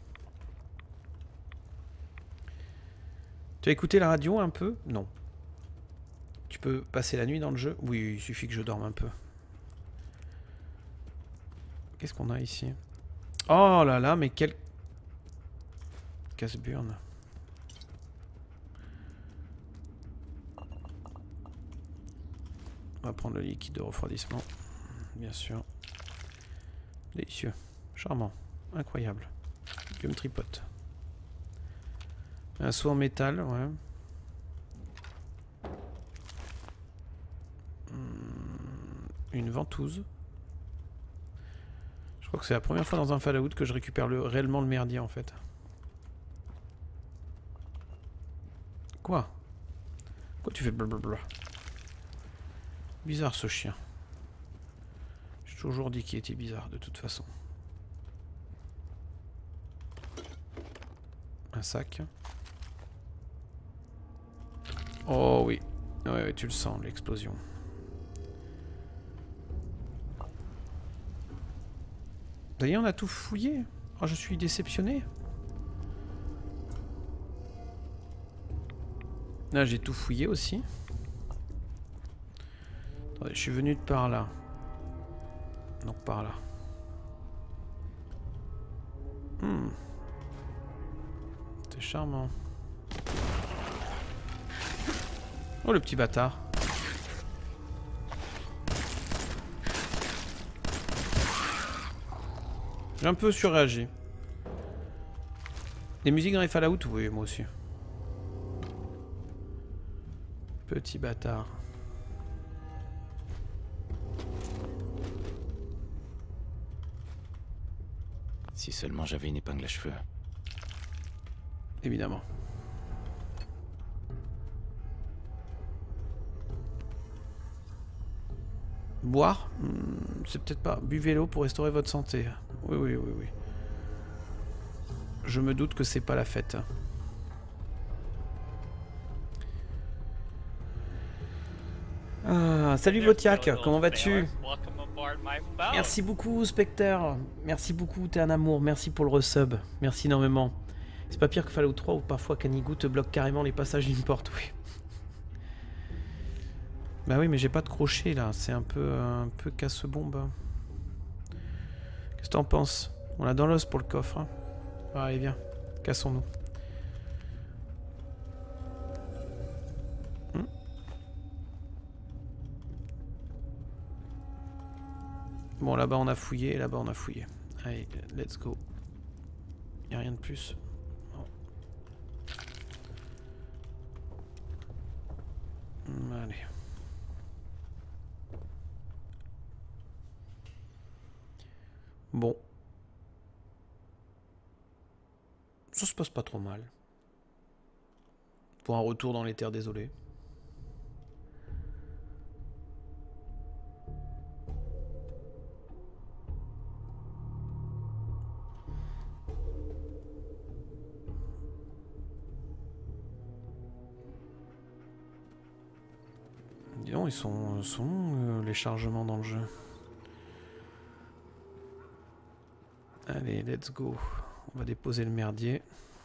Tu as écouté la radio un peu? Non. Tu peux passer la nuit dans le jeu? Oui, il suffit que je dorme un peu. Qu'est-ce qu'on a ici? Oh là là, mais quel... casse-burne. On va prendre le liquide de refroidissement. Bien sûr. Délicieux. Charmant. Incroyable. Je me tripote. Un seau en métal, ouais. Une ventouse. Je crois que c'est la première fois dans un Fallout que je récupère le, réellement le merdier en fait. Quoi? Quoi tu fais blablabla? Bizarre ce chien. J'ai toujours dit qu'il était bizarre de toute façon. Un sac. Oh oui. Ouais, ouais, tu le sens, l'explosion. D'ailleurs, on a tout fouillé. Oh, je suis déceptionné. Là, j'ai tout fouillé aussi. Attendez, je suis venu de par là. Donc par là. Hmm. C'est charmant. Oh, le petit bâtard. J'ai un peu surréagi. Les musiques dans les Fallout, oui, moi aussi. Petit bâtard. Si seulement j'avais une épingle à cheveux. Évidemment. Boire, hmm, c'est peut-être pas. Buvez l'eau pour restaurer votre santé. Oui, oui, oui, oui. Je me doute que c'est pas la fête. Ah, salut Votiak, comment vas-tu? Merci beaucoup Spectre. Merci beaucoup, t'es un amour. Merci pour le resub. Merci énormément. C'est pas pire que Fallout trois où parfois Canigou te bloque carrément les passages d'une porte, oui. Bah oui, mais j'ai pas de crochet là, c'est un peu un peu casse-bombe. Qu'est-ce que t'en penses? On l'a dans l'os pour le coffre. Hein. Allez, viens, cassons-nous. Hmm. Bon, là-bas on a fouillé, là-bas on a fouillé. Allez, let's go. Y'a rien de plus. Bon. Allez. Bon. Ça se passe pas trop mal. Pour un retour dans les terres désolées. Dis donc, ils sont, sont euh, les chargements dans le jeu. Allez, let's go. On va déposer le merdier.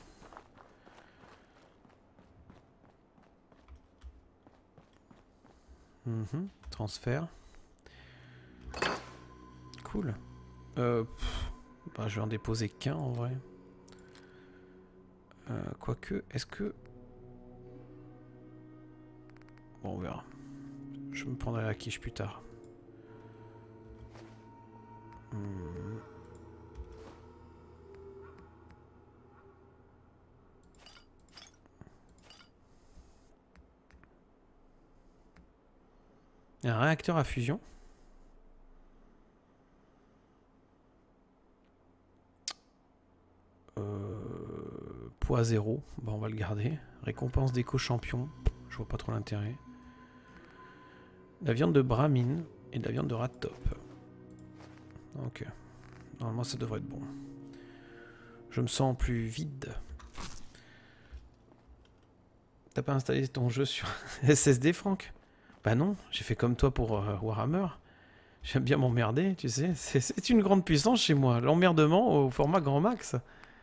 Mmh, transfert. Cool. Euh, pff, bah, je vais en déposer qu'un en vrai. Euh, Quoique, est-ce que... Bon, on verra. Je me prendrai la quiche plus tard. Mmh. Un réacteur à fusion. Euh, poids zéro. Bon, on va le garder. Récompense d'éco-champion. Je vois pas trop l'intérêt. La viande de bramine et de la viande de rat top. Ok. Normalement, ça devrait être bon. Je me sens plus vide. T'as pas installé ton jeu sur S S D, Franck? Bah non, j'ai fait comme toi pour euh, Warhammer. J'aime bien m'emmerder, tu sais. C'est une grande puissance chez moi. L'emmerdement au format grand max.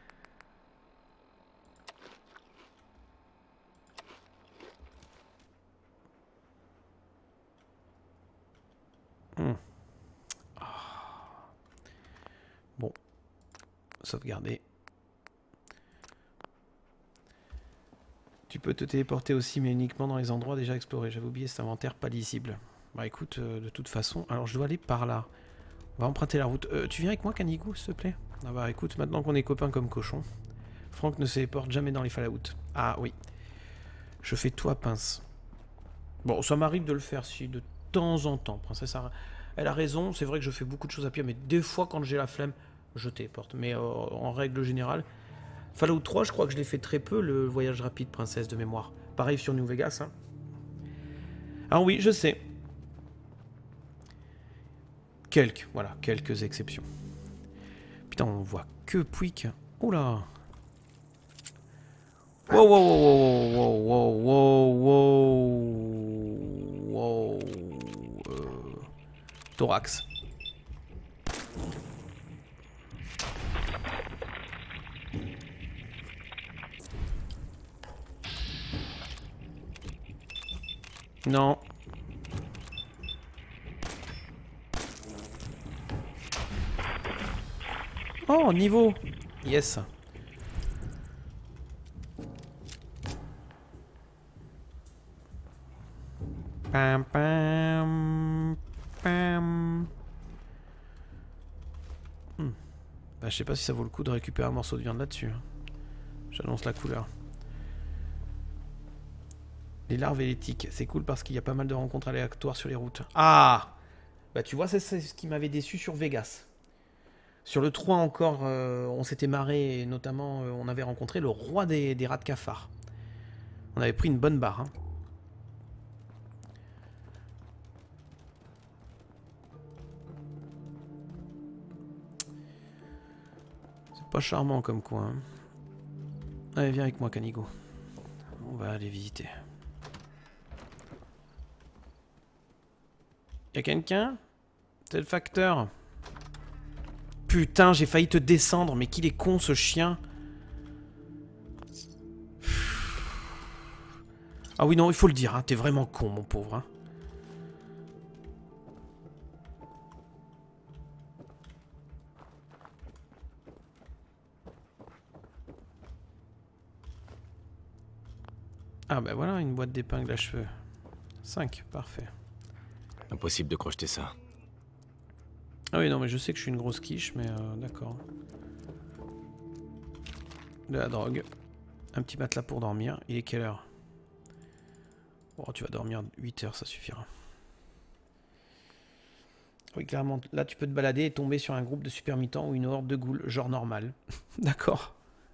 Hmm. Oh. Bon. Sauvegarder. Tu peux te téléporter aussi, mais uniquement dans les endroits déjà explorés. J'avais oublié cet inventaire pas lisible. Bah écoute, euh, de toute façon, alors je dois aller par là. On va emprunter la route. Euh, tu viens avec moi, Canigou, s'il te plaît? Ah bah écoute, maintenant qu'on est copains comme cochons, Franck ne se téléporte jamais dans les Fallout. Ah oui. Je fais tout à pince. Bon, ça m'arrive de le faire, si, de temps en temps. Princesse, elle a raison, c'est vrai que je fais beaucoup de choses à pied, mais des fois, quand j'ai la flemme, je téléporte. Mais euh, en règle générale, Fallout trois, je crois que je l'ai fait très peu, le voyage rapide, Princesse, de mémoire. Pareil sur New Vegas, hein. Ah oui, je sais. Quelques, voilà, quelques exceptions. Putain, on voit que Pouic. Oula. Wow, wow, wow, wow, wow, wow, wow, wow. Euh, thorax. Non. Oh, niveau. Yes. Pam, pam, pam. Hmm. Bah, je sais pas si ça vaut le coup de récupérer un morceau de viande là-dessus. J'annonce la couleur. Les larves et les tiques, c'est cool parce qu'il y a pas mal de rencontres aléatoires sur les routes. Ah! Bah tu vois, c'est ce qui m'avait déçu sur Vegas. Sur le trois encore, euh, on s'était marré, et notamment euh, on avait rencontré le roi des, des rats de cafard. On avait pris une bonne barre. Hein. C'est pas charmant comme coin. Hein. Allez, viens avec moi, Canigo. On va aller visiter. Y'a quelqu'un? C'est le facteur. Putain, j'ai failli te descendre, mais qu'il est con ce chien. Ah oui, non, il faut le dire, hein, t'es vraiment con, mon pauvre. Hein. Ah bah voilà, une boîte d'épingles à cheveux. cinq, parfait. Impossible de crocheter ça. Ah oui, non, mais je sais que je suis une grosse quiche, mais euh, d'accord. De la drogue. Un petit matelas pour dormir. Il est quelle heure? Bon, tu vas dormir huit heures, ça suffira. Oui, clairement, là tu peux te balader et tomber sur un groupe de super mitans ou une horde de ghouls, genre normal. D'accord.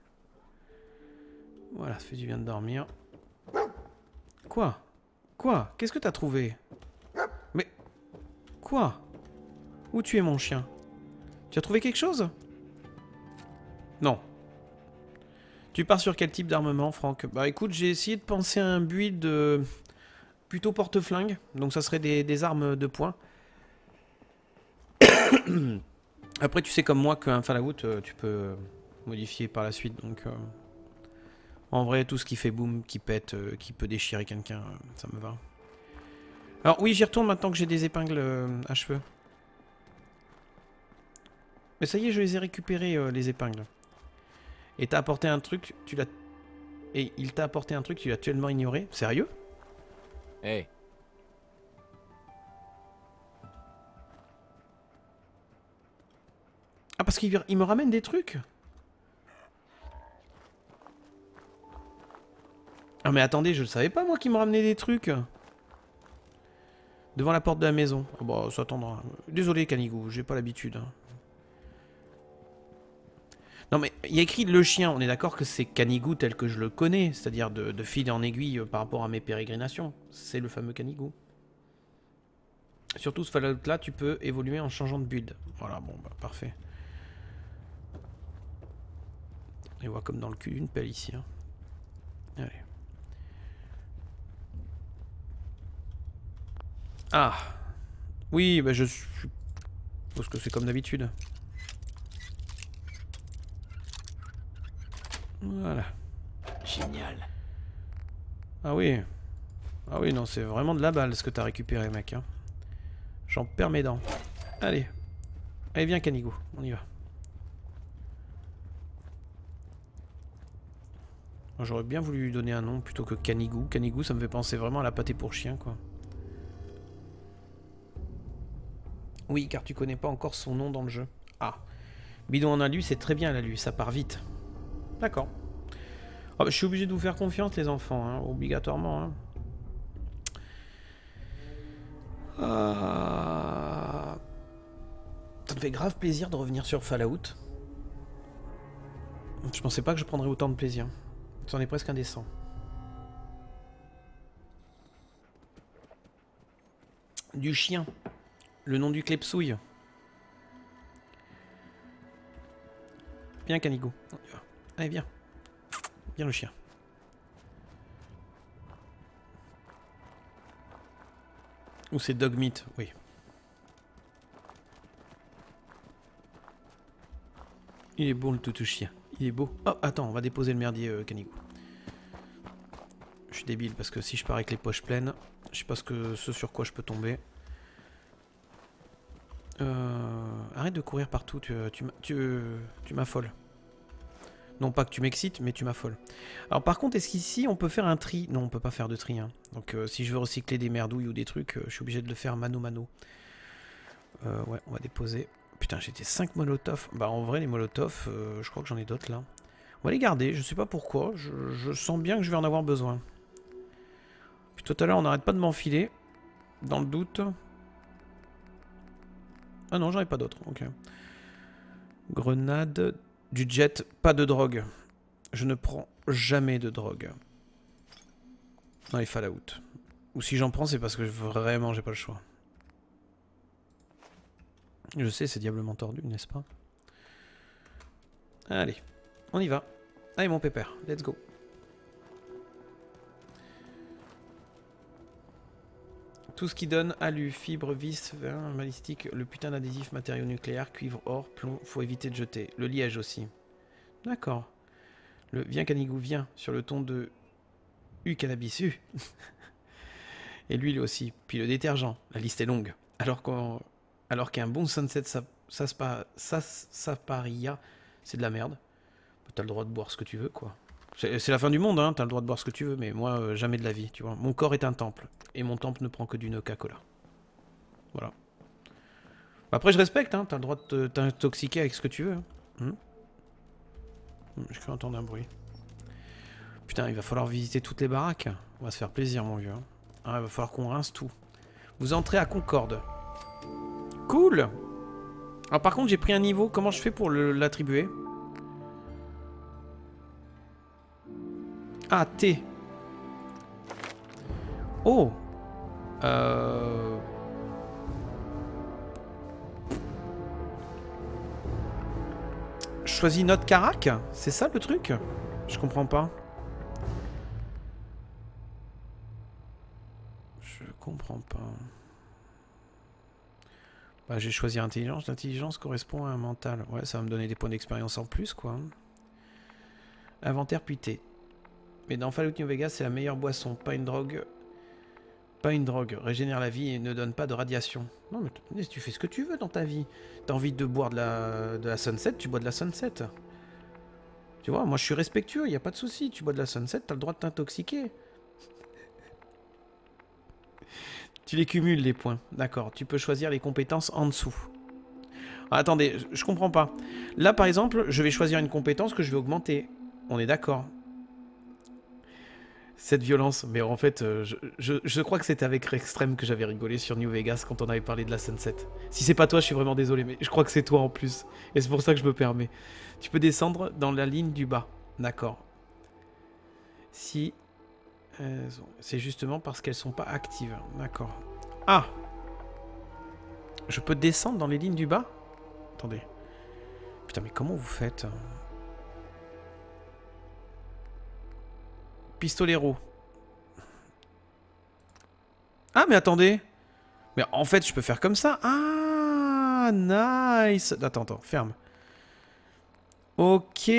Voilà, ça fait du bien de dormir. Quoi? Quoi? Qu'est-ce que t'as trouvé? Mais... Quoi? Où tu es, mon chien? Tu as trouvé quelque chose? Non. Tu pars sur quel type d'armement, Franck? Bah écoute, j'ai essayé de penser à un build de... plutôt porte-flingue. Donc ça serait des, des armes de poing. Après, tu sais comme moi qu'un Fallout, euh, tu peux modifier par la suite. Donc, euh... en vrai, tout ce qui fait boum, qui pète, euh, qui peut déchirer quelqu'un, euh, ça me va. Alors oui, j'y retourne maintenant que j'ai des épingles euh, à cheveux. Mais ça y est, je les ai récupérées, euh, les épingles. Et t'as apporté un truc, tu l'as... Et il t'a apporté un truc, tu l'as tellement ignoré. Sérieux? Hey. Ah, parce qu'il il me ramène des trucs? Ah mais attendez, je le savais pas moi qu'il me ramenait des trucs. Devant la porte de la maison. Oh, bah ça attendra. Désolé Canigou, j'ai pas l'habitude. Non mais il y a écrit le chien, on est d'accord que c'est Canigou tel que je le connais, c'est-à-dire de, de fil en aiguille par rapport à mes pérégrinations. C'est le fameux Canigou. Surtout ce Fallout là, tu peux évoluer en changeant de build. Voilà, bon bah parfait. On les voit comme dans le cul d'une pelle ici. Hein. Allez. Ah. Oui, bah je suppose que c'est comme d'habitude. Voilà. Génial. Ah oui. Ah oui, non, c'est vraiment de la balle ce que t'as récupéré, mec. Hein. J'en perds mes dents. Allez. Allez, viens, Canigou. On y va. J'aurais bien voulu lui donner un nom plutôt que Canigou. Canigou, ça me fait penser vraiment à la pâté pour chien, quoi. Oui, car tu connais pas encore son nom dans le jeu. Ah. Bidon en a lu, c'est très bien, elle a lu. Ça part vite. D'accord. Oh, bah, je suis obligé de vous faire confiance, les enfants, hein, obligatoirement. Hein. Euh... Ça me fait grave plaisir de revenir sur Fallout. Je pensais pas que je prendrais autant de plaisir. C'en est presque indécent. Du chien. Le nom du clepsouille. Viens, Canigou. Allez, viens. Viens, le chien. Ou c'est Dogmeat, oui. Il est beau le toutou chien. Il est beau. Oh, attends, on va déposer le merdier, euh, Canigou. Je suis débile parce que si je pars avec les poches pleines, je sais pas ce, que, ce sur quoi je peux tomber. Euh, arrête de courir partout, tu, tu, tu, tu m'affoles. Non pas que tu m'excites, mais tu m'affoles. Alors par contre, est-ce qu'ici on peut faire un tri? Non, on peut pas faire de tri. Hein. Donc euh, si je veux recycler des merdouilles ou des trucs, euh, je suis obligé de le faire mano mano. Euh, ouais, on va déposer. Putain, j'ai des cinq molotovs. Bah en vrai, les molotovs, euh, je crois que j'en ai d'autres là. On va les garder, je sais pas pourquoi. Je, je sens bien que je vais en avoir besoin. Puis tout à l'heure, on n'arrête pas de m'enfiler. Dans le doute. Ah non, j'en ai pas d'autres. Ok. Grenade, du jet, pas de drogue. Je ne prends jamais de drogue. Dans les Fallout. Ou si j'en prends, c'est parce que vraiment j'ai pas le choix. Je sais, c'est diablement tordu, n'est-ce pas? Allez, on y va. Allez mon pépère, let's go. Tout ce qui donne alu, fibre, vis, vin, balistique, le putain d'adhésif, matériaux nucléaires, cuivre, or, plomb, faut éviter de jeter. Le liège aussi. D'accord. Le viens Canigou, viens, sur le ton de U cannabis, U. Et l'huile aussi. Puis le détergent, la liste est longue. Alors qu'on... Alors qu'un bon sunset sarsaparilla, c'est de la merde. T'as le droit de boire ce que tu veux, quoi. C'est la fin du monde, hein, t'as le droit de boire ce que tu veux, mais moi, euh, jamais de la vie, tu vois. Mon corps est un temple, et mon temple ne prend que du Coca-Cola. Voilà. Après, je respecte, hein, t'as le droit de t'intoxiquer avec ce que tu veux. Hein. Hum je peux entendre un bruit. Putain, il va falloir visiter toutes les baraques. On va se faire plaisir, mon vieux. Hein. Ah, il va falloir qu'on rince tout. Vous entrez à Concorde. Cool. Alors par contre, j'ai pris un niveau. Comment je fais pour l'attribuer? Ah, T. Oh. Euh... Choisis notre carac. C'est ça le truc? Je comprends pas. Je comprends pas. Bah, j'ai choisi intelligence. L'intelligence correspond à un mental. Ouais, ça va me donner des points d'expérience en plus, quoi. Inventaire puis T. Mais dans Fallout New Vegas, c'est la meilleure boisson. Pas une drogue. Pas une drogue. Régénère la vie et ne donne pas de radiation. Non, mais tu fais ce que tu veux dans ta vie. T'as envie de boire de la, de la Sunset, tu bois de la Sunset. Tu vois, moi je suis respectueux, il n'y a pas de souci. Tu bois de la Sunset, t'as le droit de t'intoxiquer. Tu les cumules, les points. D'accord, tu peux choisir les compétences en dessous. Ah, attendez, je, je comprends pas. Là, par exemple, je vais choisir une compétence que je vais augmenter. On est d'accord. Cette violence, mais en fait, euh, je, je, je crois que c'était avec Extreme que j'avais rigolé sur New Vegas quand on avait parlé de la Sunset. Si c'est pas toi, je suis vraiment désolé, mais je crois que c'est toi en plus. Et c'est pour ça que je me permets. Tu peux descendre dans la ligne du bas. D'accord. Si... Euh, c'est justement parce qu'elles sont pas actives. D'accord. Ah! Je peux descendre dans les lignes du bas? Attendez. Putain, mais comment vous faites? Pistolero. Ah, mais attendez. Mais en fait, je peux faire comme ça. Ah, nice. Attends, attends, ferme. Ok.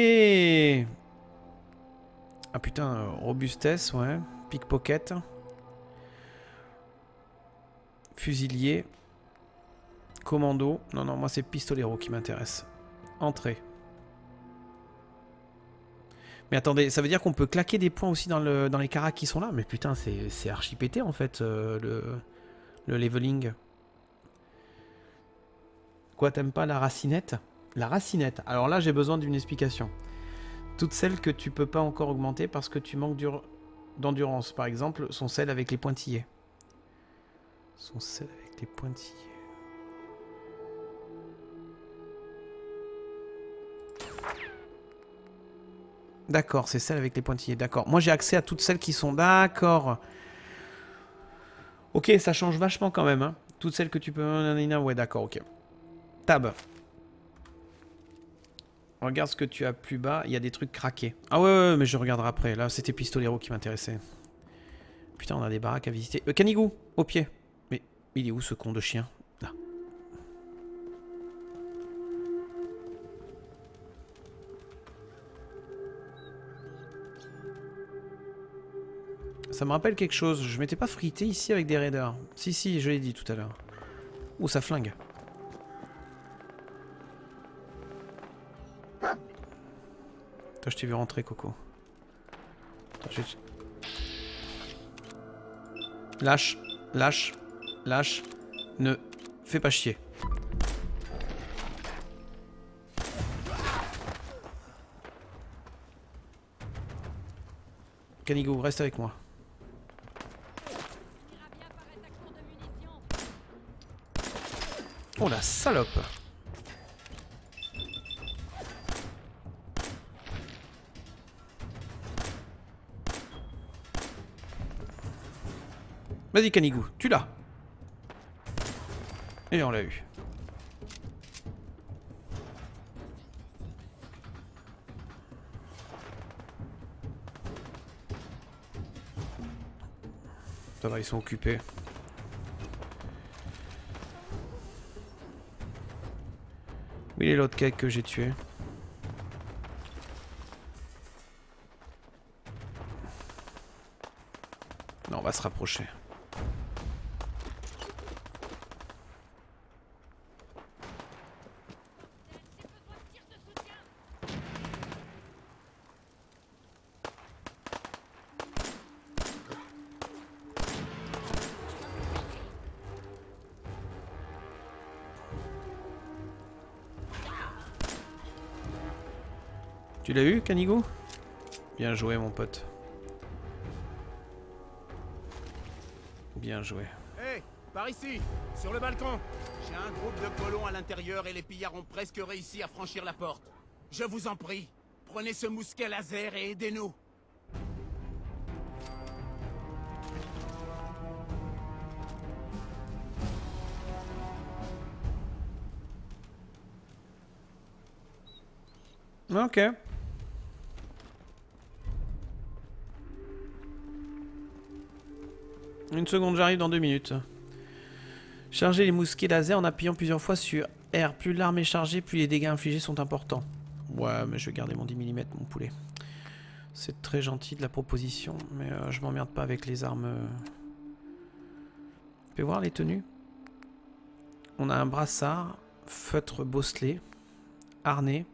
Ah putain, euh, robustesse, ouais. Pickpocket. Fusilier. Commando. Non, non, moi c'est pistolero qui m'intéresse. Entrée. Mais attendez, ça veut dire qu'on peut claquer des points aussi dans, le, dans les caracs qui sont là? Mais putain, c'est archi pété en fait, euh, le, le leveling. Quoi, t'aimes pas la racinette? La racinette. Alors là, j'ai besoin d'une explication. Toutes celles que tu peux pas encore augmenter parce que tu manques d'endurance, par exemple, sont celles avec les pointillés. Sont celles avec les pointillés. D'accord, c'est celle avec les pointillés, d'accord. Moi j'ai accès à toutes celles qui sont... D'accord. Ok, ça change vachement quand même. Hein. Toutes celles que tu peux... Ouais, d'accord, ok. Tab. Regarde ce que tu as plus bas, il y a des trucs craqués. Ah ouais, ouais, mais je regarderai après. Là, c'était Pistolero qui m'intéressait. Putain, on a des baraques à visiter. Euh, Canigou, au pied. Mais il est où ce con de chien? Là. Ça me rappelle quelque chose. Je m'étais pas frité ici avec des raiders. Si, si, je l'ai dit tout à l'heure. Ouh, ça flingue. Toi, je t'ai vu rentrer, Coco. Attends, je... Lâche, lâche, lâche. Ne fais pas chier. Canigou, reste avec moi. Oh la salope! Vas-y Canigou, tu l'as. Et on l'a eu. Ça va, ils sont occupés. Où il est l'autre cake que j'ai tué? Non, on va se rapprocher. Tu l'as eu, Canigou? Bien joué, mon pote. Bien joué. Hé, hey, par ici, sur le balcon. J'ai un groupe de colons à l'intérieur et les pillards ont presque réussi à franchir la porte. Je vous en prie, prenez ce mousquet laser et aidez-nous. Ok. Une seconde, j'arrive dans deux minutes. Charger les mousquets laser en appuyant plusieurs fois sur R. Plus l'arme est chargée, plus les dégâts infligés sont importants. Ouais, mais je vais garder mon dix millimètres, mon poulet. C'est très gentil de la proposition, mais euh, je m'emmerde pas avec les armes. Euh... Tu peux voir les tenues? On a un brassard, feutre bosselé, harnais.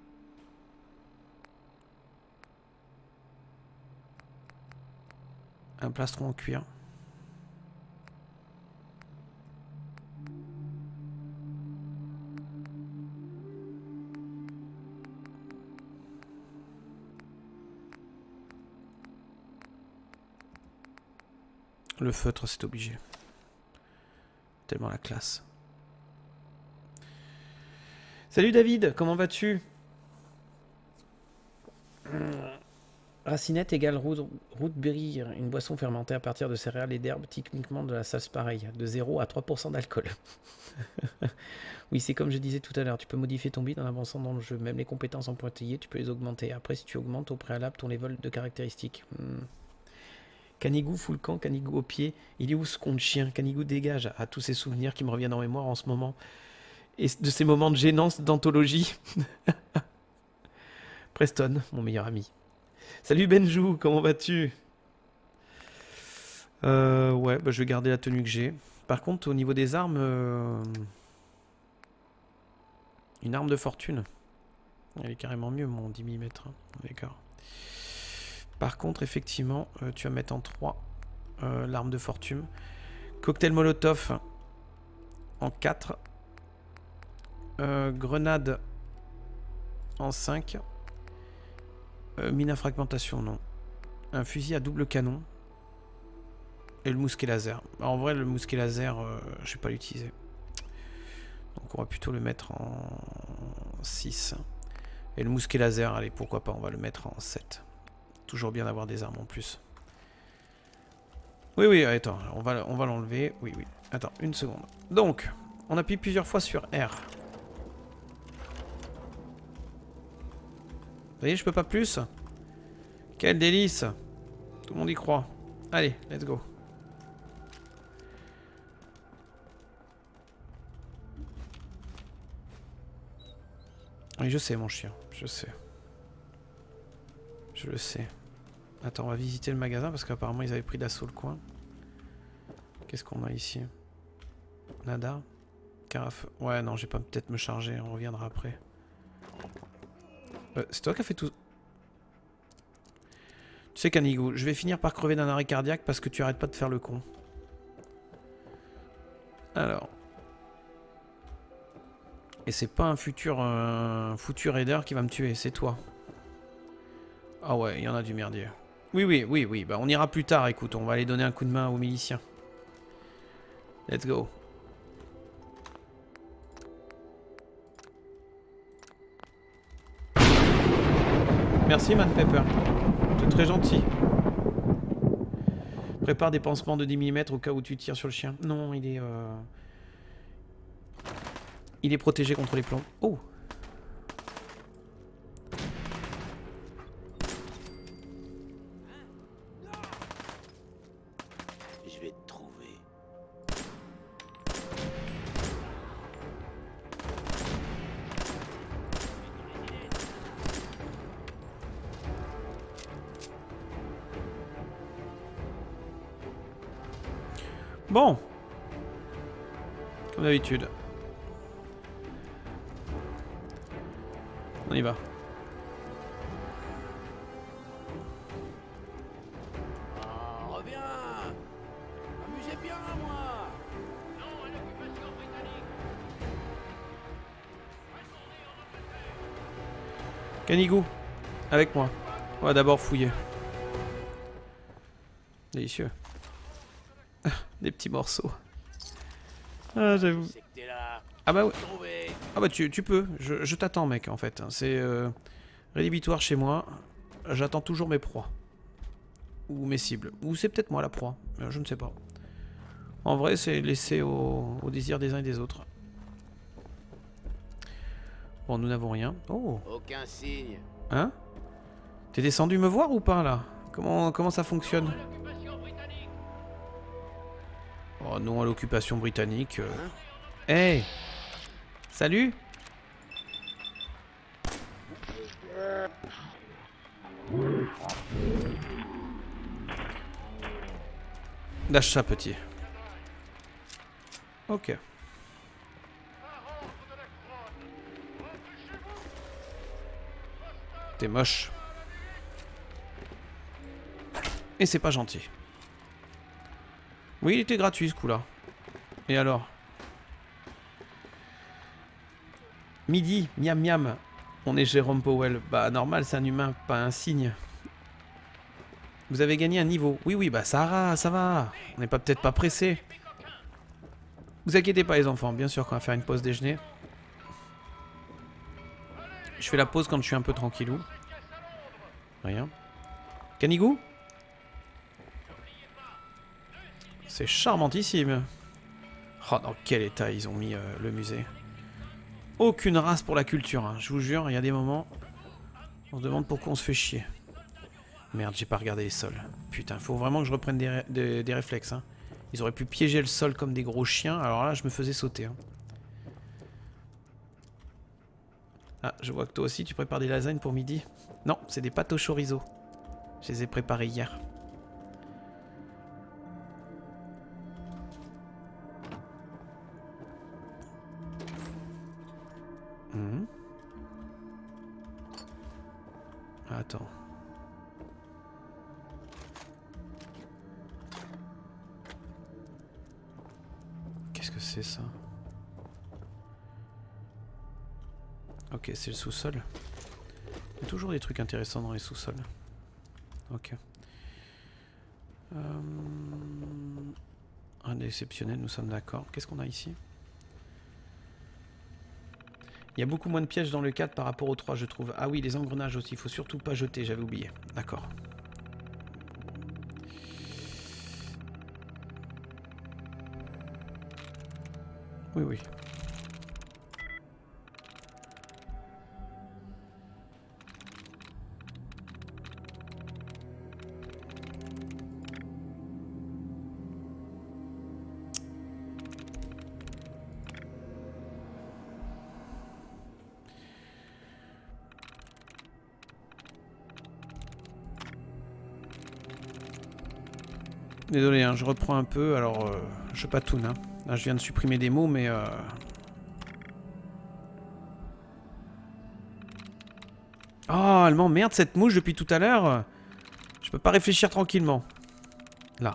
Un plastron en cuir. Le feutre, c'est obligé. Tellement la classe. Salut David, comment vas-tu? Racinette égale root, root beer, une boisson fermentée à partir de céréales et d'herbes, techniquement de la salse pareille, de zéro à trois pour cent d'alcool. Oui, c'est comme je disais tout à l'heure, tu peux modifier ton build en avançant dans le jeu. Même les compétences en pointillé, tu peux les augmenter. Après, si tu augmentes au préalable ton level de caractéristiques. Hmm. Canigou fout le camp, Canigou au pied. Il est où ce con de chien? Canigou dégage. À tous ces souvenirs qui me reviennent en mémoire en ce moment. Et de ces moments de gênance d'anthologie. Preston, mon meilleur ami. Salut Benjou, comment vas-tu? euh, Ouais, bah, je vais garder la tenue que j'ai. Par contre, au niveau des armes... Euh... Une arme de fortune. Elle est carrément mieux, mon dix millimètres. Hein. D'accord. Par contre, effectivement, euh, tu vas mettre en trois euh, l'arme de fortune. Cocktail Molotov en quatre. Euh, grenade en cinq. Euh, mine à fragmentation, non. Un fusil à double canon. Et le mousquet laser. En vrai, le mousquet laser, euh, je vais pas l'utiliser. Donc on va plutôt le mettre en six. Et le mousquet laser, allez, pourquoi pas, on va le mettre en sept. Toujours bien d'avoir des armes en plus. Oui, oui, attends, on va, on va l'enlever. Oui, oui. Attends, une seconde. Donc, on appuie plusieurs fois sur R. Vous voyez, je peux pas plus. Quel délice. Tout le monde y croit. Allez, let's go. Oui, je sais, mon chien. Je sais. Je le sais. Attends, on va visiter le magasin parce qu'apparemment ils avaient pris d'assaut le coin. Qu'est-ce qu'on a ici? Nada. Carafe. Ouais, non, je vais pas peut-être me charger. On reviendra après. Euh, c'est toi qui as fait tout... Tu sais, Canigou, je vais finir par crever d'un arrêt cardiaque parce que tu arrêtes pas de faire le con. Alors... Et c'est pas un futur euh, foutu raider qui va me tuer, c'est toi. Ah ouais, il y en a du merdier. Oui, oui, oui, oui. Bah on ira plus tard, écoute. On va aller donner un coup de main aux miliciens. Let's go. Merci, Man Pepper. C'est très gentil. Prépare des pansements de dix millimètres au cas où tu tires sur le chien. Non, il est... Euh... Il est protégé contre les plombs. Oh! Je vais te trouver. Bon. Comme d'habitude. On y va. Oh, reviens. Amusez bien, moi. Non à l'occupation britannique. Canigou, avec moi. On va d'abord fouiller. Délicieux. Des petits morceaux. Ah, j'avoue. Ah bah oui. Ah bah tu, tu peux. Je, je t'attends, mec, en fait. C'est euh, rédhibitoire chez moi. J'attends toujours mes proies. Ou mes cibles. Ou c'est peut-être moi la proie. Je ne sais pas. En vrai, c'est laissé au, au désir des uns et des autres. Bon, nous n'avons rien. Oh. Aucun signe. Hein? T'es descendu me voir ou pas, là? Comment, comment ça fonctionne? Oh non à l'occupation britannique. Euh... Hey! Salut! Lâche ça, petit. Ok. T'es moche. Et c'est pas gentil. Oui, il était gratuit ce coup-là. Et alors? Midi, miam miam. On est Jérôme Powell. Bah normal, c'est un humain, pas un cygne. Vous avez gagné un niveau. Oui, oui, bah ça va, ça va. On n'est pas peut-être pas pressé. Vous inquiétez pas les enfants, bien sûr qu'on va faire une pause déjeuner. Je fais la pause quand je suis un peu tranquillou. Rien. Canigou? C'est charmantissime. Oh, dans quel état ils ont mis euh, le musée. Aucune race pour la culture, hein. Je vous jure, il y a des moments, on se demande pourquoi on se fait chier. Merde, j'ai pas regardé les sols. Putain, faut vraiment que je reprenne des, des, des réflexes. Hein. Ils auraient pu piéger le sol comme des gros chiens. Alors là, je me faisais sauter. Hein. Ah, je vois que toi aussi, tu prépares des lasagnes pour midi. Non, c'est des pâtes au chorizo. Je les ai préparées hier. Mmh. Attends. Qu'est-ce que c'est ça? Ok, c'est le sous-sol. Il y a toujours des trucs intéressants dans les sous-sols. Ok. Euh... Un exceptionnel, nous sommes d'accord. Qu'est-ce qu'on a ici? Il y a beaucoup moins de pièges dans le quatre par rapport au trois, je trouve. Ah oui, les engrenages aussi. Il faut surtout pas jeter, j'avais oublié. D'accord. Oui, oui. Désolé, hein, je reprends un peu, alors euh, je patoune. Hein. Là, je viens de supprimer des mots, mais... Euh... Oh, elle m'emmerde cette mouche depuis tout à l'heure. Je peux pas réfléchir tranquillement. Là.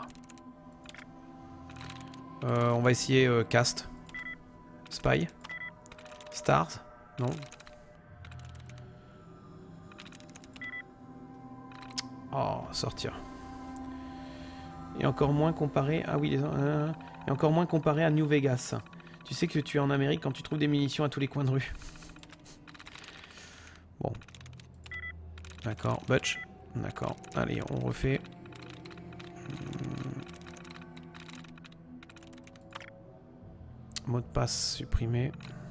Euh, on va essayer euh, Cast. Spy. Stars. Non. Oh, sortir. Et encore moins comparé... Ah oui, les... Euh, et encore moins comparé à New Vegas. Tu sais que tu es en Amérique quand tu trouves des munitions à tous les coins de rue. Bon. D'accord, Butch. D'accord. Allez, on refait. Mot de passe supprimé.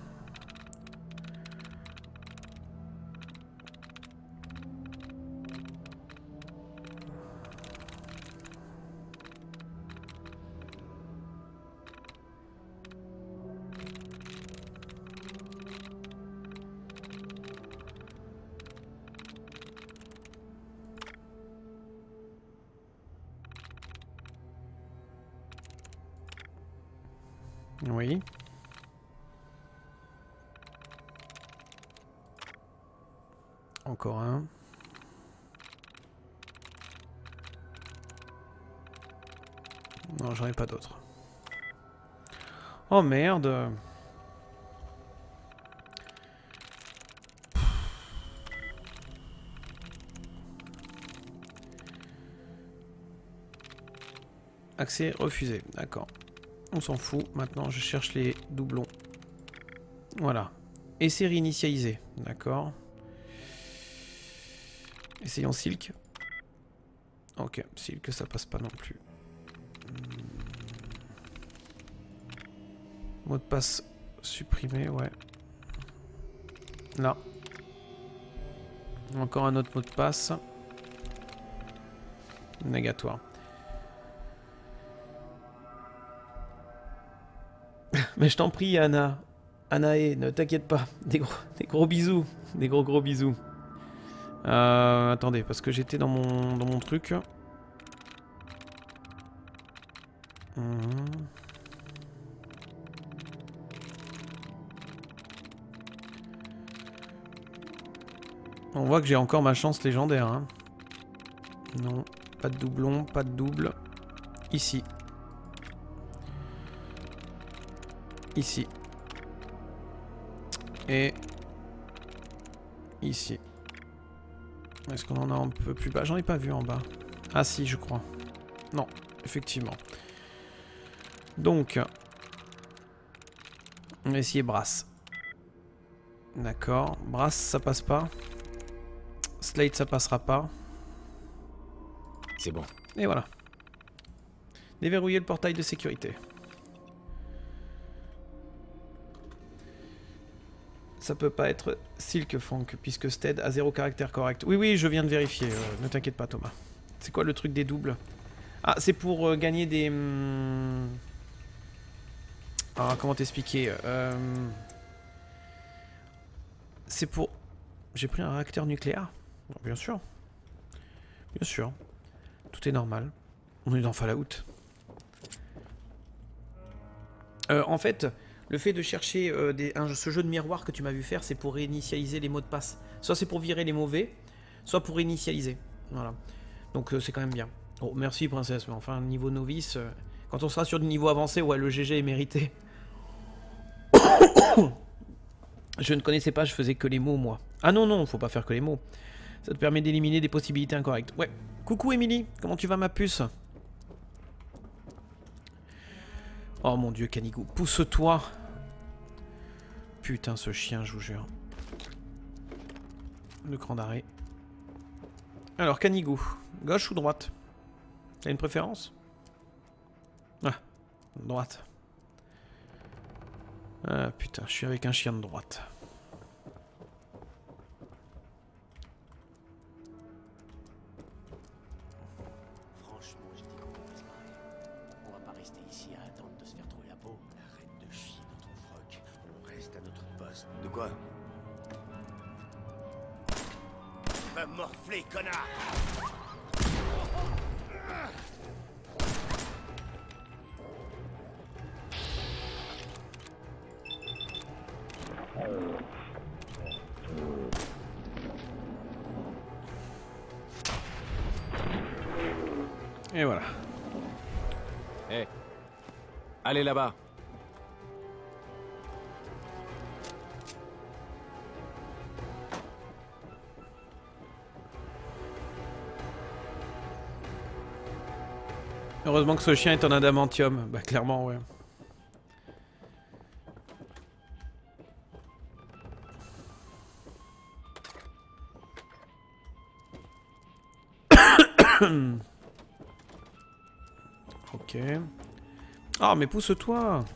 Oui. Encore un. Non, j'en ai pas d'autres. Oh merde. Accès refusé, d'accord. On s'en fout. Maintenant, je cherche les doublons. Voilà. Essai réinitialisé. D'accord. Essayons Silk. Ok, Silk, ça passe pas non plus. Mot de passe supprimé, ouais. Là. Encore un autre mot de passe. Négatoire. Mais je t'en prie, Anna. Anae, ne t'inquiète pas. Des gros, des gros bisous. Des gros gros bisous. Euh, attendez, parce que j'étais dans mon, dans mon truc. Hum. On voit que j'ai encore ma chance légendaire. Hein. Non, pas de doublon, pas de double. Ici. Ici. Et ici. Est-ce qu'on en a un peu plus bas? J'en ai pas vu en bas. Ah si, je crois. Non, effectivement. Donc, on va essayer Brass. D'accord. Brass, ça passe pas. Slate, ça passera pas. C'est bon. Et voilà. Déverrouiller le portail de sécurité. Ça peut pas être Silk Frank, puisque Stead a zéro caractère correct. Oui, oui, je viens de vérifier, euh, ne t'inquiète pas, Thomas. C'est quoi le truc des doubles? Ah, c'est pour euh, gagner des... Hum... Ah, comment t'expliquer euh... C'est pour... J'ai pris un réacteur nucléaire? Bon, bien sûr. Bien sûr. Tout est normal. On est dans Fallout. Euh, en fait, le fait de chercher euh, des, un, ce jeu de miroir que tu m'as vu faire, c'est pour réinitialiser les mots de passe. Soit c'est pour virer les mauvais, soit pour réinitialiser. Voilà. Donc euh, c'est quand même bien. Oh, merci princesse, mais enfin, niveau novice, euh, quand on sera sur du niveau avancé, ouais, le G G est mérité. Je ne connaissais pas, je faisais que les mots, moi. Ah non, non, faut pas faire que les mots. Ça te permet d'éliminer des possibilités incorrectes. Ouais. Coucou Émilie, comment tu vas ma puce? Oh mon dieu, Canigou, pousse-toi. Putain, ce chien, je vous jure. Le cran d'arrêt. Alors, Canigou, gauche ou droite? T'as une préférence? Ah, droite. Ah putain, je suis avec un chien de droite. Franchement, je dis qu'on devrait se barrer. On va pas rester ici à attendre de se faire trouver la peau. Arrête de chier dans ton froc. On reste à notre poste. De quoi? Va morfler, connard! Et voilà. Eh. Hey. Allez là-bas. Heureusement que ce chien est en adamantium. Bah clairement, ouais. Ok. Ah, mais pousse-toi.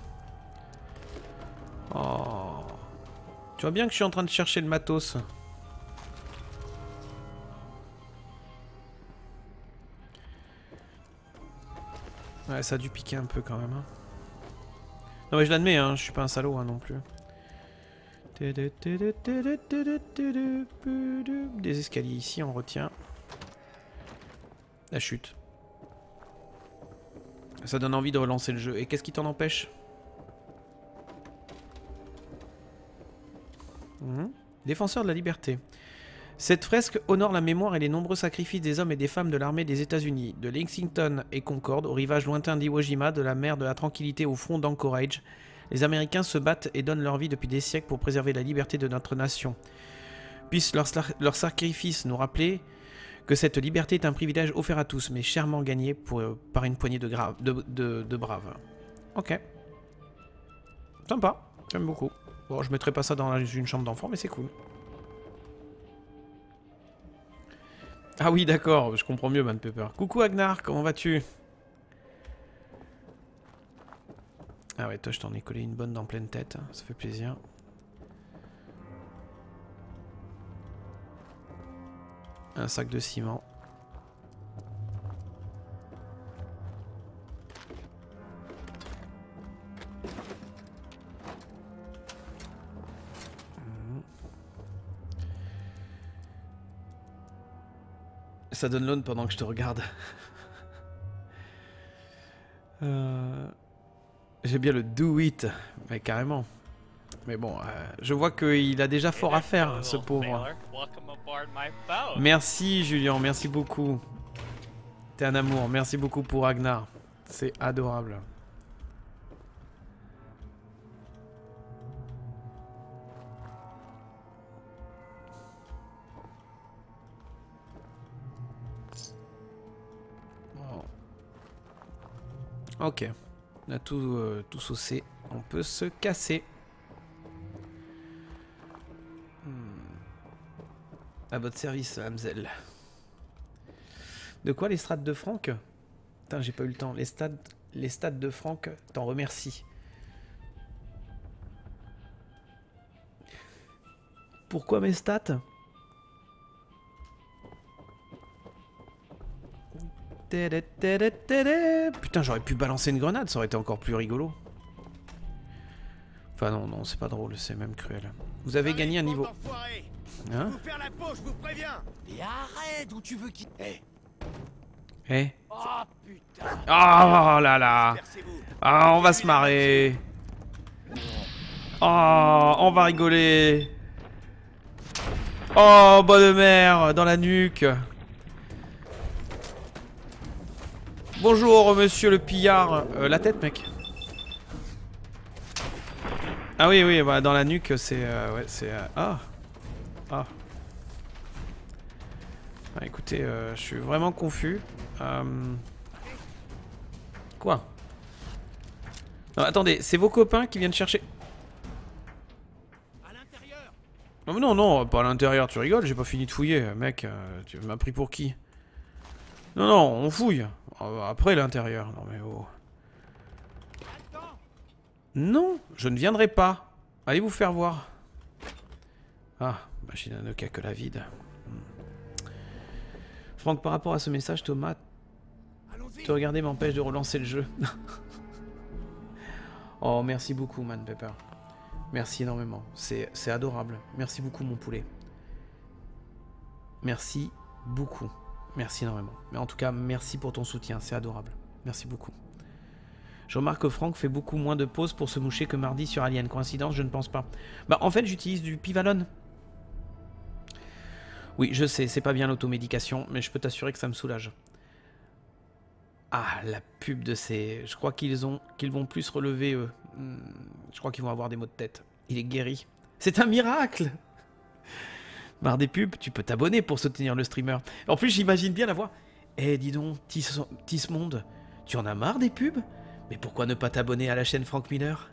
Oh. Tu vois bien que je suis en train de chercher le matos. Ouais, ça a dû piquer un peu quand même. Hein. Non mais je l'admets, hein, je suis pas un salaud hein, non plus. Des escaliers ici, on retient. La chute. Ça donne envie de relancer le jeu. Et qu'est-ce qui t'en empêche? mmh. Défenseur de la liberté. Cette fresque honore la mémoire et les nombreux sacrifices des hommes et des femmes de l'armée des États-Unis, de Lexington et Concorde, au rivage lointain d'Iwo Jima, de la mer de la tranquillité au front d'Anchorage. Les Américains se battent et donnent leur vie depuis des siècles pour préserver la liberté de notre nation. Puissent leurs leur sacrifices nous rappeler que cette liberté est un privilège offert à tous, mais chèrement gagné pour, euh, par une poignée de, grave, de, de, de braves. Ok. Sympa, j'aime beaucoup. Bon, je mettrai pas ça dans une chambre d'enfant, mais c'est cool. Ah oui, d'accord, je comprends mieux, Man Pepper. Coucou Agnar, comment vas-tu? Ah ouais, toi, je t'en ai collé une bonne dans pleine tête, hein, ça fait plaisir. Un sac de ciment. Ça donne l'aune pendant que je te regarde. euh... J'ai bien le do it, mais carrément. Mais bon, euh, je vois qu'il a déjà fort à faire, ce pauvre. Merci Julien, merci beaucoup. T'es un amour, merci beaucoup pour Agnar. C'est adorable. Ok, on a tout, euh, tout saucé, on peut se casser. Hmm. À votre service, Hamzel. De quoi les strats de Franck? Putain, j'ai pas eu le temps. Les stades, les stades de Franck, t'en remercie. Pourquoi mes stats? Putain, j'aurais pu balancer une grenade, ça aurait été encore plus rigolo. Enfin non, non, c'est pas drôle, c'est même cruel. Vous avez gagné un niveau. Hein? Vous faire la peau, je vous préviens. Et arrête, où tu veux qu'il... Eh. Eh. Oh putain. Oh là là. Ah, on va se marrer. Oh, on va rigoler. Oh, bonne mère, dans la nuque. Bonjour, monsieur le pillard. Euh, la tête, mec. Ah oui, oui, bah, dans la nuque, c'est... Euh, ouais, c'est... Euh, ah. Ah. Ah, écoutez, euh, je suis vraiment confus. Euh... Quoi? Non, attendez, c'est vos copains qui viennent chercher... Non, non, non, pas à l'intérieur, tu rigoles, j'ai pas fini de fouiller, mec, euh, tu m'as pris pour qui? Non, non, on fouille. Après l'intérieur, non mais oh. Non, je ne viendrai pas. Allez vous faire voir. Ah, machine à ne cas que la vide. Hmm. Franck, par rapport à ce message, Thomas, te regarder m'empêche de relancer le jeu. Oh, merci beaucoup, Man Pepper. Merci énormément. C'est adorable. Merci beaucoup, mon poulet. Merci beaucoup. Merci énormément. Mais en tout cas, merci pour ton soutien. C'est adorable. Merci beaucoup. Je remarque que Franck fait beaucoup moins de pauses pour se moucher que mardi sur Alien. Coïncidence, je ne pense pas. Bah, en fait, j'utilise du Pivalone. Oui, je sais, c'est pas bien l'automédication, mais je peux t'assurer que ça me soulage. Ah, la pub de ces... Je crois qu'ils ont qu'ils vont plus relever, eux. Je crois qu'ils vont avoir des maux de tête. Il est guéri. C'est un miracle! Marre des pubs, tu peux t'abonner pour soutenir le streamer. En plus, j'imagine bien la voix. Eh, dis donc, Tismonde, tu en as marre des pubs? Mais pourquoi ne pas t'abonner à la chaîne Frank Miller?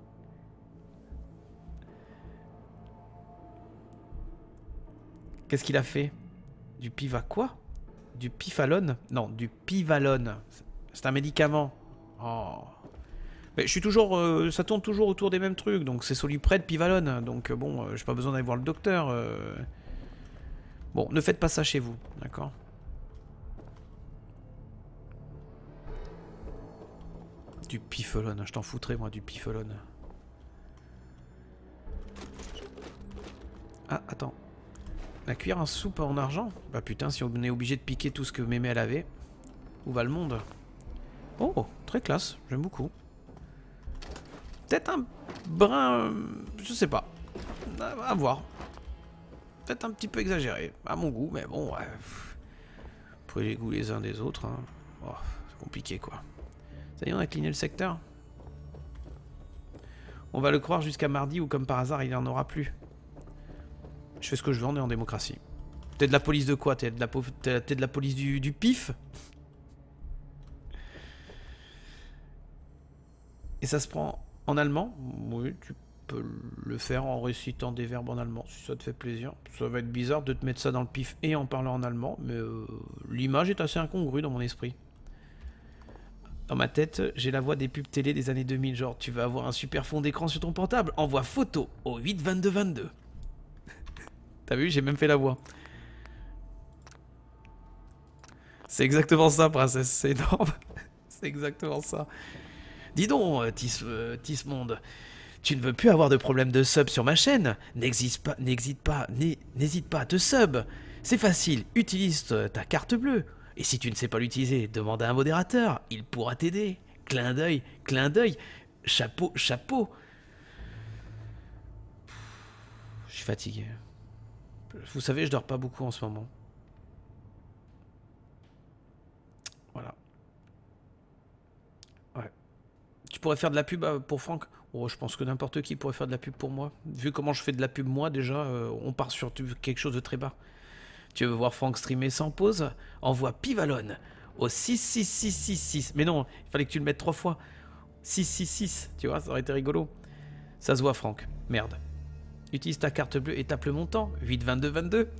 Qu'est-ce qu'il a fait? Du piva quoi? Du pifalone? Non, du pivalone. C'est un médicament. Oh. Mais je suis toujours... Euh, ça tourne toujours autour des mêmes trucs. Donc c'est Solupred, Pivalone. Donc euh, bon, euh, j'ai pas besoin d'aller voir le docteur. Euh... Bon, ne faites pas ça chez vous. D'accord? Du pifelone. Je t'en foutrais, moi, du pifelone. Ah, attends. La cuillère en soupe en argent? Bah putain, si on est obligé de piquer tout ce que Mémé elle avait, où va le monde? Oh, très classe, j'aime beaucoup. Peut-être un brin... Je sais pas. À voir. Peut-être un petit peu exagéré, à mon goût, mais bon, ouais. Après les goûts les uns des autres, hein. Oh, c'est compliqué, quoi. Ça y est, on a cligné le secteur. On va le croire jusqu'à mardi, ou comme par hasard, il n'y en aura plus. Je fais ce que je veux, on est en démocratie. T'es de la police de quoi? T'es de, la... de la police du, du pif? Et ça se prend en allemand? Oui, tu peux le faire en récitant des verbes en allemand, si ça te fait plaisir. Ça va être bizarre de te mettre ça dans le pif et en parlant en allemand, mais euh, l'image est assez incongrue dans mon esprit. Dans ma tête, j'ai la voix des pubs télé des années deux mille, genre tu vas avoir un super fond d'écran sur ton portable, envoie photo au huit vingt-deux vingt-deux. T'as vu, j'ai même fait la voix. C'est exactement ça, princesse, c'est énorme. C'est exactement ça. Dis donc, Tis, euh, Tismonde, tu ne veux plus avoir de problème de sub sur ma chaîne? N'hésite pas, n'hésite pas, n'hésite pas à te sub. C'est facile, utilise ta carte bleue. Et si tu ne sais pas l'utiliser, demande à un modérateur, il pourra t'aider. Clin d'œil, clin d'œil, chapeau, chapeau. Je suis fatigué. Vous savez, je dors pas beaucoup en ce moment. Voilà. Ouais. Tu pourrais faire de la pub pour Franck? Oh, je pense que n'importe qui pourrait faire de la pub pour moi. Vu comment je fais de la pub moi, déjà, euh, on part sur quelque chose de très bas. Tu veux voir Franck streamer sans pause? Envoie Pivalone au six six six six six. Mais non, il fallait que tu le mettes trois fois. six six six, tu vois, ça aurait été rigolo. Ça se voit, Franck. Merde. Utilise ta carte bleue et tape le montant. huit vingt-deux vingt-deux.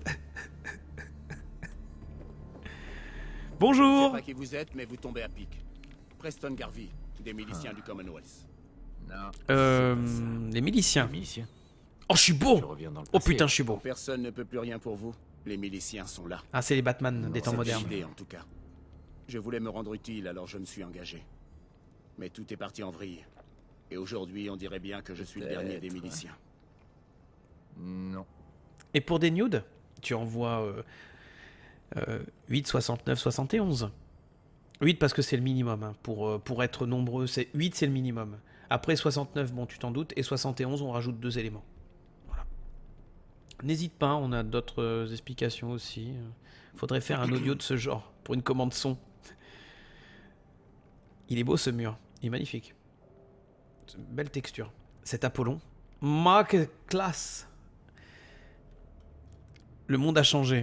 Bonjour. Je sais pas qui vous êtes, mais vous tombez à pic. Preston Garvey, des miliciens ah. du Commonwealth. Non. Euh, les miliciens. Les miliciens. Oh, je suis beau. Je reviens dans le Oh passé. putain, je suis beau. Personne ne peut plus rien pour vous. Les miliciens sont là. Ah, c'est les Batman des temps C'est modernes. l'idée, en tout cas. Je voulais me rendre utile, alors je me suis engagé. Mais tout est parti en vrille. Et aujourd'hui, on dirait bien que je suis le dernier des miliciens. Non. Et pour des nudes, tu envoies euh, euh, huit, soixante-neuf, soixante et onze. huit parce que c'est le minimum. Hein. Pour, euh, pour être nombreux, c'est huit c'est le minimum. Après soixante-neuf, bon tu t'en doutes. Et soixante et onze, on rajoute deux éléments. Voilà. N'hésite pas, on a d'autres euh, explications aussi. Faudrait faire un audio de ce genre pour une commande son. Il est beau ce mur. Il est magnifique. Belle texture. Cet Apollon. Ma que classe. Le monde a changé.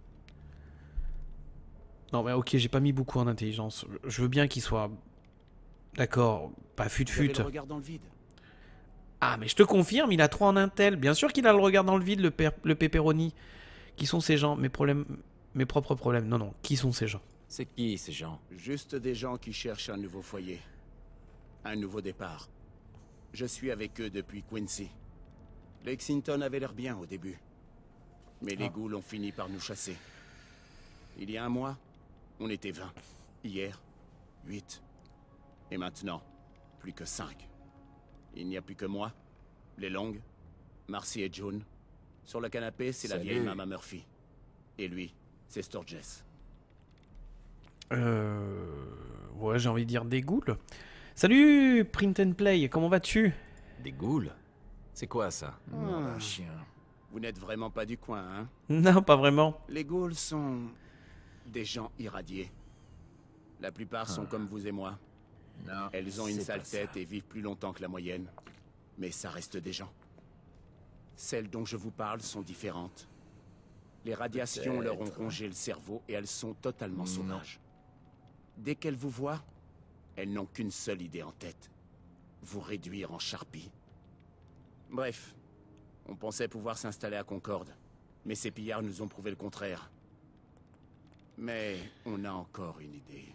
Non mais ok, j'ai pas mis beaucoup en intelligence. Je veux bien qu'il soit... D'accord, pas fut-fut. Le regard dans le vide. Ah mais je te confirme, il a trois en intel. Bien sûr qu'il a le regard dans le vide, le, per... le pepperoni. Qui sont ces gens? Mes problèmes... Mes propres problèmes. Non, non, qui sont ces gens? C'est qui ces gens? Juste des gens qui cherchent un nouveau foyer. Un nouveau départ. Je suis avec eux depuis Quincy. Lexington avait l'air bien au début. Mais les ghouls ont fini par nous chasser. Il y a un mois, on était vingt. Hier, huit. Et maintenant, plus que cinq. Il n'y a plus que moi, les Longs, Marcy et June. Sur le canapé, c'est la Salut. vieille Mama Murphy. Et lui, c'est Sturgess. Euh... Ouais, j'ai envie de dire des ghouls. Salut, Print and Play, comment vas-tu? Des ghouls? C'est quoi ça? Ah. Vous n'êtes vraiment pas du coin, hein? Non, pas vraiment. Les ghouls sont des gens irradiés. La plupart sont Ah. comme vous et moi. Non, Elles ont une c'est sale pas ça. tête et vivent plus longtemps que la moyenne. Mais ça reste des gens. Celles dont je vous parle sont différentes. Les radiations leur ont Peut-être. rongé le cerveau et elles sont totalement Non. sauvages. Dès qu'elles vous voient, elles n'ont qu'une seule idée en tête. Vous réduire en charpie. Bref, on pensait pouvoir s'installer à Concorde. Mais ces pillards nous ont prouvé le contraire. Mais on a encore une idée.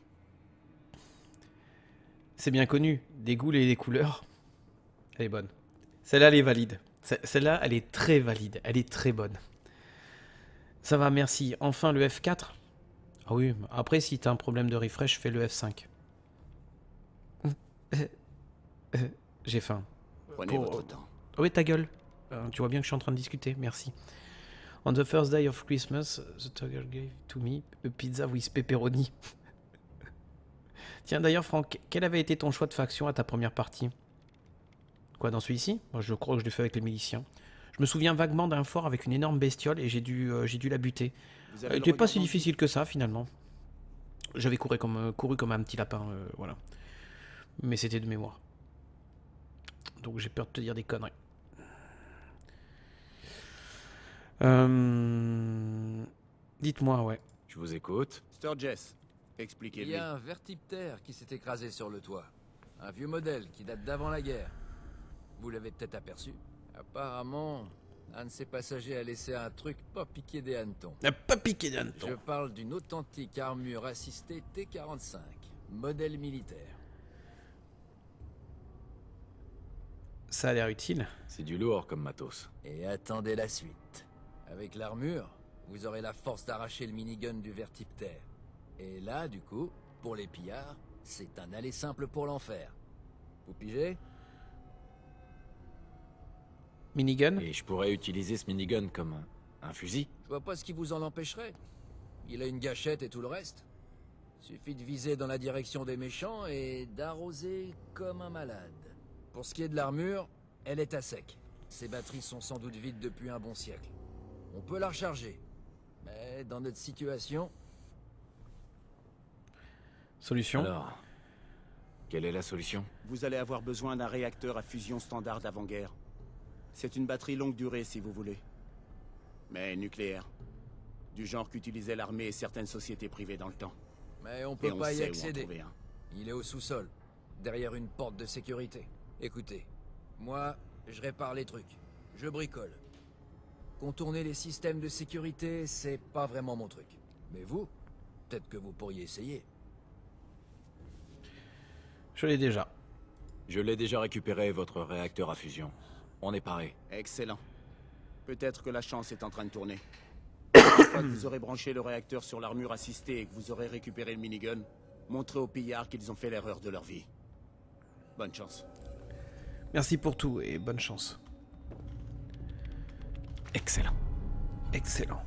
C'est bien connu, des ghouls et des couleurs. Elle est bonne. Celle-là, elle est valide. Ce- Celle-là, elle est très valide. Elle est très bonne. Ça va, merci. Enfin, le F quatre. Ah oui, après, si t'as un problème de refresh, fais le F cinq. J'ai faim. Prenez votre temps. Ah oui, ta gueule. Euh, tu vois bien que je suis en train de discuter. Merci. On the first day of Christmas, the tiger gave to me a pizza with pepperoni. Tiens, d'ailleurs, Franck, quel avait été ton choix de faction à ta première partie? Quoi, dans celui-ci? Moi, je crois que je l'ai fait avec les miliciens. Je me souviens vaguement d'un fort avec une énorme bestiole et j'ai dû, euh, j'ai dû la buter. Vous avez Elle le n'était pas regard si dans le difficile que ça, finalement. J'avais couru comme, euh, couru comme un petit lapin, euh, voilà. Mais c'était de mémoire. Donc j'ai peur de te dire des conneries. Euh... Dites-moi, ouais. Je vous écoute. Sturgess, Il expliquez-lui. y a un vertiptère qui s'est écrasé sur le toit. Un vieux modèle qui date d'avant la guerre. Vous l'avez peut-être aperçu. Apparemment, un de ses passagers a laissé un truc pas piqué des hannetons. Pas piqué des hannetons. Je parle d'une authentique armure assistée T quarante-cinq, modèle militaire. Ça a l'air utile. C'est du lourd comme matos. Et attendez la suite. Avec l'armure, vous aurez la force d'arracher le minigun du vertiptère. Et là, du coup, pour les pillards, c'est un aller simple pour l'enfer. Vous pigez? Minigun? Et je pourrais utiliser ce minigun comme un, un fusil? Je vois pas ce qui vous en empêcherait. Il a une gâchette et tout le reste. Suffit de viser dans la direction des méchants et d'arroser comme un malade. Pour ce qui est de l'armure, elle est à sec. Ses batteries sont sans doute vides depuis un bon siècle. On peut la recharger. Mais dans notre situation... Solution? Alors, quelle est la solution? Vous allez avoir besoin d'un réacteur à fusion standard d'avant-guerre. C'est une batterie longue durée si vous voulez. Mais nucléaire. Du genre qu'utilisaient l'armée et certaines sociétés privées dans le temps. Mais on Et peut on pas y sait où en accéder. trouver un. Il est au sous-sol, derrière une porte de sécurité. Écoutez, moi, je répare les trucs. Je bricole. Contourner les systèmes de sécurité, c'est pas vraiment mon truc. Mais vous, peut-être que vous pourriez essayer. Je l'ai déjà. Je l'ai déjà récupéré, votre réacteur à fusion. On est paré. Excellent. Peut-être que la chance est en train de tourner. Une fois que vous aurez branché le réacteur sur l'armure assistée et que vous aurez récupéré le minigun, montrez aux pillards qu'ils ont fait l'erreur de leur vie. Bonne chance. Merci pour tout et bonne chance. Excellent. Excellent.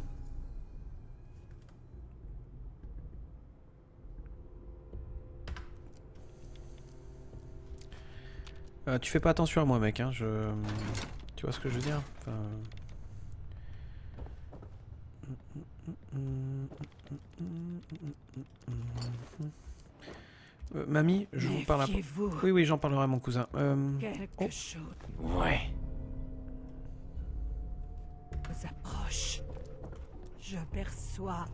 Euh, tu fais pas attention à moi, mec, hein, je... Tu vois ce que je veux dire? Enfin... Euh, mamie, je vous parle après. Oui, oui, j'en parlerai à mon cousin. Euh... Quelque oh. chose Ouais. vous approche. Je perçois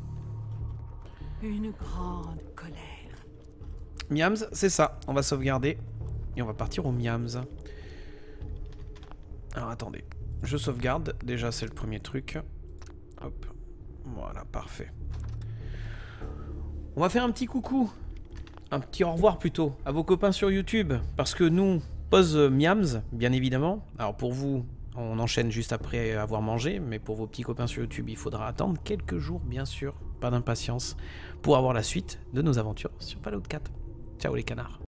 une grande colère. Miams, c'est ça. On va sauvegarder. Et on va partir au Miams. Alors attendez. Je sauvegarde. Déjà, c'est le premier truc. Hop. Voilà, parfait. On va faire un petit coucou. Un petit au revoir plutôt à vos copains sur YouTube. Parce que nous, pause Miams, bien évidemment. Alors pour vous, on enchaîne juste après avoir mangé. Mais pour vos petits copains sur YouTube, il faudra attendre quelques jours, bien sûr. Pas d'impatience. Pour avoir la suite de nos aventures sur Fallout quatre. Ciao les canards.